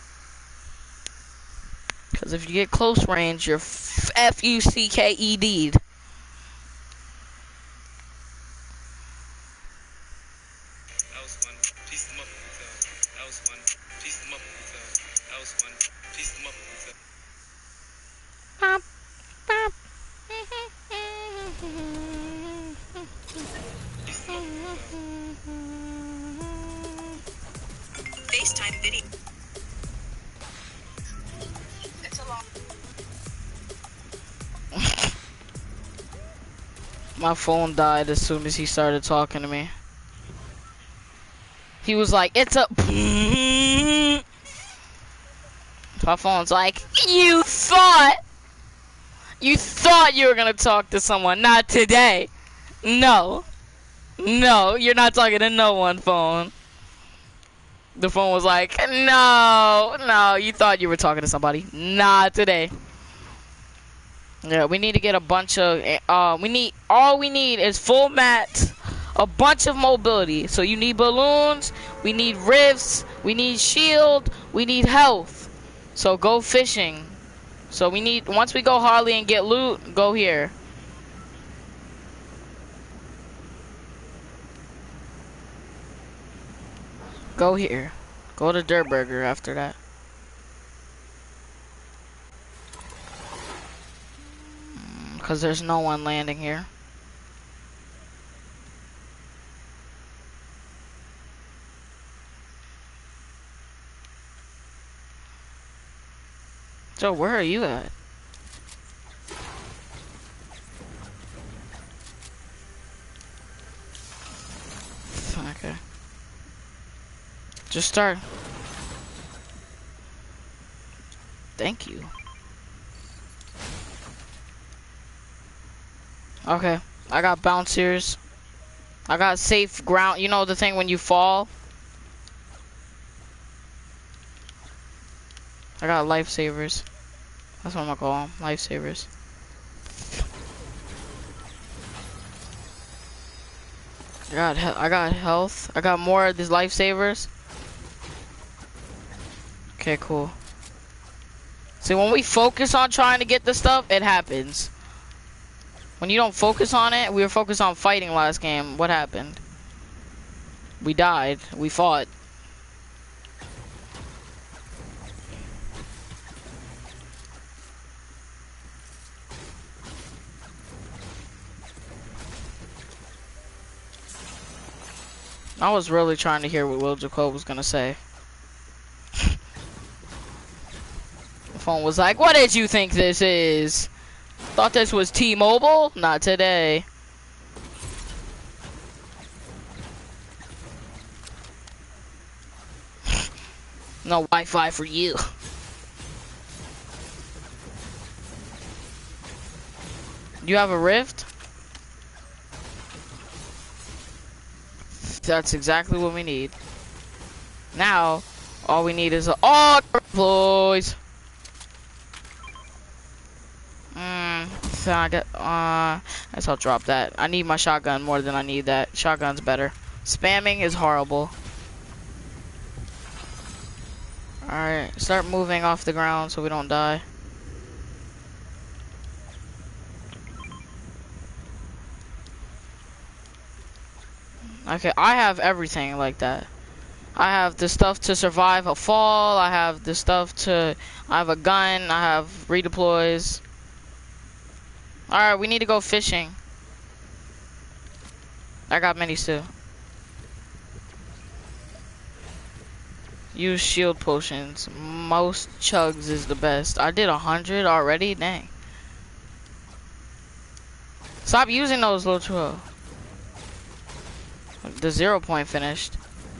S1: Cause if you get close range, you're F U C K E D'd.
S6: That was fun. Piece them up. That was fun. Piece them up. That was fun. Piece them up.
S1: Pop, pop.
S7: FaceTime video. It's a long.
S1: My phone died as soon as he started talking to me. He was like, it's a... My phone's like, you thought... You thought you were gonna talk to someone, not today. No. No, you're not talking to no one, phone. The phone was like, no, no, you thought you were talking to somebody. Not today. Yeah, we need to get a bunch of, uh, we need, all we need is full mats, a bunch of mobility. So you need balloons, we need rifts, we need shield, we need health. So go fishing. So we need, once we go Harley and get loot, go here. Go here. Go to Dirt Burger after that. Because there's no one landing here. So where are you at? Okay. Just start. Thank you. Okay. I got bouncers. I got safe ground. You know the thing when you fall? I got lifesavers. That's what I'm gonna call them. Lifesavers. I got, I got health. I got more of these lifesavers. Okay, cool. See, when we focus on trying to get the stuff, it happens. When you don't focus on it, we were focused on fighting last game. What happened? We died. We fought. I was really trying to hear what Will Jacob was gonna say. The phone was like, "What did you think this is? Thought this was T-Mobile? Not today." No Wi-Fi for you. You have a rift? That's exactly what we need. Now, all we need is a oh boys. Mm, so I got uh I guess I'll drop that. I need my shotgun more than I need that. Shotgun's better. Spamming is horrible. Alright, start moving off the ground so we don't die. Okay, I have everything like that. I have the stuff to survive a fall. I have the stuff to... I have a gun. I have redeploys. Alright, we need to go fishing. I got minis too. Use shield potions. Most chugs is the best. I did a hundred already? Dang. Stop using those, little twelve. The zero point finished.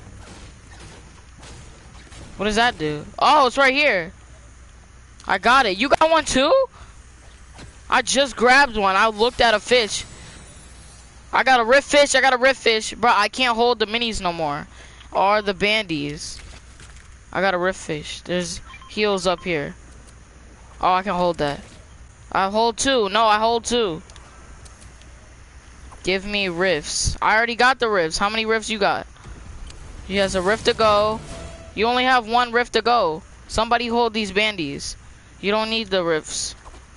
S1: What does that do? Oh, it's right here. I got it. You got one too? I just grabbed one. I looked at a fish. I got a rift fish. I got a rift fish. Bro, I can't hold the minis no more. Or the bandies. I got a rift fish. There's heals up here. Oh, I can hold that. I hold two. No, I hold two. Give me rifts. I already got the rifts. How many rifts you got? He has a rift to go. You only have one rift to go. Somebody hold these bandies. You don't need the rifts.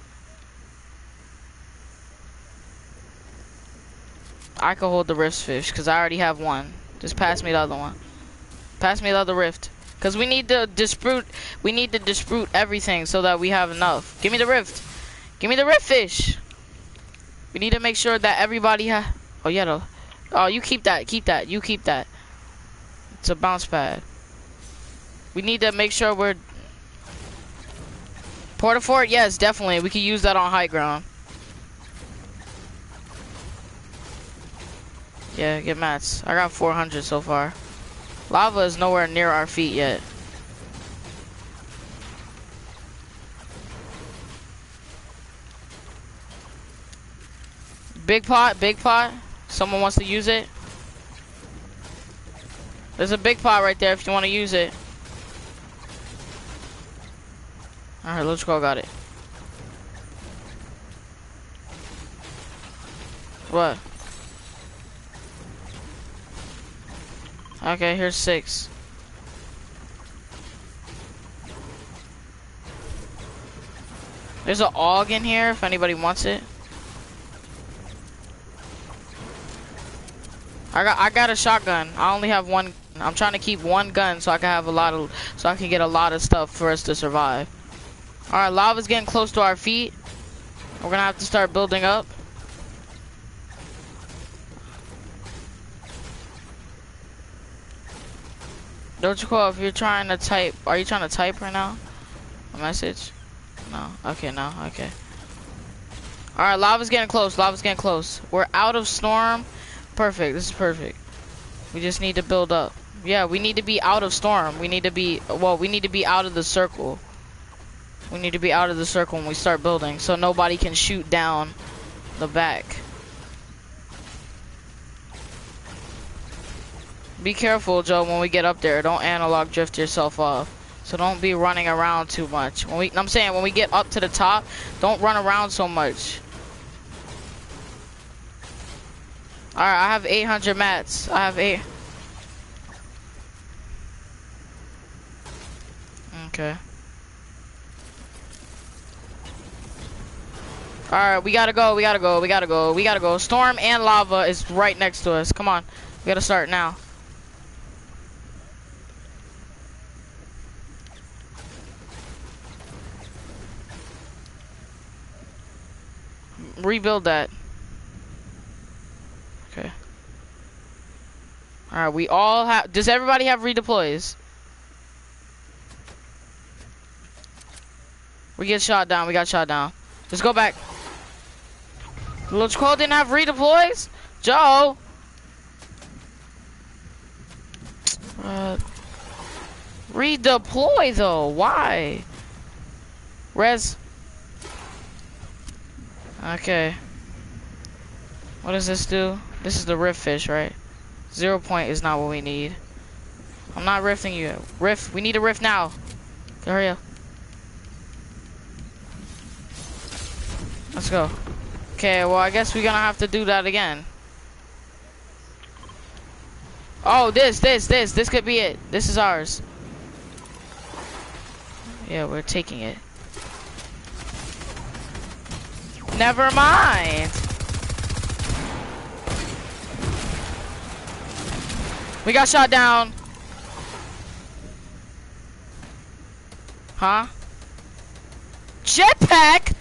S1: I can hold the rift fish because I already have one. Just pass me the other one. Pass me the other rift. Because we need to disprute, we need to disprute everything so that we have enough. Give me the rift. Give me the rift fish. We need to make sure that everybody ha- Oh, yeah, though. Oh, you keep that. Keep that. You keep that. It's a bounce pad. We need to make sure we're... Porta fort? Yes, definitely. We can use that on high ground. Yeah, get mats. I got four hundred so far. Lava is nowhere near our feet yet. Big pot, big pot. Someone wants to use it. There's a big pot right there if you want to use it. Alright, let's go, got it. What? Okay, here's six. There's an A U G in here if anybody wants it. I got I got a shotgun. I only have one. I'm trying to keep one gun so I can have a lot of so I can get a lot of stuff for us to survive. All right, lava's getting close to our feet. We're gonna have to start building up. Don't you call if you're trying to type? Are you trying to type right now? A message? No. Okay, no. Okay. All right, lava's getting close. Lava's getting close. We're out of storm. Perfect. This is perfect. We just need to build up. Yeah, we need to be out of storm. We need to be, well, we need to be out of the circle. We need to be out of the circle when we start building so nobody can shoot down the back. Be careful, Joe, when we get up there. Don't analog drift yourself off. So don't be running around too much. When we, I'm saying when we get up to the top, don't run around so much. Alright, I have eight hundred mats. I have eight. Okay. Alright, we gotta go, we gotta go, we gotta go, we gotta go. Storm and lava is right next to us. Come on. We gotta start now. Rebuild that. Okay. Alright, we all have... Does everybody have redeploys? We get shot down, we got shot down. Let's go back. Little Cole didn't have redeploys? Joe! Uh, redeploy though, why? Res. Okay. What does this do? This is the rift fish, right? Zero point is not what we need. I'm not rifting you. Rift, we need a rift now. Hurry up. Let's go. Okay, well I guess we're gonna have to do that again. Oh, this, this, this, this could be it. This is ours. Yeah, we're taking it. Never mind. We got shot down. Huh? Jetpack?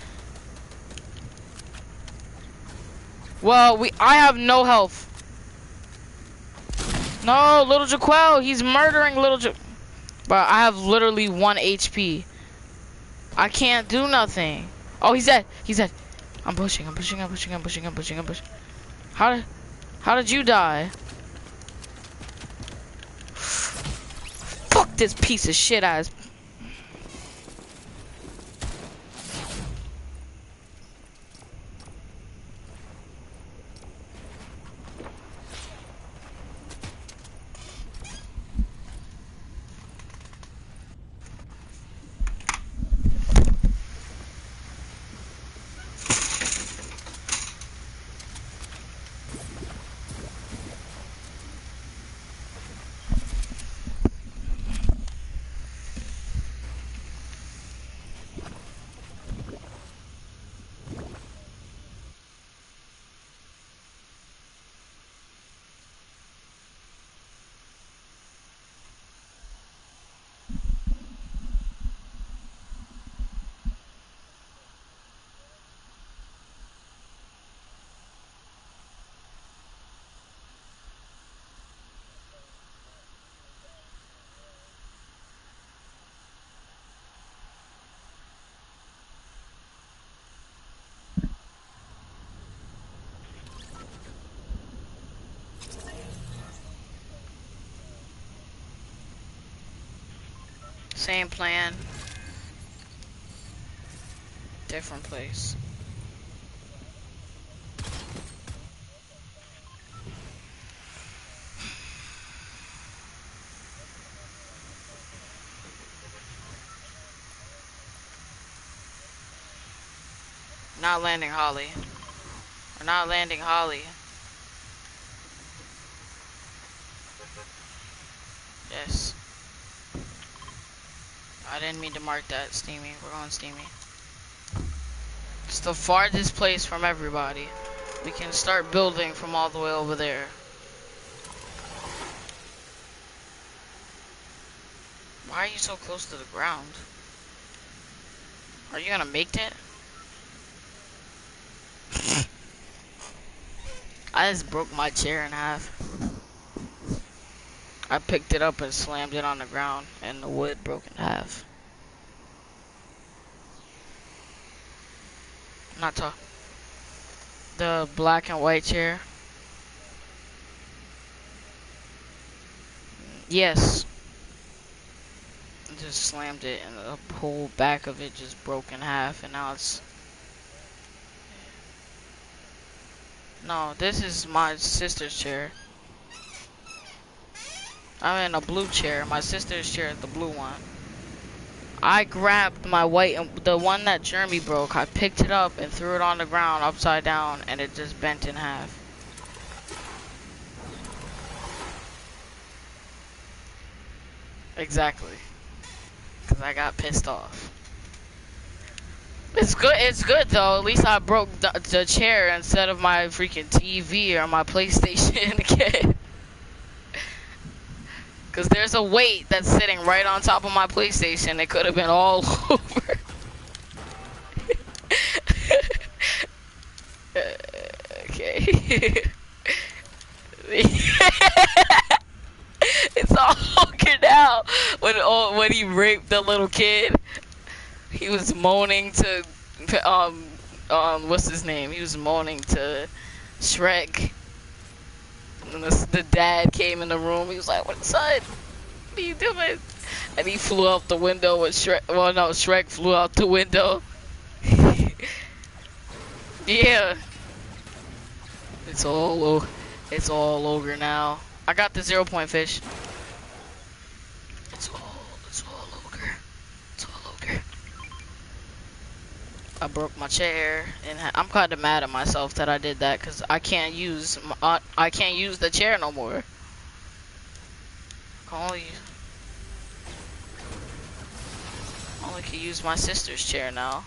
S1: Well, we I have no health. No, little Jaquel, he's murdering little Ja. But I have literally one H P. I can't do nothing. Oh, he's dead. He's dead. I'm pushing. I'm pushing. I'm pushing. I'm pushing. I'm pushing. I'm pushing. How did How did you die? Fuck this piece of shit ass. Same plan. Different place. Not landing Holly. We're not landing Holly. Yes. I didn't mean to mark that, Steamy. We're going Steamy. It's the farthest place from everybody. We can start building from all the way over there. Why are you so close to the ground? Are you gonna make that? I just broke my chair in half. I picked it up and slammed it on the ground, and the wood broke in half. Not talk. The black and white chair. Yes. I just slammed it, and the whole back of it just broke in half, and now it's. No, this is my sister's chair. I'm in a blue chair. My sister's chair is the blue one. I grabbed my white, and the one that Jeremy broke. I picked it up and threw it on the ground upside down, and it just bent in half. Exactly. Cause because I got pissed off. It's good. It's good though. At least I broke the, the chair instead of my freaking T V or my PlayStation again. Cause there's a weight that's sitting right on top of my PlayStation. It could have been all over. Okay. It's all over now. When oh, when he raped the little kid. He was moaning to, um, um, what's his name? He was moaning to Shrek. And the, the dad came in the room. He was like, "What, son? What are you doing?" And he flew out the window with Shrek. Well, no, Shrek flew out the window. Yeah. It's all, it's all over now. I got the zero point fish. It's all, it's all over. It's all over. I broke my chair, and I'm kind of mad at myself that I did that because I can't use my, uh, I can't use the chair no more. I only, only can use my sister's chair now.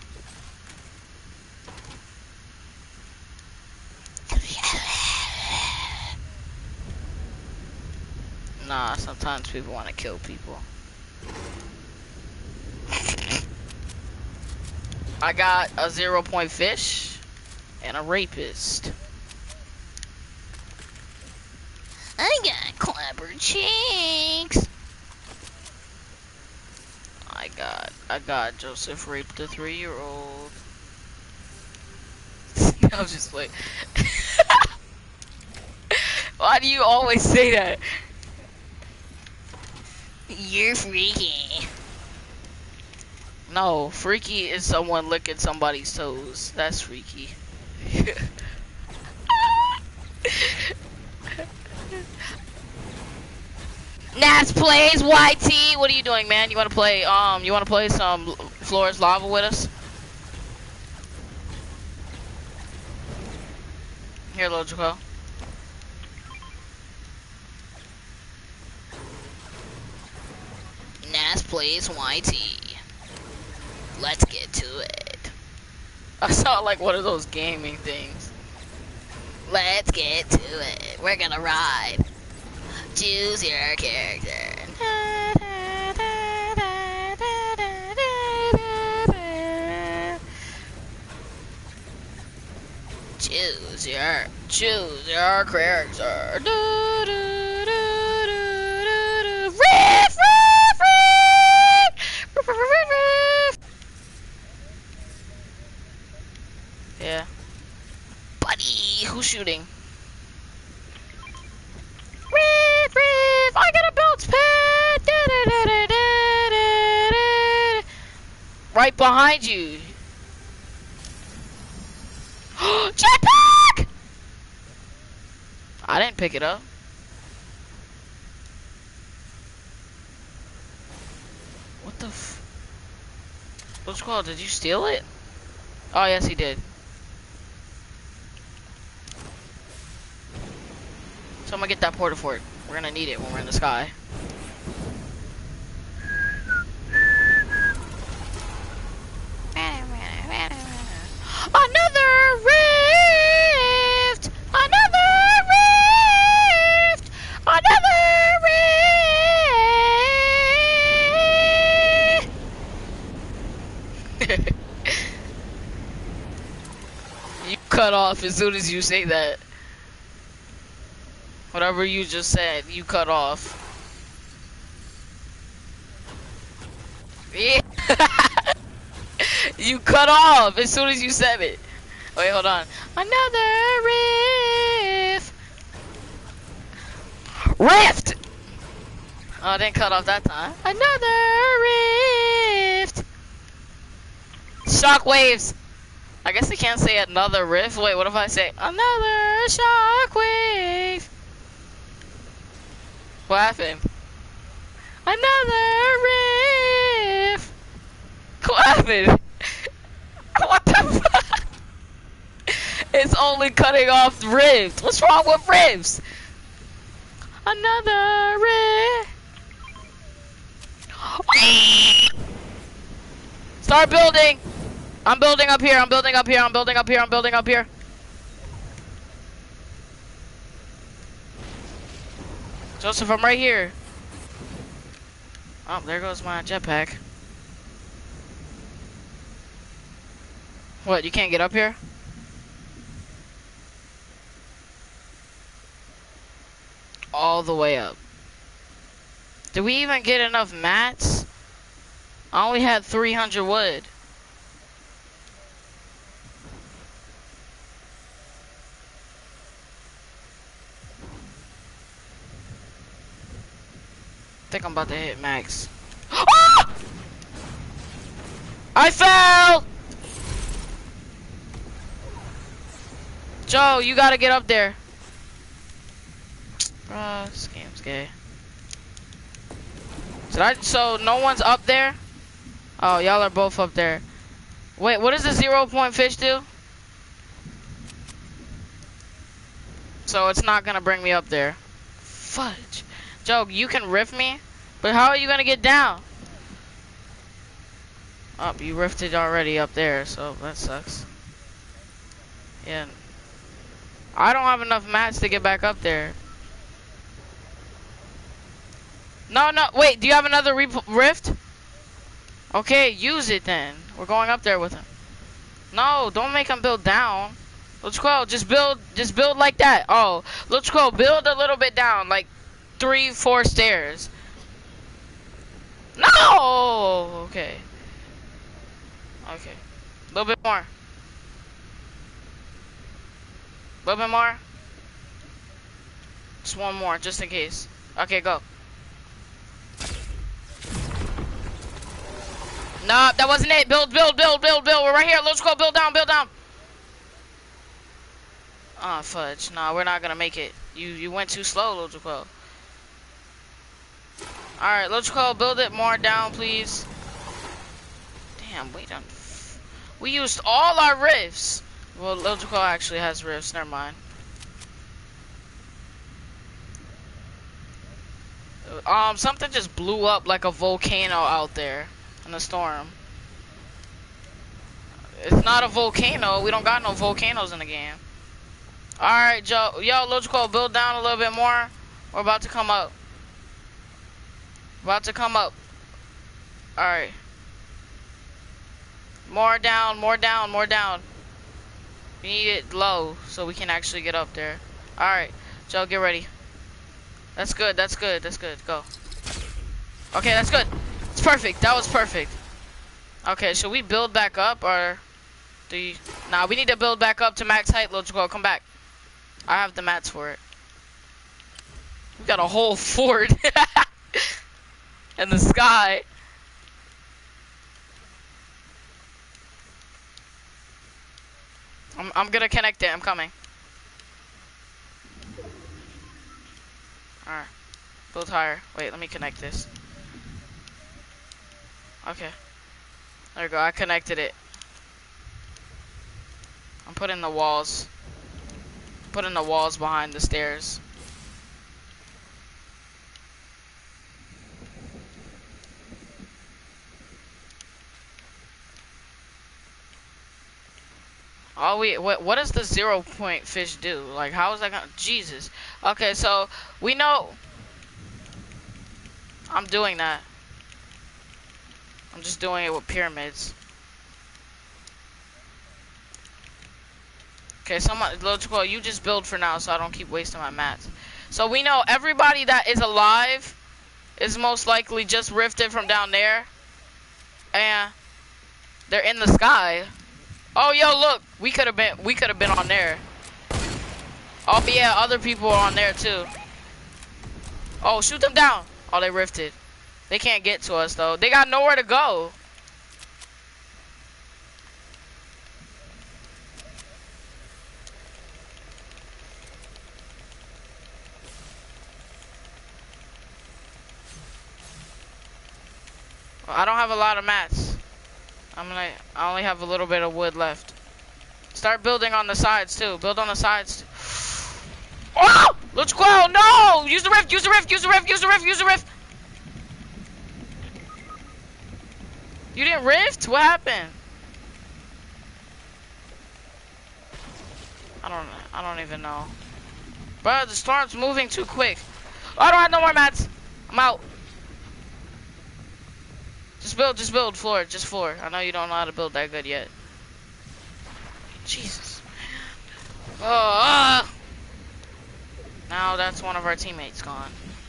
S1: Nah, sometimes people want to kill people. I got a zero point fish and a rapist. I got clapper cheeks. I got, I got Joseph raped a three-year-old. I was just like, why do you always say that? You're freaky. No, freaky is someone licking somebody's toes. That's freaky. Nas plays Y T. What are you doing, man? You wanna play? Um, you wanna play some Floor is Lava with us? Here, little Jaco. Nas plays Y T. Let's get to it. I sound like one of those gaming things. Let's get to it. We're gonna ride. Choose your character. Choose your, choose your character. Do, do, do, do, do, do. Riff, riff, riff. Riff, riff, riff, riff. Yeah. Buddy, who's shooting? Riff, riff. I got a bounce pad. Da, da, da, da, da, da, da. Right behind you. Jetpack! I didn't pick it up. What the f... What's it called? Did you steal it? Oh, yes, he did. So I'm gonna get that porta fort. We're gonna need it when we're in the sky. Another rift! Another rift! Another rift! You cut off as soon as you say that. Whatever you just said, you cut off. Yeah. You cut off as soon as you said it. Wait, hold on. Another rift. Rift! Oh, I didn't cut off that time. Another rift. Shockwaves. I guess I can't say another rift. Wait, what if I say another shockwave? What happened? Another rift. What happened? What the fuck? It's only cutting off rifts. What's wrong with rifts? Another rift. Start building. I'm building up here. I'm building up here. I'm building up here. I'm building up here. Joseph, I'm right here. Oh, there goes my jetpack. What, you can't get up here? All the way up. Did we even get enough mats? I only had three hundred wood. I think I'm about to hit max. Ah! I fell! Joe, you gotta get up there. Bruh, this game's gay. Did I, so no one's up there? Oh, y'all are both up there. Wait, what does the zero point fish do? So it's not gonna bring me up there. Fudge. Joe, you can rift me, but how are you gonna get down? Oh, you rifted already up there, so that sucks. Yeah. I don't have enough mats to get back up there. No, no, wait, do you have another rift? Okay, use it then. We're going up there with him. No, don't make him build down. Let's go, just build, just build like that. Oh, let's go, build a little bit down, like three, four stairs. No! Okay. Okay. A little bit more. A little bit more. Just one more, just in case. Okay, go. Nah, that wasn't it. Build, build, build, build, build. We're right here. Let's go. Build down, build down. Oh, fudge. Nah, we're not gonna make it. You you went too slow, Logical. Alright, Logical, build it more down, please. Damn, we done. We used all our rifts. Well, Logical actually has rifts. Never mind. Um, something just blew up like a volcano out there in the storm. It's not a volcano. We don't got no volcanoes in the game. Alright, Joe. Yo, Logical, build down a little bit more. We're about to come up. About to come up. Alright. More down, more down, more down. We need it low so we can actually get up there. Alright, Joe, get ready. That's good, that's good, that's good. Go. Okay, that's good. It's perfect. That was perfect. Okay, should we build back up or do you? Nah, we need to build back up to max height. Logical, come back. I have the mats for it. We got a whole fort in the sky. I'm I'm gonna connect it. I'm coming. Alright. Build higher. Wait, let me connect this. Okay. There we go. I connected it. I'm putting the walls. Putting the walls behind the stairs. Oh, we what? What does the zero point fish do? Like, how is that gonna? Jesus. Okay, so we know. I'm doing that. I'm just doing it with pyramids. Okay, someone, Logical, you just build for now so I don't keep wasting my mats. So we know everybody that is alive is most likely just rifted from down there. And they're in the sky. Oh, yo, look, we could have been, we could have been on there. Oh, yeah, other people are on there too. Oh, shoot them down. Oh, they rifted. They can't get to us, though. They got nowhere to go. Well, I don't have a lot of mats. I'm gonna, I only have a little bit of wood left. Start building on the sides, too. Build on the sides. Too. Oh! Let's go! No! Use the rift, use the rift, use the rift, use the rift, use the rift! You didn't rift? What happened? I don't I don't even know. Bro, the storm's moving too quick. Oh, I don't have no more mats. I'm out. Just build, just build floor, just floor. I know you don't know how to build that good yet. Jesus. Oh, uh. Now that's one of our teammates gone.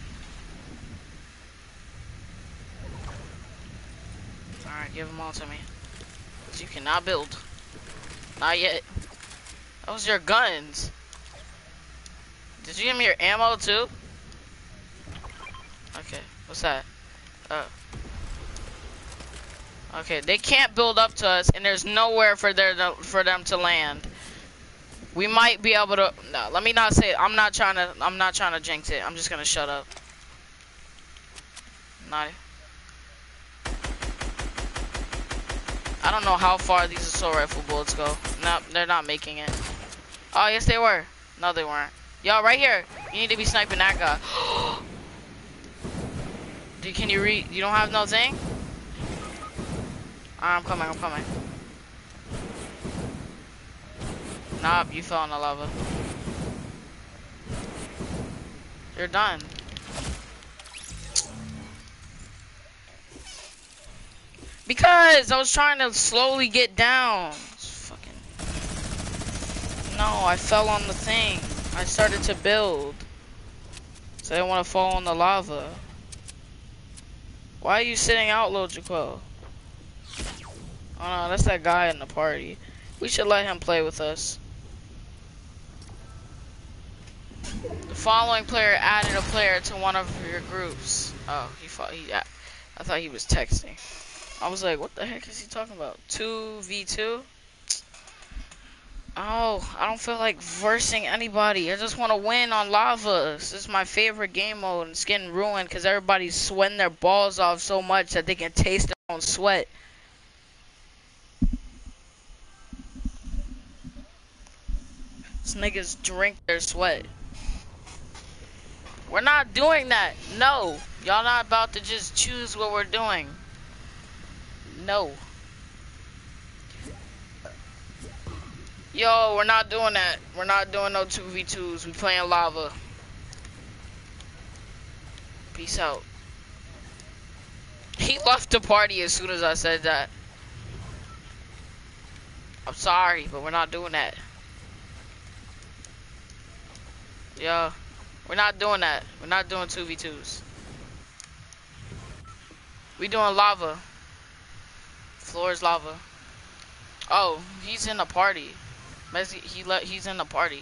S1: Alright, give them all to me. Cause you cannot build. Not yet. Those are your guns. Did you give me your ammo too? Okay, what's that? Oh. Okay, they can't build up to us, and there's nowhere for their for them to land. We might be able to. No, let me not say it. I'm not trying to. I'm not trying to jinx it. I'm just gonna shut up. Not. I don't know how far these assault rifle bullets go. No, they're not making it. Oh yes, they were. No, they weren't. Yo, right here. You need to be sniping that guy. Dude, can you read? You don't have no thing? I'm coming, I'm coming. Nope, you fell in the lava. You're done. Because I was trying to slowly get down. It's fucking... No, I fell on the thing. I started to build. So I didn't want to fall in the lava. Why are you sitting out, Lil Jaquel? Oh no, that's that guy in the party. We should let him play with us. The following player added a player to one of your groups. Oh, he fought. He. I thought he was texting. I was like, what the heck is he talking about? two v two? Oh, I don't feel like versing anybody. I just want to win on lava. This is my favorite game mode, and it's getting ruined because everybody's sweating their balls off so much that they can taste their own sweat. These niggas drink their sweat. We're not doing that. No. Y'all not about to just choose what we're doing. No. Yo, we're not doing that. We're not doing no two v twos. We playing lava. Peace out. He left the party as soon as I said that. I'm sorry, but we're not doing that. Yeah, we're not doing that. We're not doing two v twos. We doing lava. Floor is lava. Oh, he's in the party. Messi, he let he's in the party.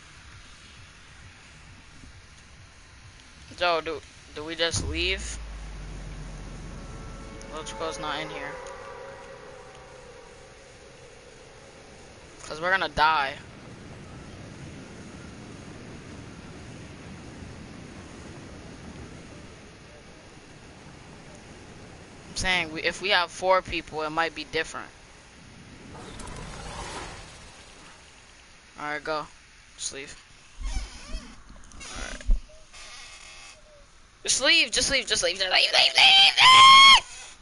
S1: Joe, do do we just leave? Lochico's not in here. Cause we're gonna die. I'm saying we, if we have four people, it might be different. Alright, go. Just leave. Alright. Just leave, just leave, just leave, just leave, leave, leave, leave!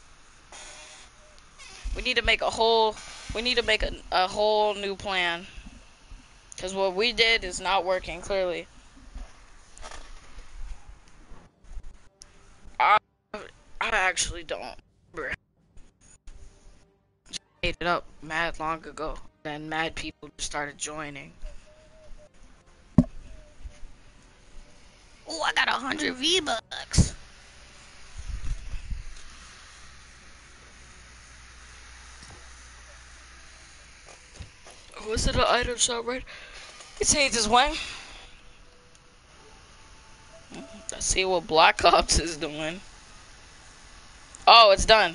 S1: We need to make a whole, we need to make a, a whole new plan. Because what we did is not working, clearly. I, I actually don't remember. Just made it up mad long ago. Then mad people just started joining. Oh, I got a hundred V-Bucks. Was it an item shop, right? It's Hayes' win. Let's see what Black Ops is doing. Oh, it's done.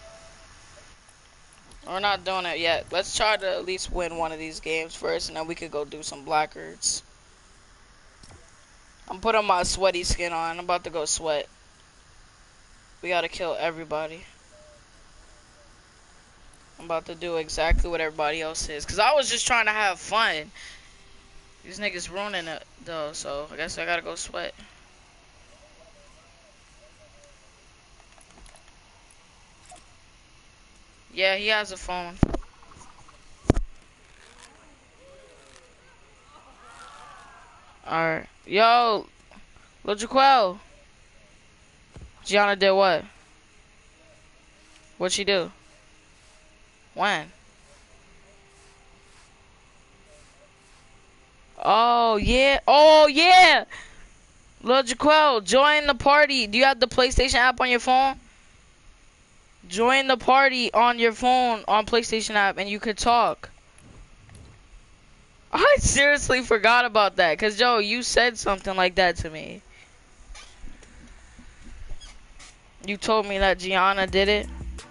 S1: We're not doing it yet. Let's try to at least win one of these games first, and then we could go do some blackguards. I'm putting my sweaty skin on. I'm about to go sweat. We gotta kill everybody. I'm about to do exactly what everybody else is. Because I was just trying to have fun. These niggas ruining it, though, so I guess I gotta go sweat. Yeah, he has a phone. Alright. Yo, Lil Jaquel. Gianna did what? What'd she do? When? Oh, yeah. Oh, yeah. Lil Jaquel, join the party. Do you have the PlayStation app on your phone? Join the party on your phone on PlayStation app and you could talk. I seriously forgot about that because, Joe, you said something like that to me. You told me that Gianna did it.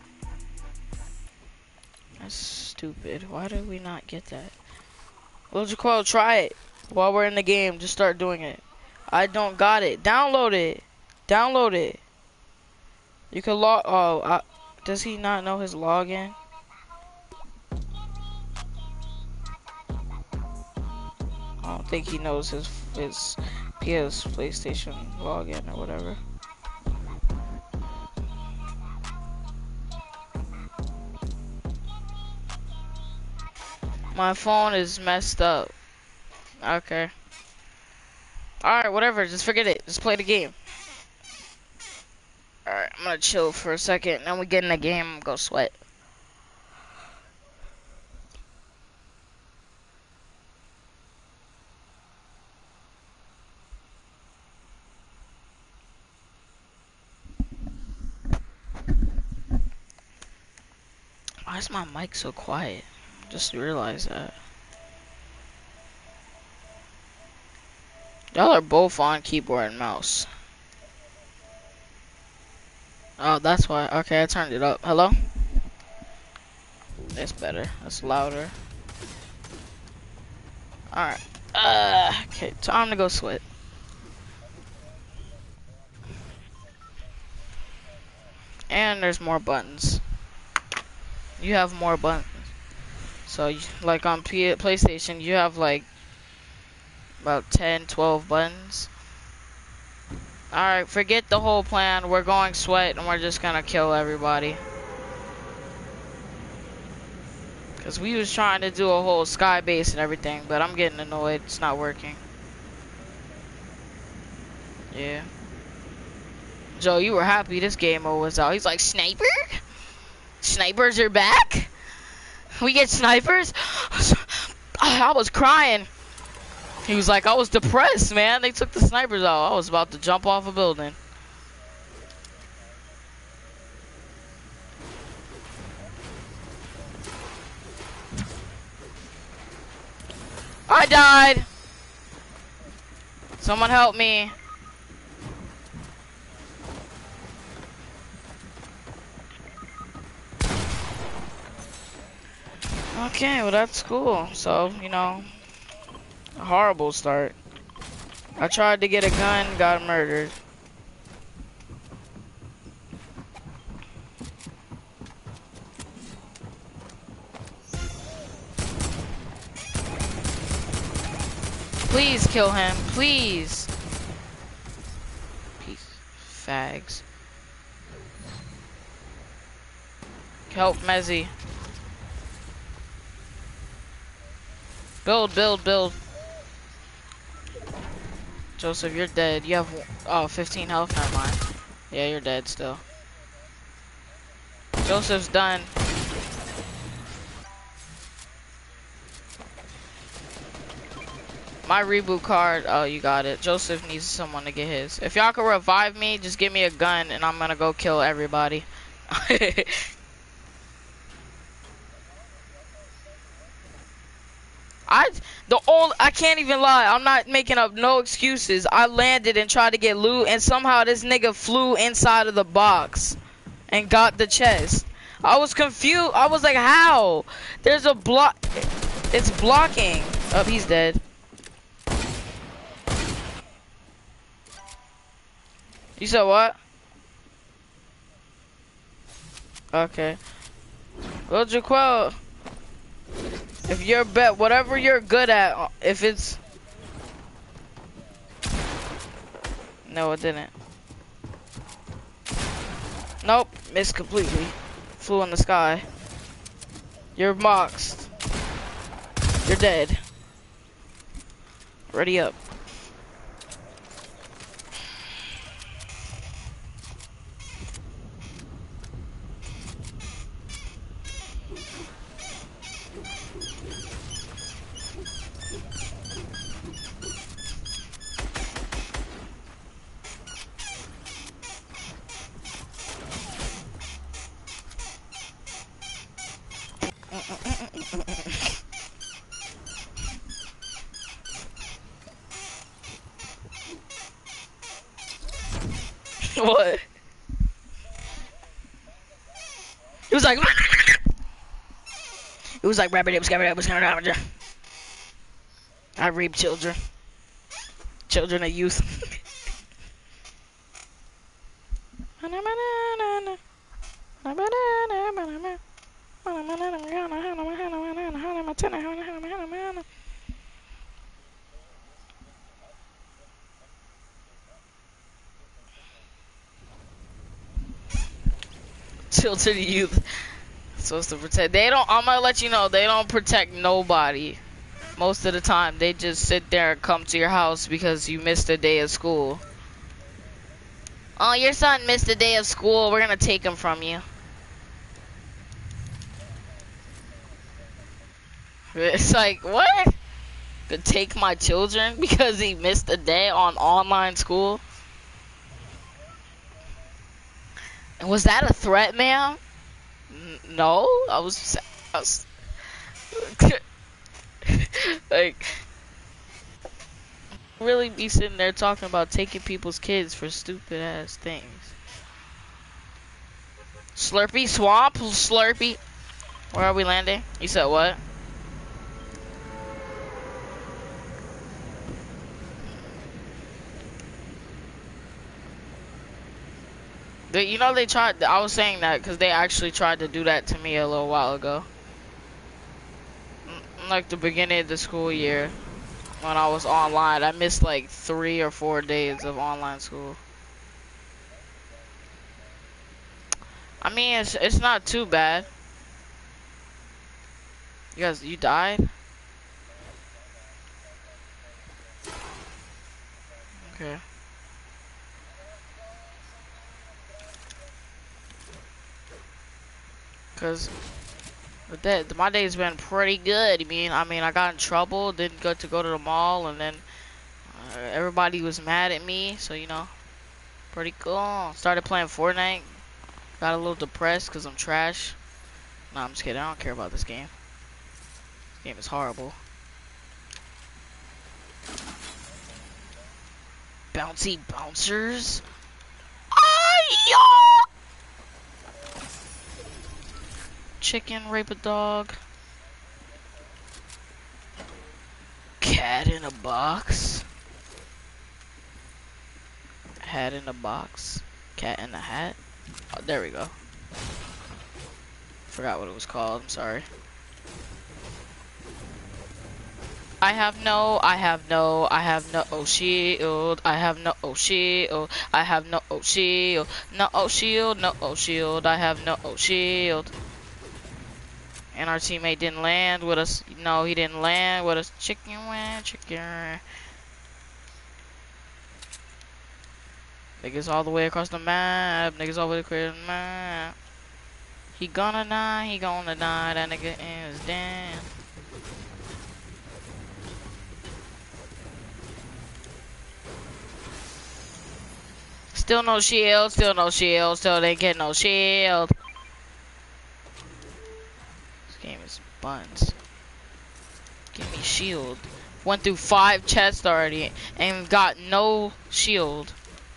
S1: That's stupid. Why did we not get that? Lil Jaquel, try it while we're in the game. Just start doing it. I don't got it. Download it. Download it. You can log. Oh, I, does he not know his login? I don't think he knows his his P S PlayStation login or whatever. My phone is messed up. Okay. Alright, whatever. Just forget it. Just play the game. Alright, I'm gonna chill for a second. Then we get in the game and go sweat. Why is my mic so quiet? Just realized that. Y'all are both on keyboard and mouse. Oh, that's why. Okay, I turned it up. Hello? That's better. That's louder. Alright. Uh, okay, time to go sweat. And there's more buttons. You have more buttons. So, you, like on P PlayStation, you have like about ten, twelve buttons. Alright, forget the whole plan. We're going sweat and we're just gonna kill everybody. Because we was trying to do a whole sky base and everything, but I'm getting annoyed. It's not working. Yeah. Joe, you were happy this game mode was out. He's like, sniper? Snipers are back? We get snipers? I was crying. He was like, I was depressed, man. They took the snipers out. I was about to jump off a building. I died. Someone help me. Okay, well that's cool. So, you know, a horrible start. I tried to get a gun, got murdered. Please kill him, please. Peace. Fags. Help Mezzy. Build, build, build. Joseph, you're dead. You have, oh, fifteen health, never mind. Yeah, you're dead still. Joseph's done. My reboot card, oh, you got it. Joseph needs someone to get his. If y'all can revive me, just give me a gun and I'm gonna go kill everybody. I the old I can't even lie. I'm not making up no excuses. I landed and tried to get loot, and somehow this nigga flew inside of the box and got the chest. I was confused. I was like, how? There's a block. It's blocking. Oh, he's dead. You said what? Okay. Well, Jaquel. If you're bet whatever you're good at, if it's no, it didn't. Nope, missed completely. Flew in the sky. You're boxed. You're dead. Ready up. What? It was like it was like rabbit it was I rape children. Children and youth. Children and youth. Supposed to protect. They don't. I'm gonna let you know. They don't protect nobody. Most of the time, they just sit there and come to your house because you missed a day of school. Oh, your son missed a day of school. We're gonna take him from you. It's like, what? Could take my children because he missed a day on online school? And was that a threat, ma'am? No, I was, I was like, really be sitting there talking about taking people's kids for stupid ass things. Slurpee, swamp, Slurpee. Where are we landing? You said what? They, you know, they tried, I was saying that because they actually tried to do that to me a little while ago. Like the beginning of the school year, when I was online, I missed like three or four days of online school. I mean, it's, it's not too bad. You guys, you died? Okay. Cause the day, my day's been pretty good. I mean, I mean, I got in trouble, didn't get to go to the mall, and then uh, everybody was mad at me. So you know, pretty cool. Started playing Fortnite. Got a little depressed cause I'm trash. Nah, I'm just kidding. I don't care about this game. This game is horrible. Bouncy bouncers. Ah, chicken, rape a dog. Cat in a box. Hat in a box. Cat in a hat. Oh, there we go. Forgot what it was called. I'm sorry. I have no, I have no, I have no oh, shield. I have no oh, shield. I have no oh, shield. No oh, shield. No oh, shield. I have no oh, shield. And our teammate didn't land with us. No, he didn't land with us. Chicken wing, chicken. Niggas all the way across the map. Niggas all the way across the map. He gonna die. He gonna die. That nigga is dead. Still no shield. Still no shield. Still didn't get no shield. Game is buns. Give me shield. Went through five chests already and got no shield.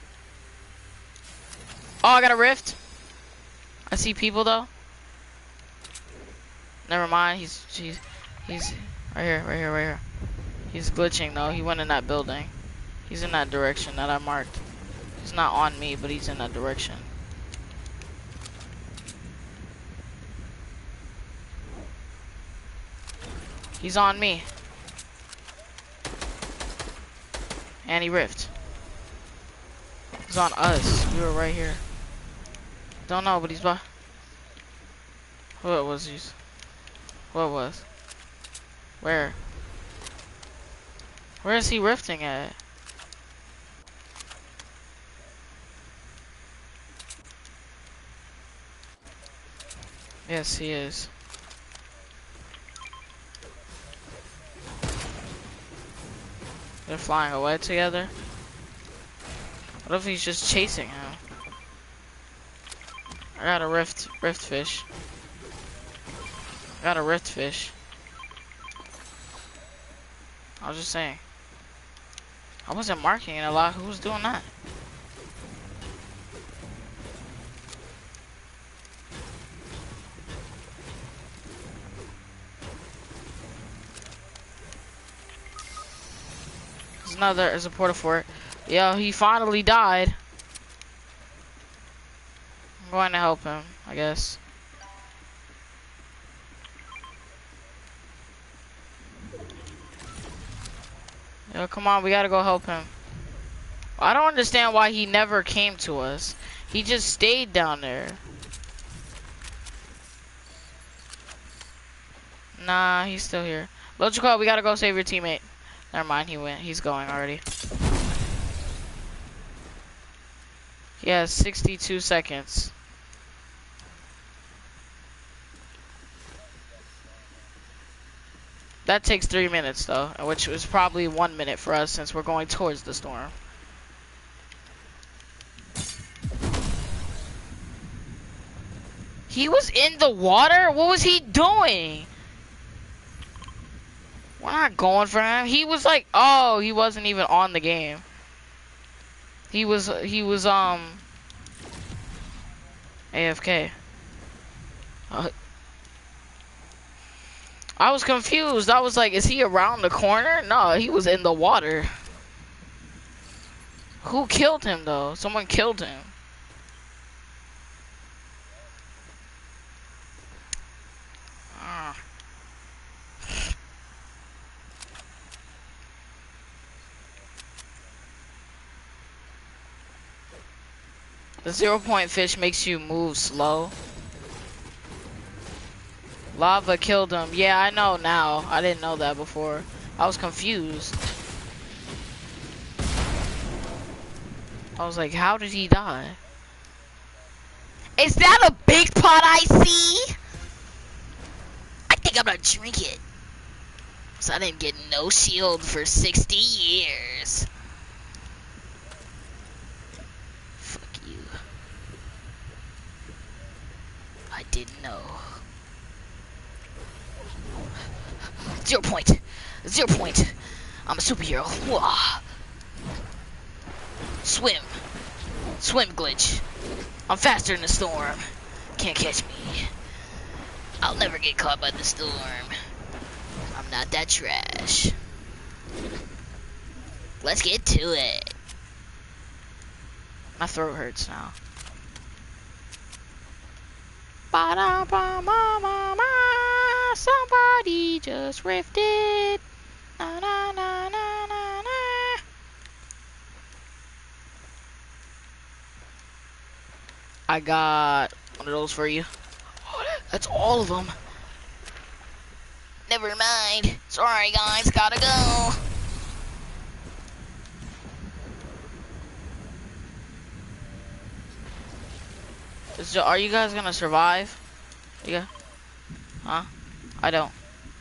S1: Oh, I got a rift. I see people though. Never mind. He's he's he's right here, right here, right here. He's glitching though. He went in that building. He's in that direction that I marked. He's not on me, but he's in that direction. He's on me. And he riffed. He's on us. We were right here. Don't know, but he's by. What was he? What was? Where? Where is he rifting at? Yes, he is. They're flying away together. What if he's just chasing him? I got a rift, rift fish. I got a rift fish. I was just saying. I wasn't marking it a lot. Who was doing that? There's another, there's a porta fort. Yo, he finally died. I'm going to help him, I guess. Yo, come on, we gotta go help him. I don't understand why he never came to us. He just stayed down there. Nah, he's still here. Logical, we gotta go save your teammate. Never mind, he went. He's going already. He has sixty-two seconds. That takes three minutes though, which was probably one minute for us since we're going towards the storm. He was in the water? What was he doing? We're not going for him. He was like, oh, he wasn't even on the game. He was, he was, um, A F K. Uh, I was confused. I was like, is he around the corner? No, he was in the water. Who killed him, though? Someone killed him. Ah. The zero point fish makes you move slow. Lava killed him. Yeah, I know now. I didn't know that before. I was confused. I was like, how did he die? Is that a big pot I see? I think I'm gonna drink it. So I didn't get no shield for sixty years. Fuck you. I didn't know. Zero point. Zero point. I'm a superhero. Whoa. Swim. Swim glitch. I'm faster than the storm. Can't catch me. I'll never get caught by the storm. I'm not that trash. Let's get to it. My throat hurts now. Ba-da-ba-ma-ma-ma. Somebody just rifted. Na na na na na na. I got one of those for you. That's all of them. Never mind. Sorry guys, gotta go. Is, are you guys gonna survive? Yeah. Huh? I don't.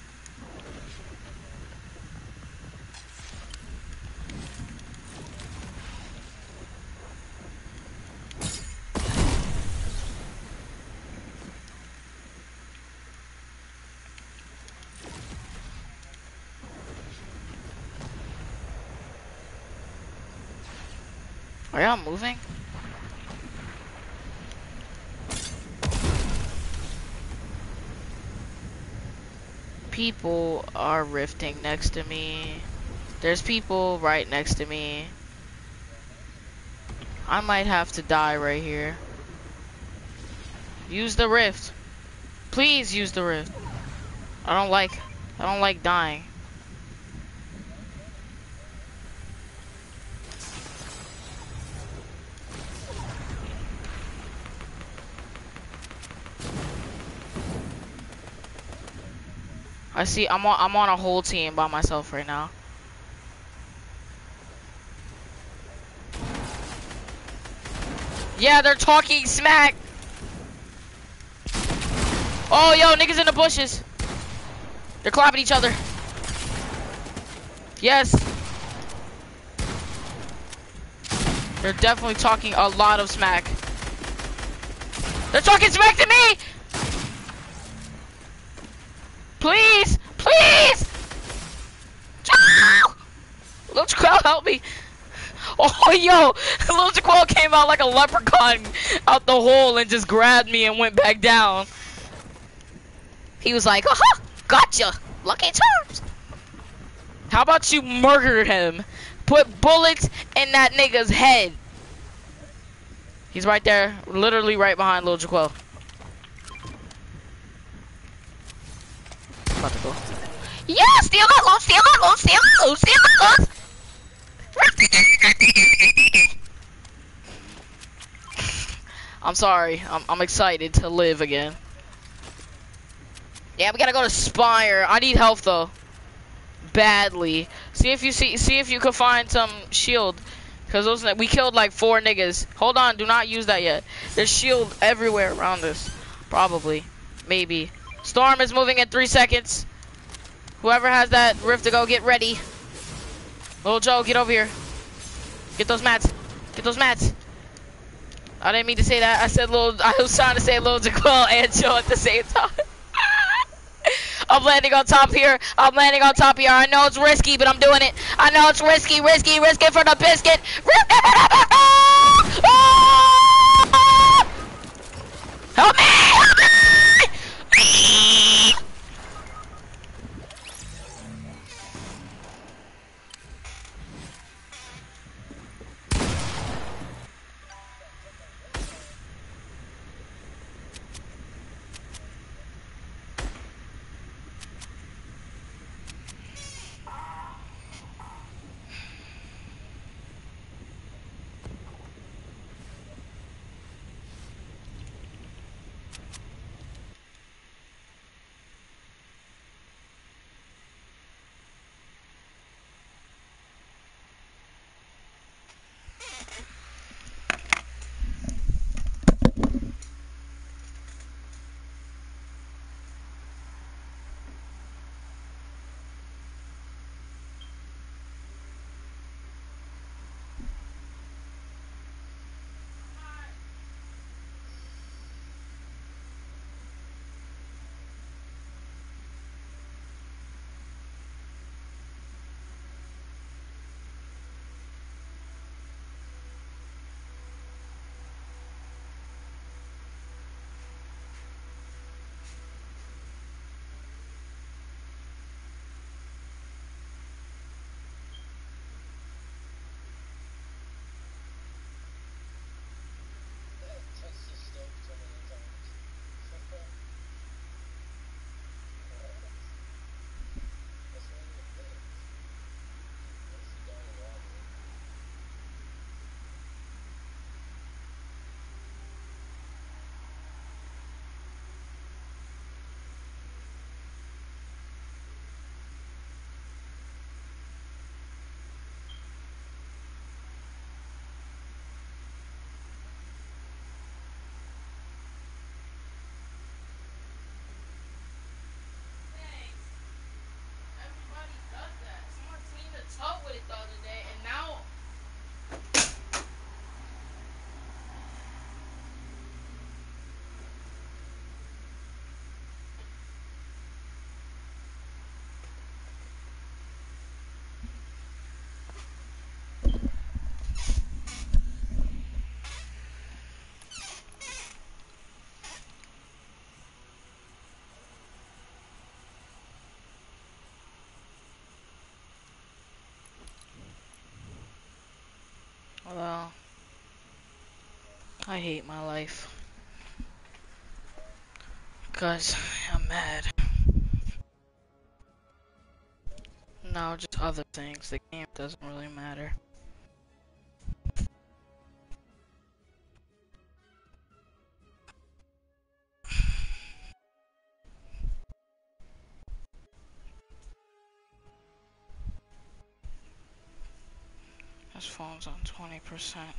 S1: Are y'all moving? People are rifting next to me. There's people right next to me. I might have to die right here. Use the rift. Please use the rift. I don't like I don't like dying. I see. I'm on. I'm on a whole team by myself right now. Yeah, they're talking smack. Oh, yo, niggas in the bushes. They're clapping each other. Yes. They're definitely talking a lot of smack. They're talking smack to me! Please! Please! Lil Jaquel, help me! Oh, yo! Lil Jaquel came out like a leprechaun out the hole and just grabbed me and went back down. He was like, aha! Gotcha! Lucky Charms! How about you murder him? Put bullets in that nigga's head. He's right there, literally right behind Lil Jaquel. About to go. Yeah, steal that loot, steal that loot, steal that loot, steal that loot. I'm sorry. I'm, I'm excited to live again. Yeah, we gotta go to Spire. I need help though, badly. See if you see, see if you can find some shield, cause those we killed like four niggas. Hold on, do not use that yet. There's shield everywhere around us. Probably, maybe. Storm is moving in three seconds. Whoever has that rift to go, get ready. Lil Joe, get over here. Get those mats. Get those mats. I didn't mean to say that. I said Lil. I was trying to say Lil Jaquel and Joe at the same time. I'm landing on top here. I'm landing on top here. I know it's risky, but I'm doing it. I know it's risky, risky, risky for the biscuit. Help me! Help me! Well, I hate my life. Cause I'm mad. No, just other things. The game doesn't really matter. This phone's on twenty percent.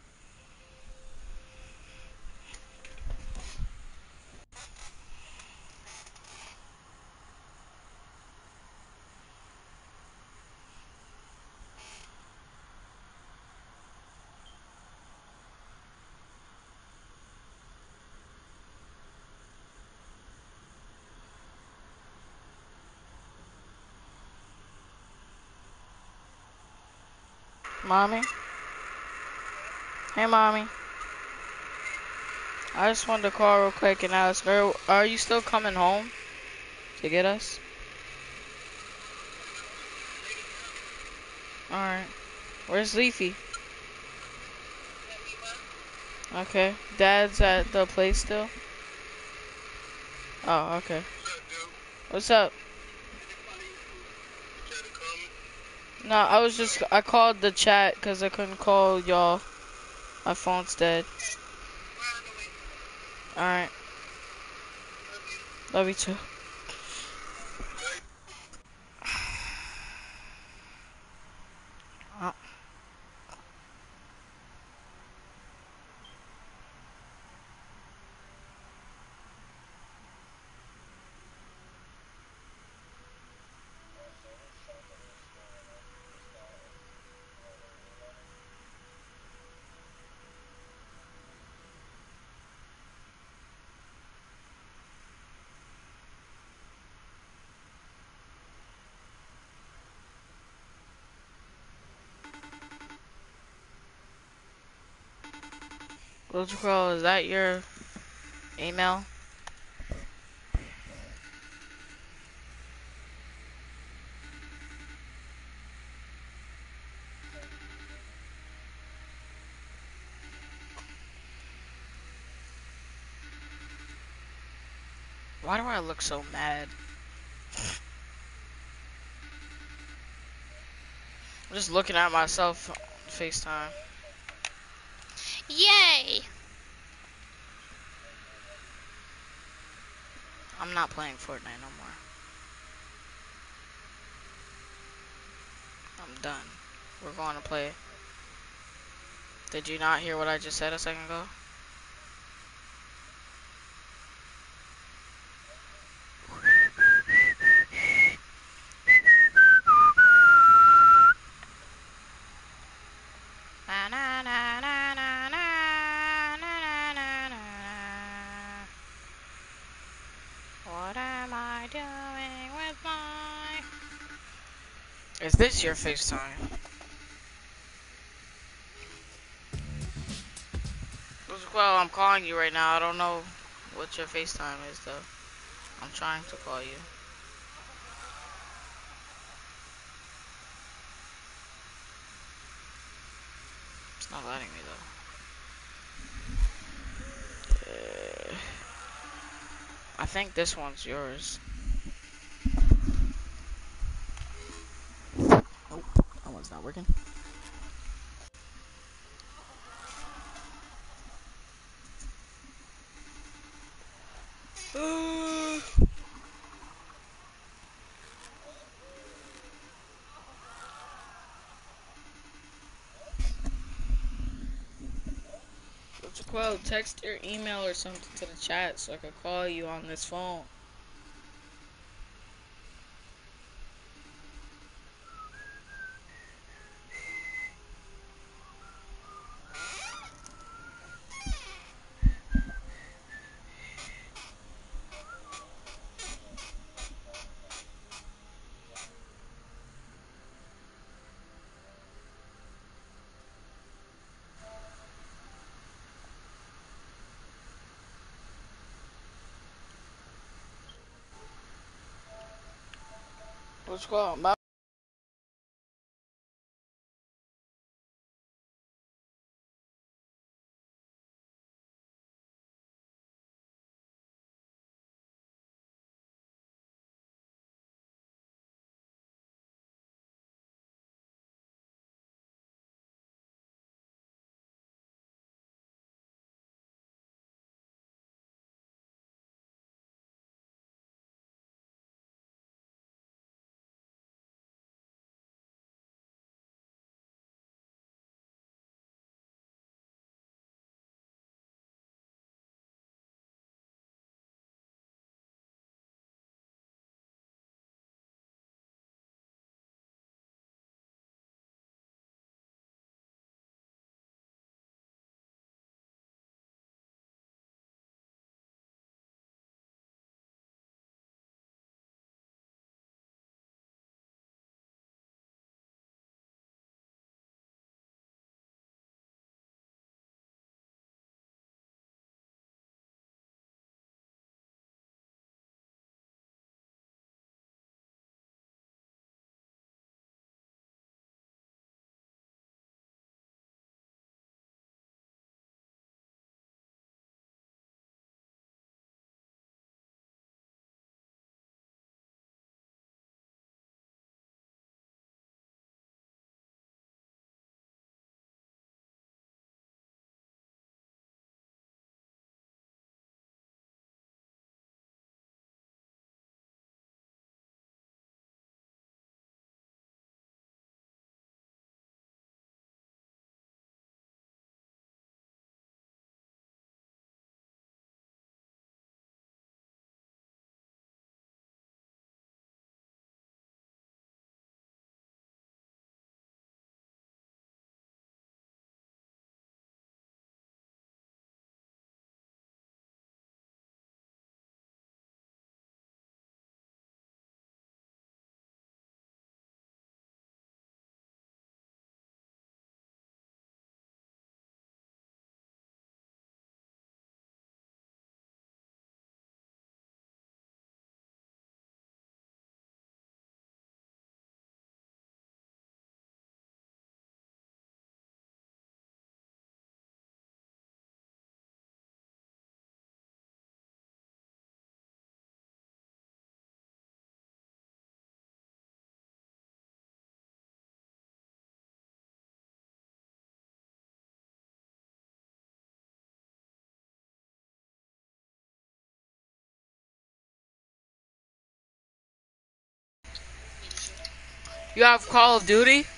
S1: Mommy? Hey, Mommy. I just wanted to call real quick and ask her, are you still coming home to get us? Alright. Where's Leafy? Okay. Dad's at the place still? Oh, okay. What's up? No, I was just, I called the chat because I couldn't call y'all. My phone's dead. Alright. Love you too. Uh, Little Crow, is that your email? Why do I look so mad? I'm just looking at myself on FaceTime.
S5: Yay!
S1: I'm not playing Fortnite no more. I'm done. We're going to play. Did you not hear what I just said a second ago? Na, na, na, na, na, na, na, na, na. What am I doing with my... Is this your FaceTime? Well, I'm calling you right now. I don't know what your FaceTime is, though. I'm trying to call you. It's not letting me, though. Uh, I think this one's yours. Nope, that one's not working. Well, text your email or something to the chat so I could call you on this phone. What's going on? You have Call of Duty?